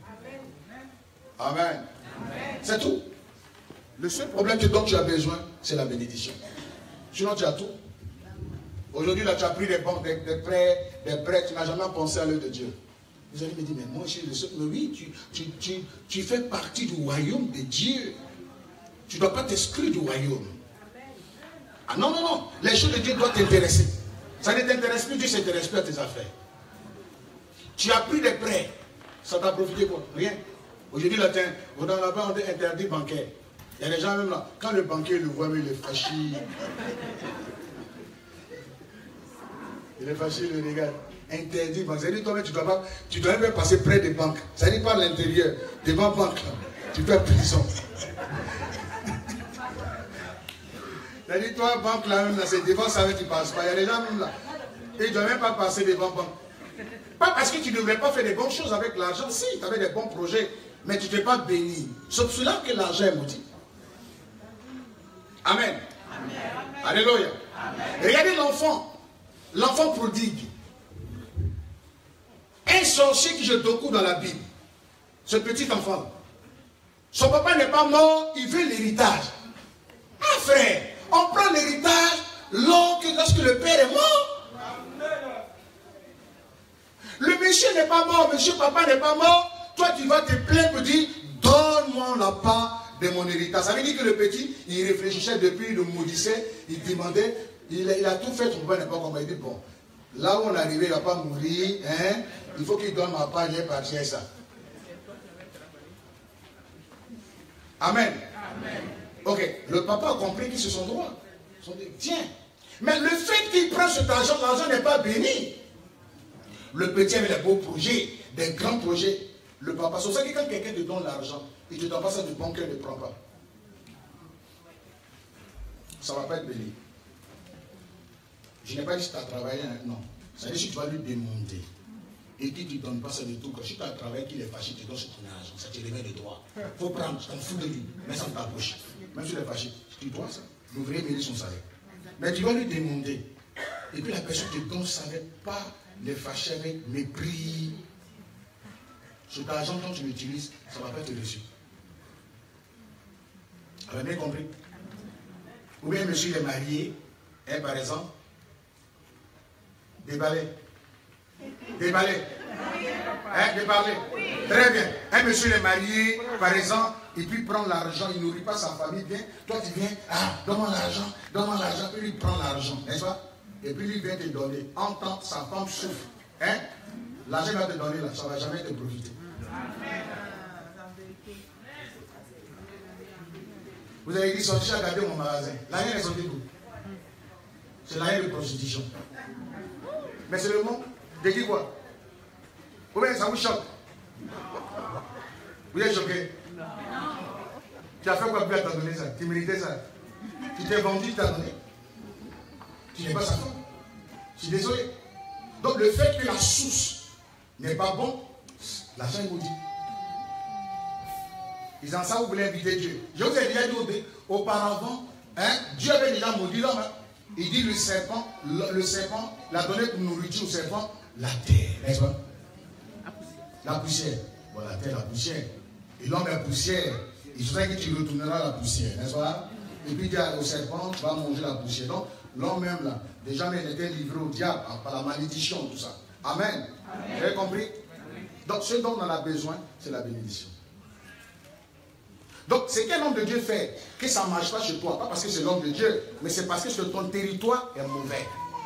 Amen. C'est tout. Le seul problème dont tu as besoin, c'est la bénédiction. Sinon tu as tout. Aujourd'hui, là, tu as pris des banques, des prêts, tu n'as jamais pensé à l'œuvre de Dieu. Vous allez me dire, mais moi, je suis le seul. Mais oui, tu fais partie du royaume de Dieu. Tu ne dois pas t'exclure du royaume. Ah non, non, non. Les choses de Dieu doivent t'intéresser. Ça ne t'intéresse plus, Dieu ne s'intéresse plus à tes affaires. Tu as pris des prêts. Ça t'a profité quoi? Rien. Aujourd'hui, là, on a interdit bancaire. Il y a des gens même là, quand le banquier le voit, il est fâché. Il est fâché, il le regarde. Interdit. Ça veut dire toi-même, tu dois même passer près des banques. Ça veut dire par l'intérieur, devant banque, tu fais prison. Ça veut dire toi, banque là même, c'est devant ça, tu ne passes pas. Il y a des gens même là. Et ils ne doivent même pas passer devant banque. Pas parce que tu ne devrais pas faire des bonnes choses avec l'argent. Si, tu avais des bons projets, mais tu ne t'es pas béni. C'est pour cela que l'argent est maudit. Amen. Amen. Alléluia. Amen. Regardez l'enfant. L'enfant prodigue. Un sorcier qui joue beaucoup dans la Bible. Ce petit enfant. Son papa n'est pas mort, il veut l'héritage. Ah frère, on prend l'héritage lorsque le père est mort. Le monsieur n'est pas mort, monsieur papa n'est pas mort. Toi tu vas te plaindre pour dire, donne-moi la part de mon héritage. Ça veut dire que le petit, il réfléchissait depuis, il le maudissait, il demandait, il a tout fait, son papa n'est pas comme il dit, bon, là où on est arrivé, il ne va pas mourir, hein, il faut qu'il donne ma part, j'ai parti à ça. Amen. Amen. Ok, le papa a compris que c'est son droit. Tiens, mais le fait qu'il prend cet argent, l'argent n'est pas béni. Le petit avait des beaux projets, des grands projets. Le papa, c'est pour ça que quand quelqu'un te donne l'argent, il ne te donne pas ça de bon cœur, ne prend pas. Ça ne va pas être béni. Je n'ai pas dit que tu as travaillé, non. Ça veut dire que tu vas lui demander. Et qu'il ne te donne pas ça de tout. Quand tu as travaillé, qu'il est fâché, tu te donnes ce ton argent. Ça te remet de toi. Il faut prendre, tu t'en fous de lui. Mais ça ne t'approche. Même si il est fâché, tu dois ça. L'ouvrier mérite son salaire. Mais tu vas lui demander. Et puis la personne te donne ça avec pas les fâcher avec mépris. Cet argent dont tu l'utilises, ça ne va pas être reçu. Vous avez bien compris? Ou bien monsieur est marié, hein, par exemple, déballer. Déballer. Hein, déballer. Très bien. Un monsieur est marié, par exemple, et puis prend l'argent, il ne nourrit pas sa famille bien. Toi tu viens, ah, donne-moi l'argent, puis lui prend l'argent, n'est-ce pas? Et puis lui vient te donner. En temps, sa femme souffre. Hein? L'argent va te donner là, ça ne va jamais te profiter. Vous avez dit, sorti à garder mon magasin. L'argent est sorti d'où? C'est l'argent de prostitution. Mais c'est le mot de dire quoi? Ou bien ça vous choque? Vous êtes choqué? Tu as fait quoi pour t'as donné ça? Tu méritais ça? Tu t'es vendu, tu t'as donné? Tu n'es pas sa femme. Je suis désolé. Donc le fait que la source n'est pas bon, l'argent est maudit. Ils en savent, vous voulez inviter Dieu. Je vous ai déjà dit auparavant, hein, Dieu avait déjà maudit l'homme. Hein. Il dit le serpent l'a donné pour nourriture au serpent, la terre, n'est-ce pas? La poussière. Bon, la terre, la poussière. Et l'homme est poussière. Il faudrait que tu retourneras à la poussière, n'est-ce pas? Et puis il dit au serpent, tu vas manger la poussière. Donc, l'homme même là, déjà même il était livré au diable par la malédiction, tout ça. Amen. Vous avez compris? Donc, ce dont on en a besoin, c'est la bénédiction. Donc, c'est qu'un homme de Dieu fait, que ça ne marche pas chez toi, pas parce que c'est l'homme de Dieu, mais c'est parce que ton territoire est mauvais.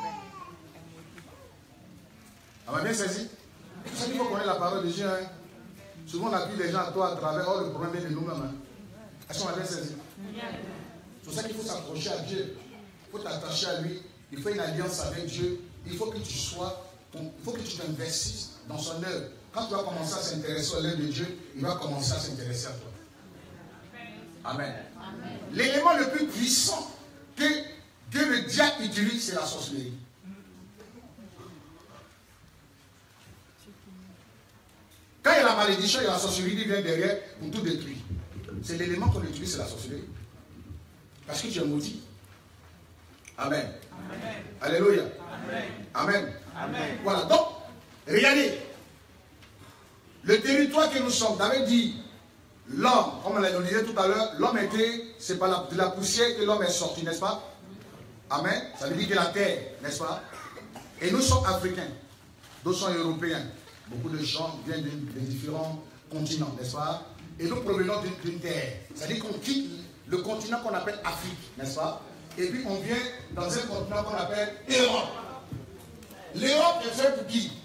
On m'a bien saisi? C'est pour ça qu'il faut connaître la parole de Dieu. Hein? Souvent, on appuie les gens à toi à travers, le problème est de nous-mêmes. Hein? Est-ce qu'on m'a bien saisi? C'est pour ça qu'il faut s'accrocher à Dieu. Il faut t'attacher à lui. Il faut une alliance avec Dieu. Il faut que tu sois, il faut que tu t'investisses dans son œuvre. Quand tu vas commencer à s'intéresser à l'œuvre de Dieu, il va commencer à s'intéresser à toi. Amen. L'élément le plus puissant que le diable utilise, c'est la sorcellerie. Quand il y a la malédiction, il y a la sorcellerie qui vient derrière pour tout détruire. C'est l'élément qu'on utilise, c'est la sorcellerie. Parce que tu es maudit. Amen. Amen. Alléluia. Amen. Amen. Amen. Voilà. Donc, regardez. Le territoire que nous sommes, David dit, l'homme, comme on l'a dit tout à l'heure, l'homme était, c'est pas de la poussière que l'homme est sorti, n'est-ce pas? Amen. Ça veut dire que la terre, n'est-ce pas? Et nous sommes africains. D'autres sont européens. Beaucoup de gens viennent de différents continents, n'est-ce pas? Et nous provenons d'une terre. C'est-à-dire qu'on quitte le continent qu'on appelle Afrique, n'est-ce pas? Et puis on vient dans un continent qu'on appelle Europe. L'Europe est faite pour qui?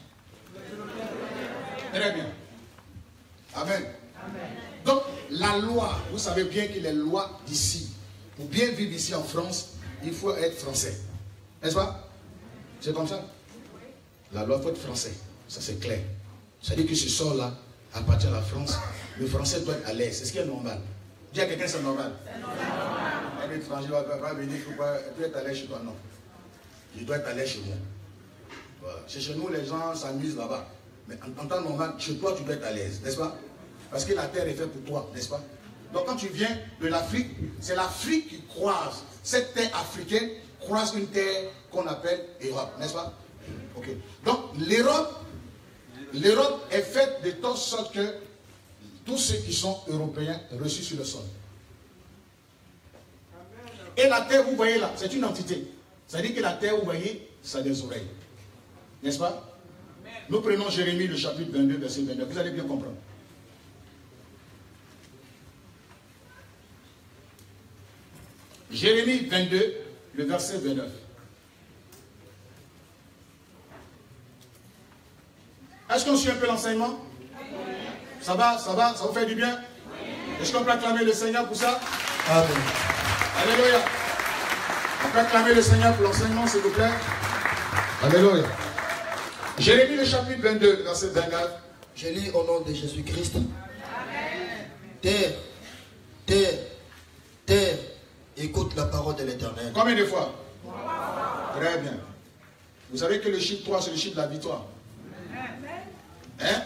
Très bien. Amen. Amen. Donc la loi, vous savez bien que les lois d'ici, pour bien vivre ici en France, il faut être français. N'est-ce pas? C'est comme ça? La loi, il faut être français. Ça c'est clair. C'est-à-dire que ce sort-là appartient à la France. Le français doit être à l'aise. C'est ce qui est normal. Dis à quelqu'un c'est normal. C'est normal. Un étranger va venir, il faut être à l'aise chez toi. Non. Il doit être à l'aise chez moi. Voilà. Chez nous, les gens s'amusent là-bas. Mais en temps normal, chez toi, tu dois être à l'aise. N'est-ce pas? Parce que la terre est faite pour toi. N'est-ce pas? Donc quand tu viens de l'Afrique, c'est l'Afrique qui croise. Cette terre africaine croise une terre qu'on appelle Europe. N'est-ce pas? Ok. Donc l'Europe est faite de telle sorte que tous ceux qui sont européens reçus sur le sol. Et la terre, vous voyez là, c'est une entité. C'est-à-dire que la terre, vous voyez, ça a des oreilles. N'est-ce pas? Nous prenons Jérémie, le chapitre 22, verset 29. Vous allez bien comprendre. Jérémie 22, le verset 29. Est-ce qu'on suit un peu l'enseignement? Ça va vous fait du bien? Est-ce qu'on peut acclamer le Seigneur pour ça? Amen. Alléluia. On peut acclamer le Seigneur pour l'enseignement, s'il vous plaît? Alléluia. Jérémie le chapitre 22, verset 29. Je lis au nom de Jésus-Christ. Terre, terre, terre, écoute la parole de l'Éternel. Combien de fois? Très bien. Vous savez que le chiffre 3, c'est le chiffre de la victoire. Hein?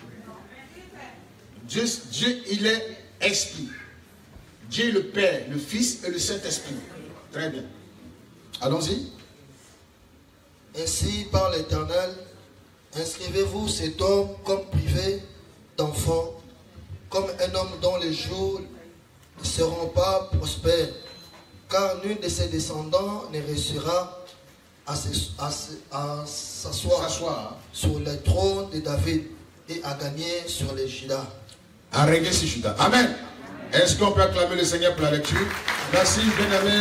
Dieu, il est esprit. Dieu le Père, le Fils et le Saint-Esprit. Très bien. Allons-y. Ainsi, par l'Éternel, inscrivez-vous cet homme comme privé d'enfant, comme un homme dont les jours ne seront pas prospères, car nul de ses descendants ne réussira à s'asseoir sur le trône de David et à gagner sur les Judas. À régner sur Judas. Amen. Est-ce qu'on peut acclamer le Seigneur pour la lecture? Merci, bien-aimé.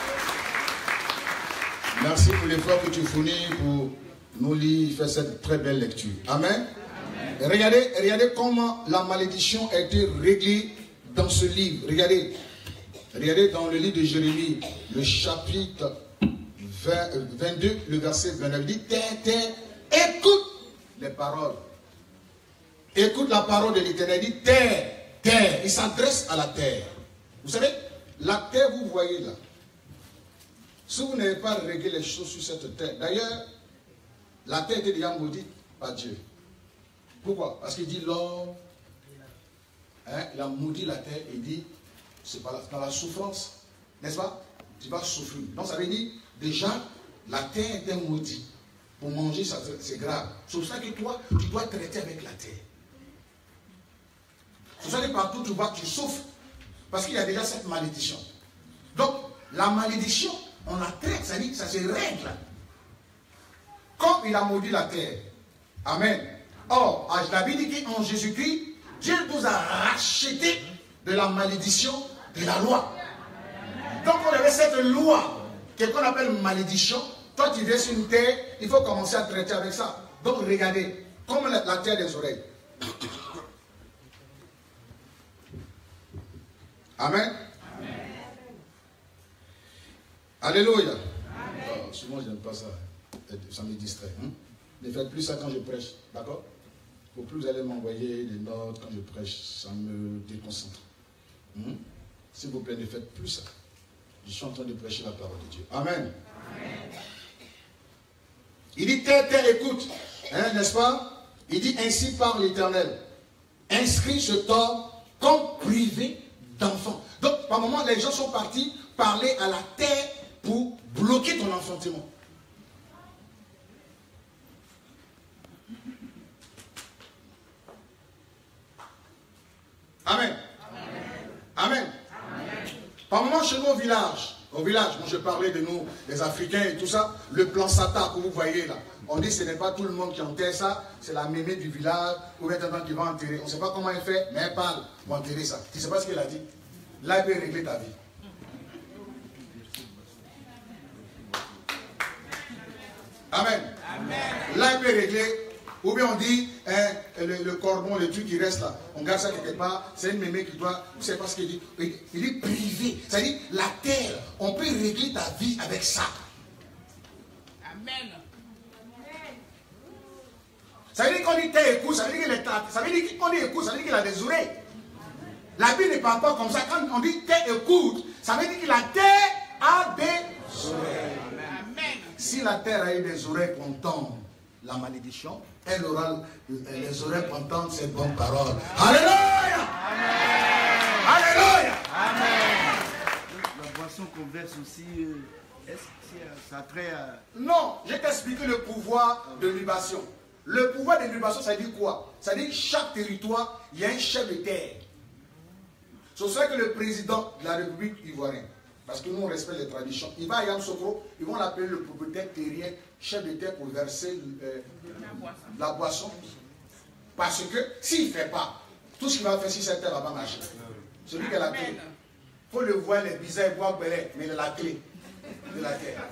Merci pour l'effort que tu fournis pour nous lire, faire cette très belle lecture. Amen. Amen. Regardez comment la malédiction a été réglée dans ce livre. Regardez dans le livre de Jérémie, le chapitre 22, le verset 29. Il dit, terre, écoute les paroles. Écoute la parole de l'Éternel. Il dit, terre. Il s'adresse à la terre. Vous savez, la terre, vous voyez là. Si vous n'avez pas réglé les choses sur cette terre, d'ailleurs, la terre était déjà maudite par Dieu. Pourquoi? Parce qu'il dit l'homme, il a maudit la terre et il dit, c'est pas dans la souffrance, n'est-ce pas? Tu vas souffrir. Donc ça veut dire, déjà, la terre était maudite. Pour manger, c'est grave. C'est pour ça que toi, tu dois traiter avec la terre. C'est C'est pour ça que partout tu vois, tu souffres. Parce qu'il y a déjà cette malédiction. Donc, la malédiction, on la traite, ça dit, ça se règle. Comme il a maudit la terre. Amen. Or, la Bible dit qu'en Jésus-Christ, Dieu nous a rachetés de la malédiction de la loi. Donc, on avait cette loi, qu'on appelle malédiction. Toi, tu viens sur une terre, il faut commencer à traiter avec ça. Donc, regardez, comme la terre des oreilles. Amen. Amen. Alléluia. Oh, souvent, je n'aime pas ça. Ça me distrait. Hein? Ne faites plus ça quand je prêche. D'accord? Pour plus vous allez m'envoyer des notes quand je prêche, ça me déconcentre. Hein? S'il vous plaît, ne faites plus ça. Je suis en train de prêcher la parole de Dieu. Amen. Amen. Il dit, terre, écoute. Hein, n'est-ce pas? Il dit, ainsi parle l'Éternel. Inscris ce tort comme privé d'enfants. Donc, par moment, les gens sont partis parler à la terre pour bloquer ton enfantement. Amen. Amen. Amen. Par moment, chez nous au village, moi je parlais de nous, les Africains et tout ça, le plan Sata que vous voyez là, on dit que ce n'est pas tout le monde qui enterre ça, c'est la mémé du village, ou maintenant qui va enterrer. On ne sait pas comment elle fait, mais elle parle pour enterrer ça. Tu ne sais pas ce qu'elle a dit? Là, elle peut régler ta vie. Amen. Amen. Là, elle peut régler. Ou bien on dit, hein, le cordon, le truc qui reste là, on garde ça quelque part, c'est une mémé qui doit, je ne sais pas ce qu'il dit, il est privé. C'est-à-dire, la terre, on peut régler ta vie avec ça. Amen. Ça veut dire qu'on dit terre écoute, ça veut dire qu'il est tâte. Ça veut dire qu'on dit écoute, ça veut dire qu'il a des oreilles. La Bible ne parle pas comme ça. Quand on dit terre écoute, ça veut dire que la terre a des oreilles. Amen. Si la terre a eu des oreilles pour entendre la malédiction, elle aura les oreilles pour entendre ces bonnes paroles. Alléluia! Amen. Alléluia! Amen. La boisson qu'on verse aussi, est-ce que ça a trait à... Non, je vais t'expliquer le pouvoir de libation. Le pouvoir de libation, ça dit quoi? Ça dit chaque territoire, il y a un chef de terre. C'est pour ça que le président de la République ivoirienne, parce que nous on respecte les traditions, il va à Yamoussoukro, ils vont l'appeler le propriétaire terrien, chef de terre pour verser la boisson. Parce que s'il ne fait pas, tout ce qu'il va faire si cette terre va pas marcher. Celui qui a la clé. Il faut le voir, les bizarres, boire belé, mais il a la clé de la terre.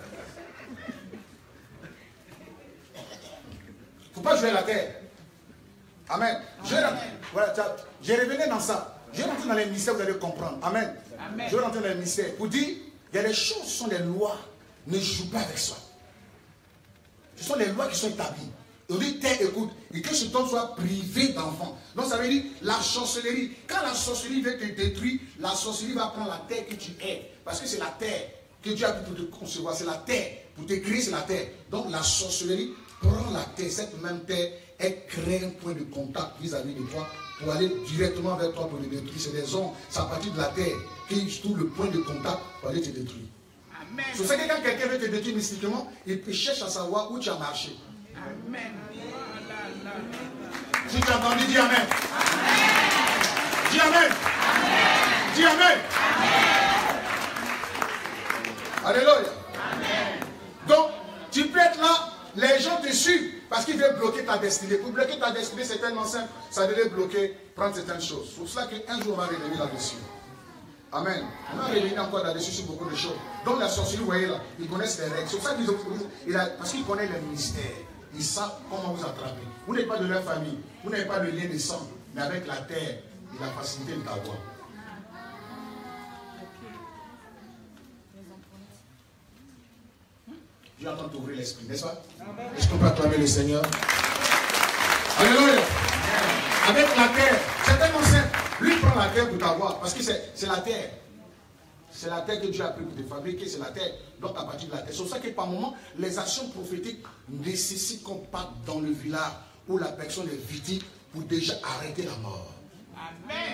Il ne faut pas jouer la terre. Amen. Voilà, j'ai revenu dans ça. Je vais rentrer dans les mystères, vous allez comprendre. Amen. Amen. Je vais rentrer dans les mystères. Pour dire, il y a des choses, ce sont des lois. Ne joue pas avec ça. Ce sont les lois qui sont établies. On dit, terre, écoute, et que cet homme soit privé d'enfants. Donc ça veut dire, la sorcellerie. Quand la sorcellerie veut te détruire, la sorcellerie va prendre la terre que tu es. Parce que c'est la terre que Dieu a pu pour te concevoir. C'est la terre. Pour te créer, c'est la terre. Donc la sorcellerie prend la terre. Cette même terre, elle crée un point de contact vis-à-vis de toi pour aller directement vers toi pour te détruire. C'est des hommes, c'est à partir de la terre qui trouve le point de contact pour aller te détruire. C'est pour ça que quand quelqu'un veut te détruire mystiquement, il cherche à savoir où tu as marché. Amen. Si tu as entendu, dis Amen. Dis Amen. Dis Amen. Alléluia. Amen. Donc, tu peux être là, les gens te suivent parce qu'ils veulent bloquer ta destinée. Pour bloquer ta destinée, c'est tellement simple, ça devait bloquer, prendre certaines choses. C'est pour cela qu'un jour on va revenir là-dessus. Amen. On va revenir encore là-dessus sur beaucoup de choses. Donc la sorcellerie, vous voyez là, ils connaissent les règles. C'est pour ça qu'ils parce qu'ils connaissent les mystères. Ils savent comment vous attraper. Vous n'êtes pas de leur famille, vous n'avez pas de lien de sang, mais avec la terre et la facilité de t'avoir. Dieu est en train d'ouvrir l'esprit, n'est-ce pas? Est-ce qu'on peut acclamer le Seigneur? Alléluia. Avec la terre, c'est tellement simple. Lui prend la terre pour t'avoir, parce que c'est la terre. C'est la terre que Dieu a pris pour te fabriquer, c'est la terre. Donc à partir de la terre. C'est pour ça que par moment, les actions prophétiques nécessitent qu'on parte dans le village où la personne est victime pour déjà arrêter la mort. Amen.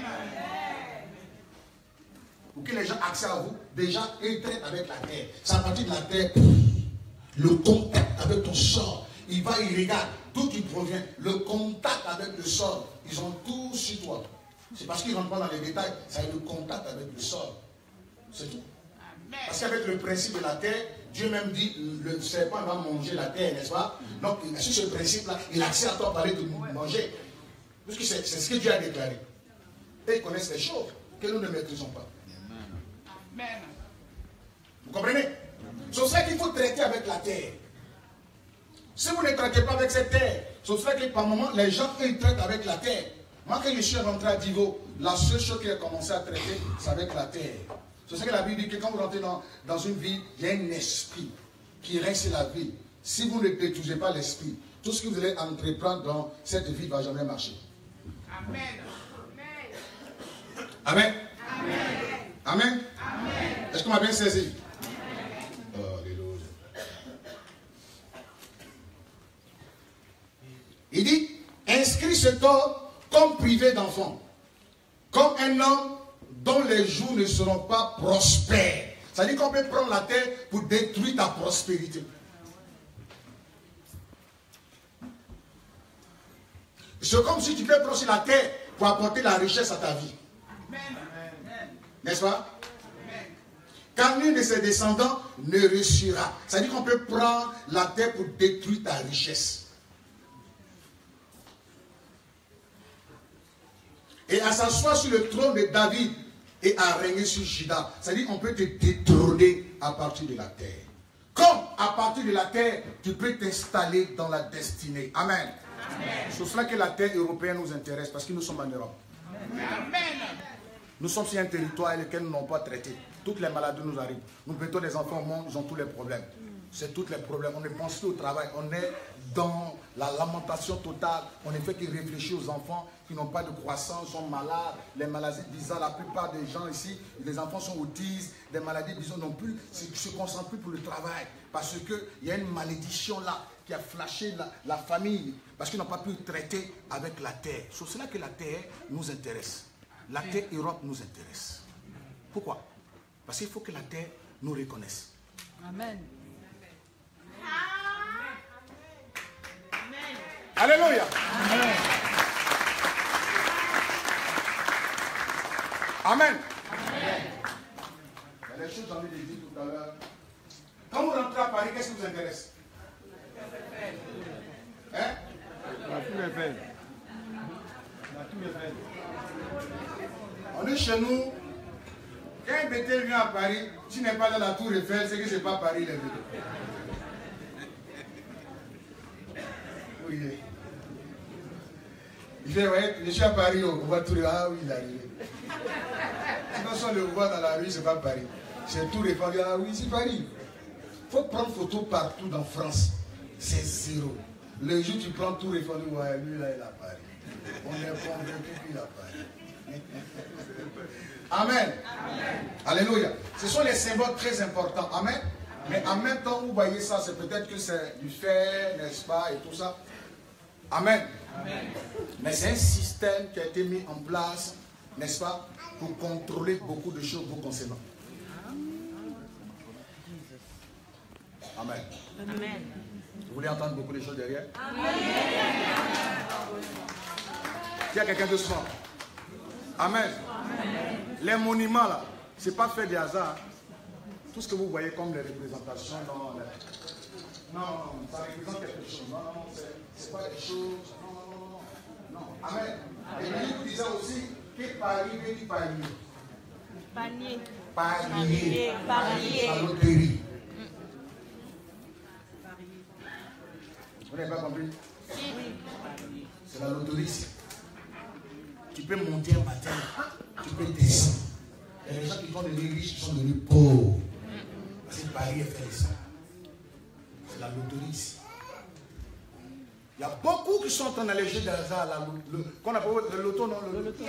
Pour que les gens accèdent à vous, déjà ils traitent avec la terre. C'est à partir de la terre, le contact avec ton sort. Il va, il regarde, d'où tu proviens. Le contact avec le sort, ils ont tout sur toi. C'est parce qu'il ne rentre pas dans les détails. Ça a le contact avec le sol. C'est tout. Parce qu'avec le principe de la terre, Dieu même dit, le serpent va manger la terre, n'est-ce pas? Donc, sur ce principe-là, il accepte à toi parler de manger. Parce que c'est ce que Dieu a déclaré. Et ils connaissent les choses que nous ne maîtrisons pas. Amen. Vous comprenez? C'est ça qu'il faut traiter avec la terre. Si vous ne traitez pas avec cette terre, c'est ça que par moment, les gens, ils traitent avec la terre. Moi, quand je suis rentré à Divo, la seule chose qu'il a commencé à traiter, c'est avec la terre. C'est ça que la Bible dit que quand vous rentrez dans une ville, il y a un esprit qui règne sur la ville. Si vous ne détruisez pas l'esprit, tout ce que vous allez entreprendre dans cette vie ne va jamais marcher. Amen. Amen. Amen. Est-ce qu'on m'a bien saisi? Alléluia. Il dit, inscris cet homme comme privé d'enfant, comme un homme dont les jours ne seront pas prospères. Ça dit qu'on peut prendre la terre pour détruire ta prospérité. C'est comme si tu peux prendre sur la terre pour apporter la richesse à ta vie. N'est-ce pas? Car nul de ses descendants ne réussira. Ça dit qu'on peut prendre la terre pour détruire ta richesse. Et à s'asseoir sur le trône de David et à régner sur Juda. Ça dit qu'on peut te détrôner à partir de la terre. Comme à partir de la terre, tu peux t'installer dans la destinée. Amen. C'est pour cela que la terre européenne nous intéresse, parce que nous sommes en Europe. Amen. Nous sommes sur un territoire lequel nous n'avons pas traité. Toutes les maladies nous arrivent. Nous mettons des enfants au monde, ils ont tous les problèmes. C'est tous les problèmes. On ne pense plus au travail. On est dans la lamentation totale. On ne fait que réfléchir aux enfants qui n'ont pas de croissance, sont malades. Les maladies bizarres, la plupart des gens ici, les enfants sont autistes, des maladies bizarres non plus, ne se concentrent plus pour le travail. Parce qu'il y a une malédiction là qui a flashé la famille. Parce qu'ils n'ont pas pu traiter avec la terre. C'est cela que la terre nous intéresse. La terre Europe nous intéresse. Pourquoi? Parce qu'il faut que la terre nous reconnaisse. Amen. Alléluia. Amen. Amen. Il y a des choses que j'ai envie de dire tout à l'heure. Quand vous rentrez à Paris, qu'est-ce qui vous intéresse? Hein? La tour Eiffel. La tour Eiffel. On est chez nous. Quand un bété vient à Paris, tu n'es pas dans la tour Eiffel, c'est que ce n'est pas Paris les bétés. Oui. Il fait, ouais, je suis à Paris, on voit tout le... Ah oui, il est arrivé. Sinon, si on le voit dans la rue, c'est pas Paris. C'est tout répandu. Ah oui, c'est Paris. Il faut prendre photo partout dans France. C'est zéro. Le jour où tu prends tout répandu, ouais, lui là, il a Paris. On est convaincu qu'il a Paris. Amen. Amen. Alléluia. Ce sont les symboles très importants. Amen. Mais en même temps, vous voyez ça, c'est peut-être que c'est du fer, n'est-ce pas, et tout ça. Amen. Amen. Mais c'est un système qui a été mis en place, n'est-ce pas, pour contrôler beaucoup de choses vous concernant. Amen. Amen. Vous voulez entendre beaucoup de choses derrière? Amen. Il y a quelqu'un de souvent. Amen. Amen. Les monuments là, ce n'est pas fait de hasard. Tout ce que vous voyez comme les représentations, non, ça représente quelque chose. Non, c'est pas des choses. Non. Amen. Et lui vous disait aussi que Paris veut dire panier. Panier. Panier. Panier. La loterie. Vous n'avez pas compris? C'est la loterie. Tu peux monter un matin, tu peux descendre. Et les gens qui sont devenus riches sont devenus pauvres. C'est Paris est fait ça. C'est la loterie ici. Il y a beaucoup qui sont en train d'aller jouer dans ça, qu'on appelle le loto, non? Le loto.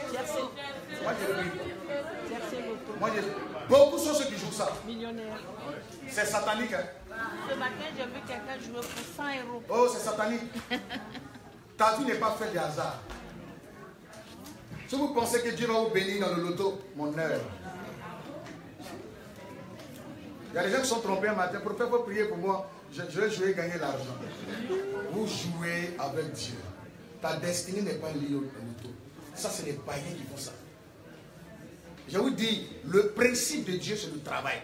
Moi, beaucoup sont ceux qui jouent ça. Millionnaire. C'est satanique. Hein? Ce matin, j'ai vu quelqu'un jouer pour 100 €. Oh, c'est satanique. Ta vie n'est pas faite de hasard. Si vous pensez que Dieu va vous bénir dans le loto, mon heure. Il y a des gens qui sont trompés un matin. Pour faire, prier pour moi. Je vais jouer et gagner l'argent. Vous jouez avec Dieu. Ta destinée n'est pas liée au loto. Ça, c'est les païens qui font ça. Je vous dis, le principe de Dieu, c'est le travail.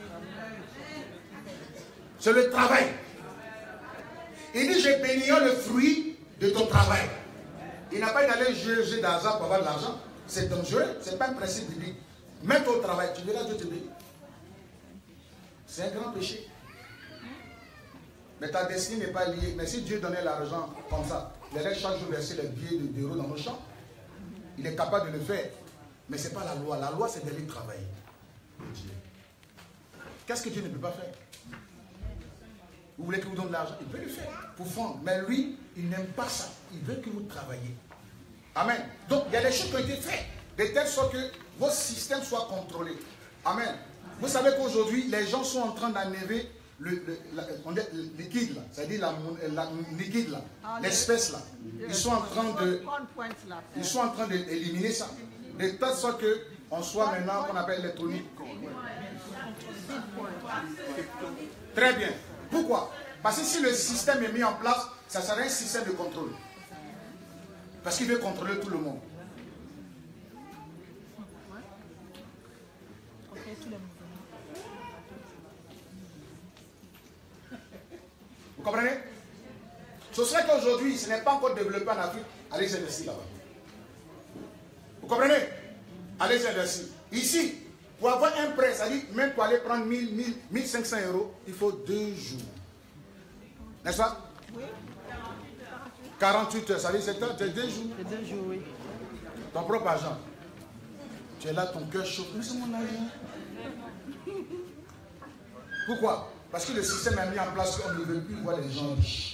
C'est le travail. Il dit, je bénirai le fruit de ton travail. Il n'a pas d'aller juger d'argent pour avoir de l'argent. C'est dangereux. Ce n'est pas un principe biblique. Mets-toi au travail, tu verras Dieu te bénir. C'est un grand péché. Mais ta destinée n'est pas liée. Mais si Dieu donnait l'argent comme ça, il allait chaque jour verser les billets d'euros dans nos champs. Il est capable de le faire. Mais ce n'est pas la loi. La loi, c'est d'aller travailler. Qu'est-ce que Dieu ne peut pas faire? Vous voulez qu'il vous donne de l'argent? Il peut le faire pour fondre. Mais lui, il n'aime pas ça. Il veut que vous travaillez. Amen. Donc, il y a des choses qui ont été faites de telle sorte que vos systèmes soient contrôlés. Amen. Vous savez qu'aujourd'hui, les gens sont en train d'enlever le liquide, là. C'est-à-dire la liquide, là. L'espèce, là. Ils sont en train d'éliminer ça. De telle sorte qu'on soit maintenant, qu'on appelle électronique. Très bien. Pourquoi? Parce que si le système est mis en place, ça serait un système de contrôle. Parce qu'il veut contrôler tout le monde. Vous comprenez? Ce serait qu'aujourd'hui, ce n'est pas encore développé en Afrique. Allez investir là-bas. Vous comprenez? Allez investir. Ici, pour avoir un prêt, c'est-à-dire même pour aller prendre 1500 euros, il faut 2 jours. N'est-ce pas? Oui. 48 heures, ça veut dire c'est 2 jours. C'est 2 jours, oui. Ton propre argent. Tu es là, ton cœur chauffe. Mais c'est mon argent. Pourquoi? Parce que le système a mis en place qu'on ne veut plus voir les gens riches.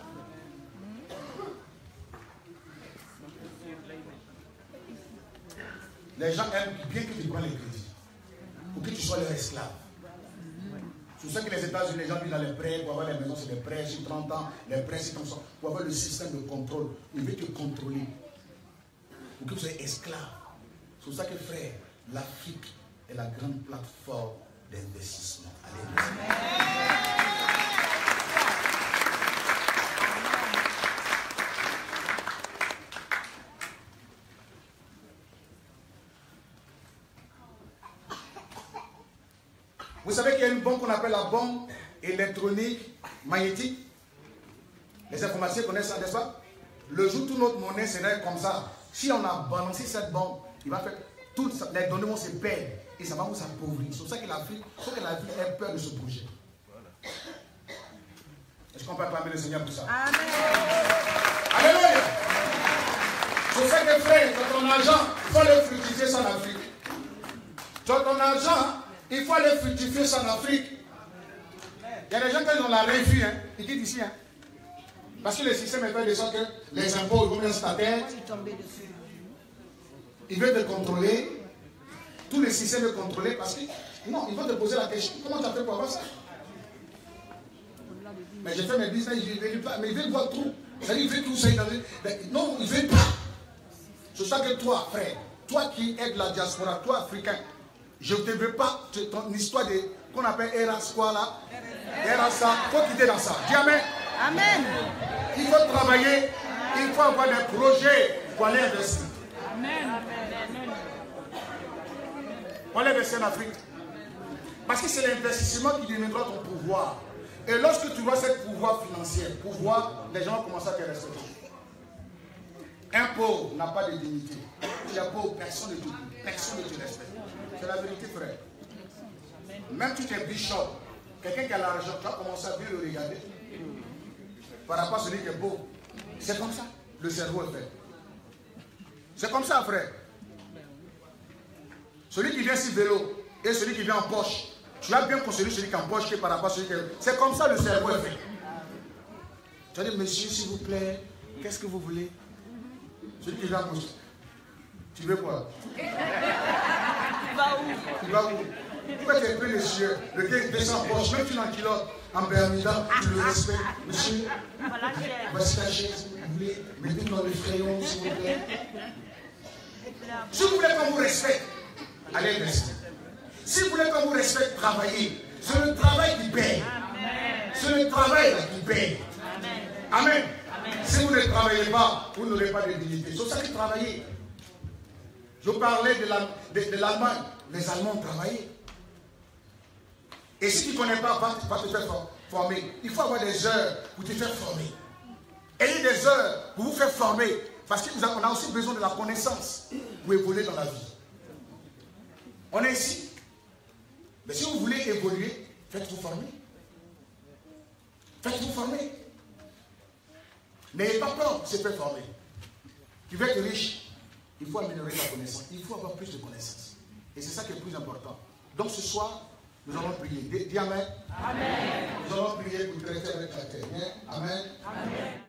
Les gens aiment bien que tu prennes les crédits. Pour que tu sois leur esclave. C'est pour ça que les États-Unis, les gens vivent dans les prêts, pour avoir les maisons, c'est des prêts sur 30 ans, les prêts c'est comme ça, pour avoir le système de contrôle. Il veut te contrôler. Pour que tu sois esclave. C'est pour ça que, frère, l'Afrique est la grande plateforme d'investissement. Vous savez qu'il y a une bombe qu'on appelle la bombe électronique magnétique. Les informations connaissent ça, n'est-ce pas? Le jour où toute notre monnaie serait comme ça, si on a balancé cette bombe, il va faire toutes les données vont se perdre et ça va vous appauvrir. C'est pour ça que l'Afrique, il faut que l'Afrique ait peur de ce projet. Est-ce qu'on peut acclamer le Seigneur pour ça? Amen. Alléluia. C'est pour ça que frère, ton argent, il faut le fructifier ça en Afrique. Ton argent, il faut aller fructifier ça en Afrique. Il y a des gens qui ont la refus, hein, ils quittent ici. Hein. Parce que le système est fait de sorte que les impôts ils vont dans ta tête. Ils veulent te contrôler. Tout le système est contrôlé parce que. Non, ils vont te poser la question. Comment tu as fait pour avoir ça? Mais j'ai fait mes business, mais ils veulent voir tout. C'est-à-dire, ils veulent tout ça. Non, ils ne veulent pas. C'est ça que toi, frère, toi qui es de la diaspora, toi africain, je ne te veux pas ton histoire de qu'on appelle Eras quoi là. Eras ça, il faut quitter dans ça. Dis Amen. Amen. Il faut travailler, il faut avoir des projets pour aller investir. Amen. Pour aller investir en Afrique. Parce que c'est l'investissement qui deviendra ton pouvoir. Et lorsque tu vois ce pouvoir financier, les gens commencent à te respecter. Un pauvre n'a pas de dignité. Tu es pauvre, personne ne te respecte. C'est la vérité, frère. Même si tu es bishop, quelqu'un qui a l'argent, tu vas commencer à bien le regarder. Par rapport à celui qui est pauvre. C'est comme ça. Le cerveau est fait. C'est comme ça, frère. Celui qui vient sur vélo et celui qui vient en poche. Tu as bien considéré celui qui est en poche que par rapport à celui qui est... C'est comme ça le cerveau est fait. Tu vas dire, monsieur, s'il vous plaît, qu'est-ce que vous voulez? Celui qui vient en poche. Tu veux quoi? Tu vas où? Tu vas où? Pourquoi tu as pris les yeux? Le gars descend en poche, même tu es en kilote, en Bermuda, tu le respectes. Monsieur, voici la chaise, vous voulez? Mettez-nous dans le crayon, s'il vous plaît. Si vous voulez qu'on vous respecte, allez investir. Si vous voulez qu'on vous respecte, travaillez. C'est le travail qui paye. C'est le travail qui paye. Amen. Si vous ne travaillez pas, vous n'aurez pas de dignité. C'est ça que travaillez. Je vous parlais de l'Allemagne. Les Allemands ont travaillé. Et si tu ne connais pas, va te faire former. Il faut avoir des heures pour te faire former. Ayez des heures pour vous faire former. Parce qu'on a aussi besoin de la connaissance pour évoluer dans la vie. On est ici. Mais si vous voulez évoluer, faites-vous former. Faites-vous former. N'ayez pas peur de se faire former. Tu veux être riche, il faut améliorer ta connaissance. Il faut avoir plus de connaissances. Et c'est ça qui est le plus important. Donc ce soir, nous allons prier. Dis Amen. Amen. Nous allons prier pour traiter avec la terre. Amen. Amen.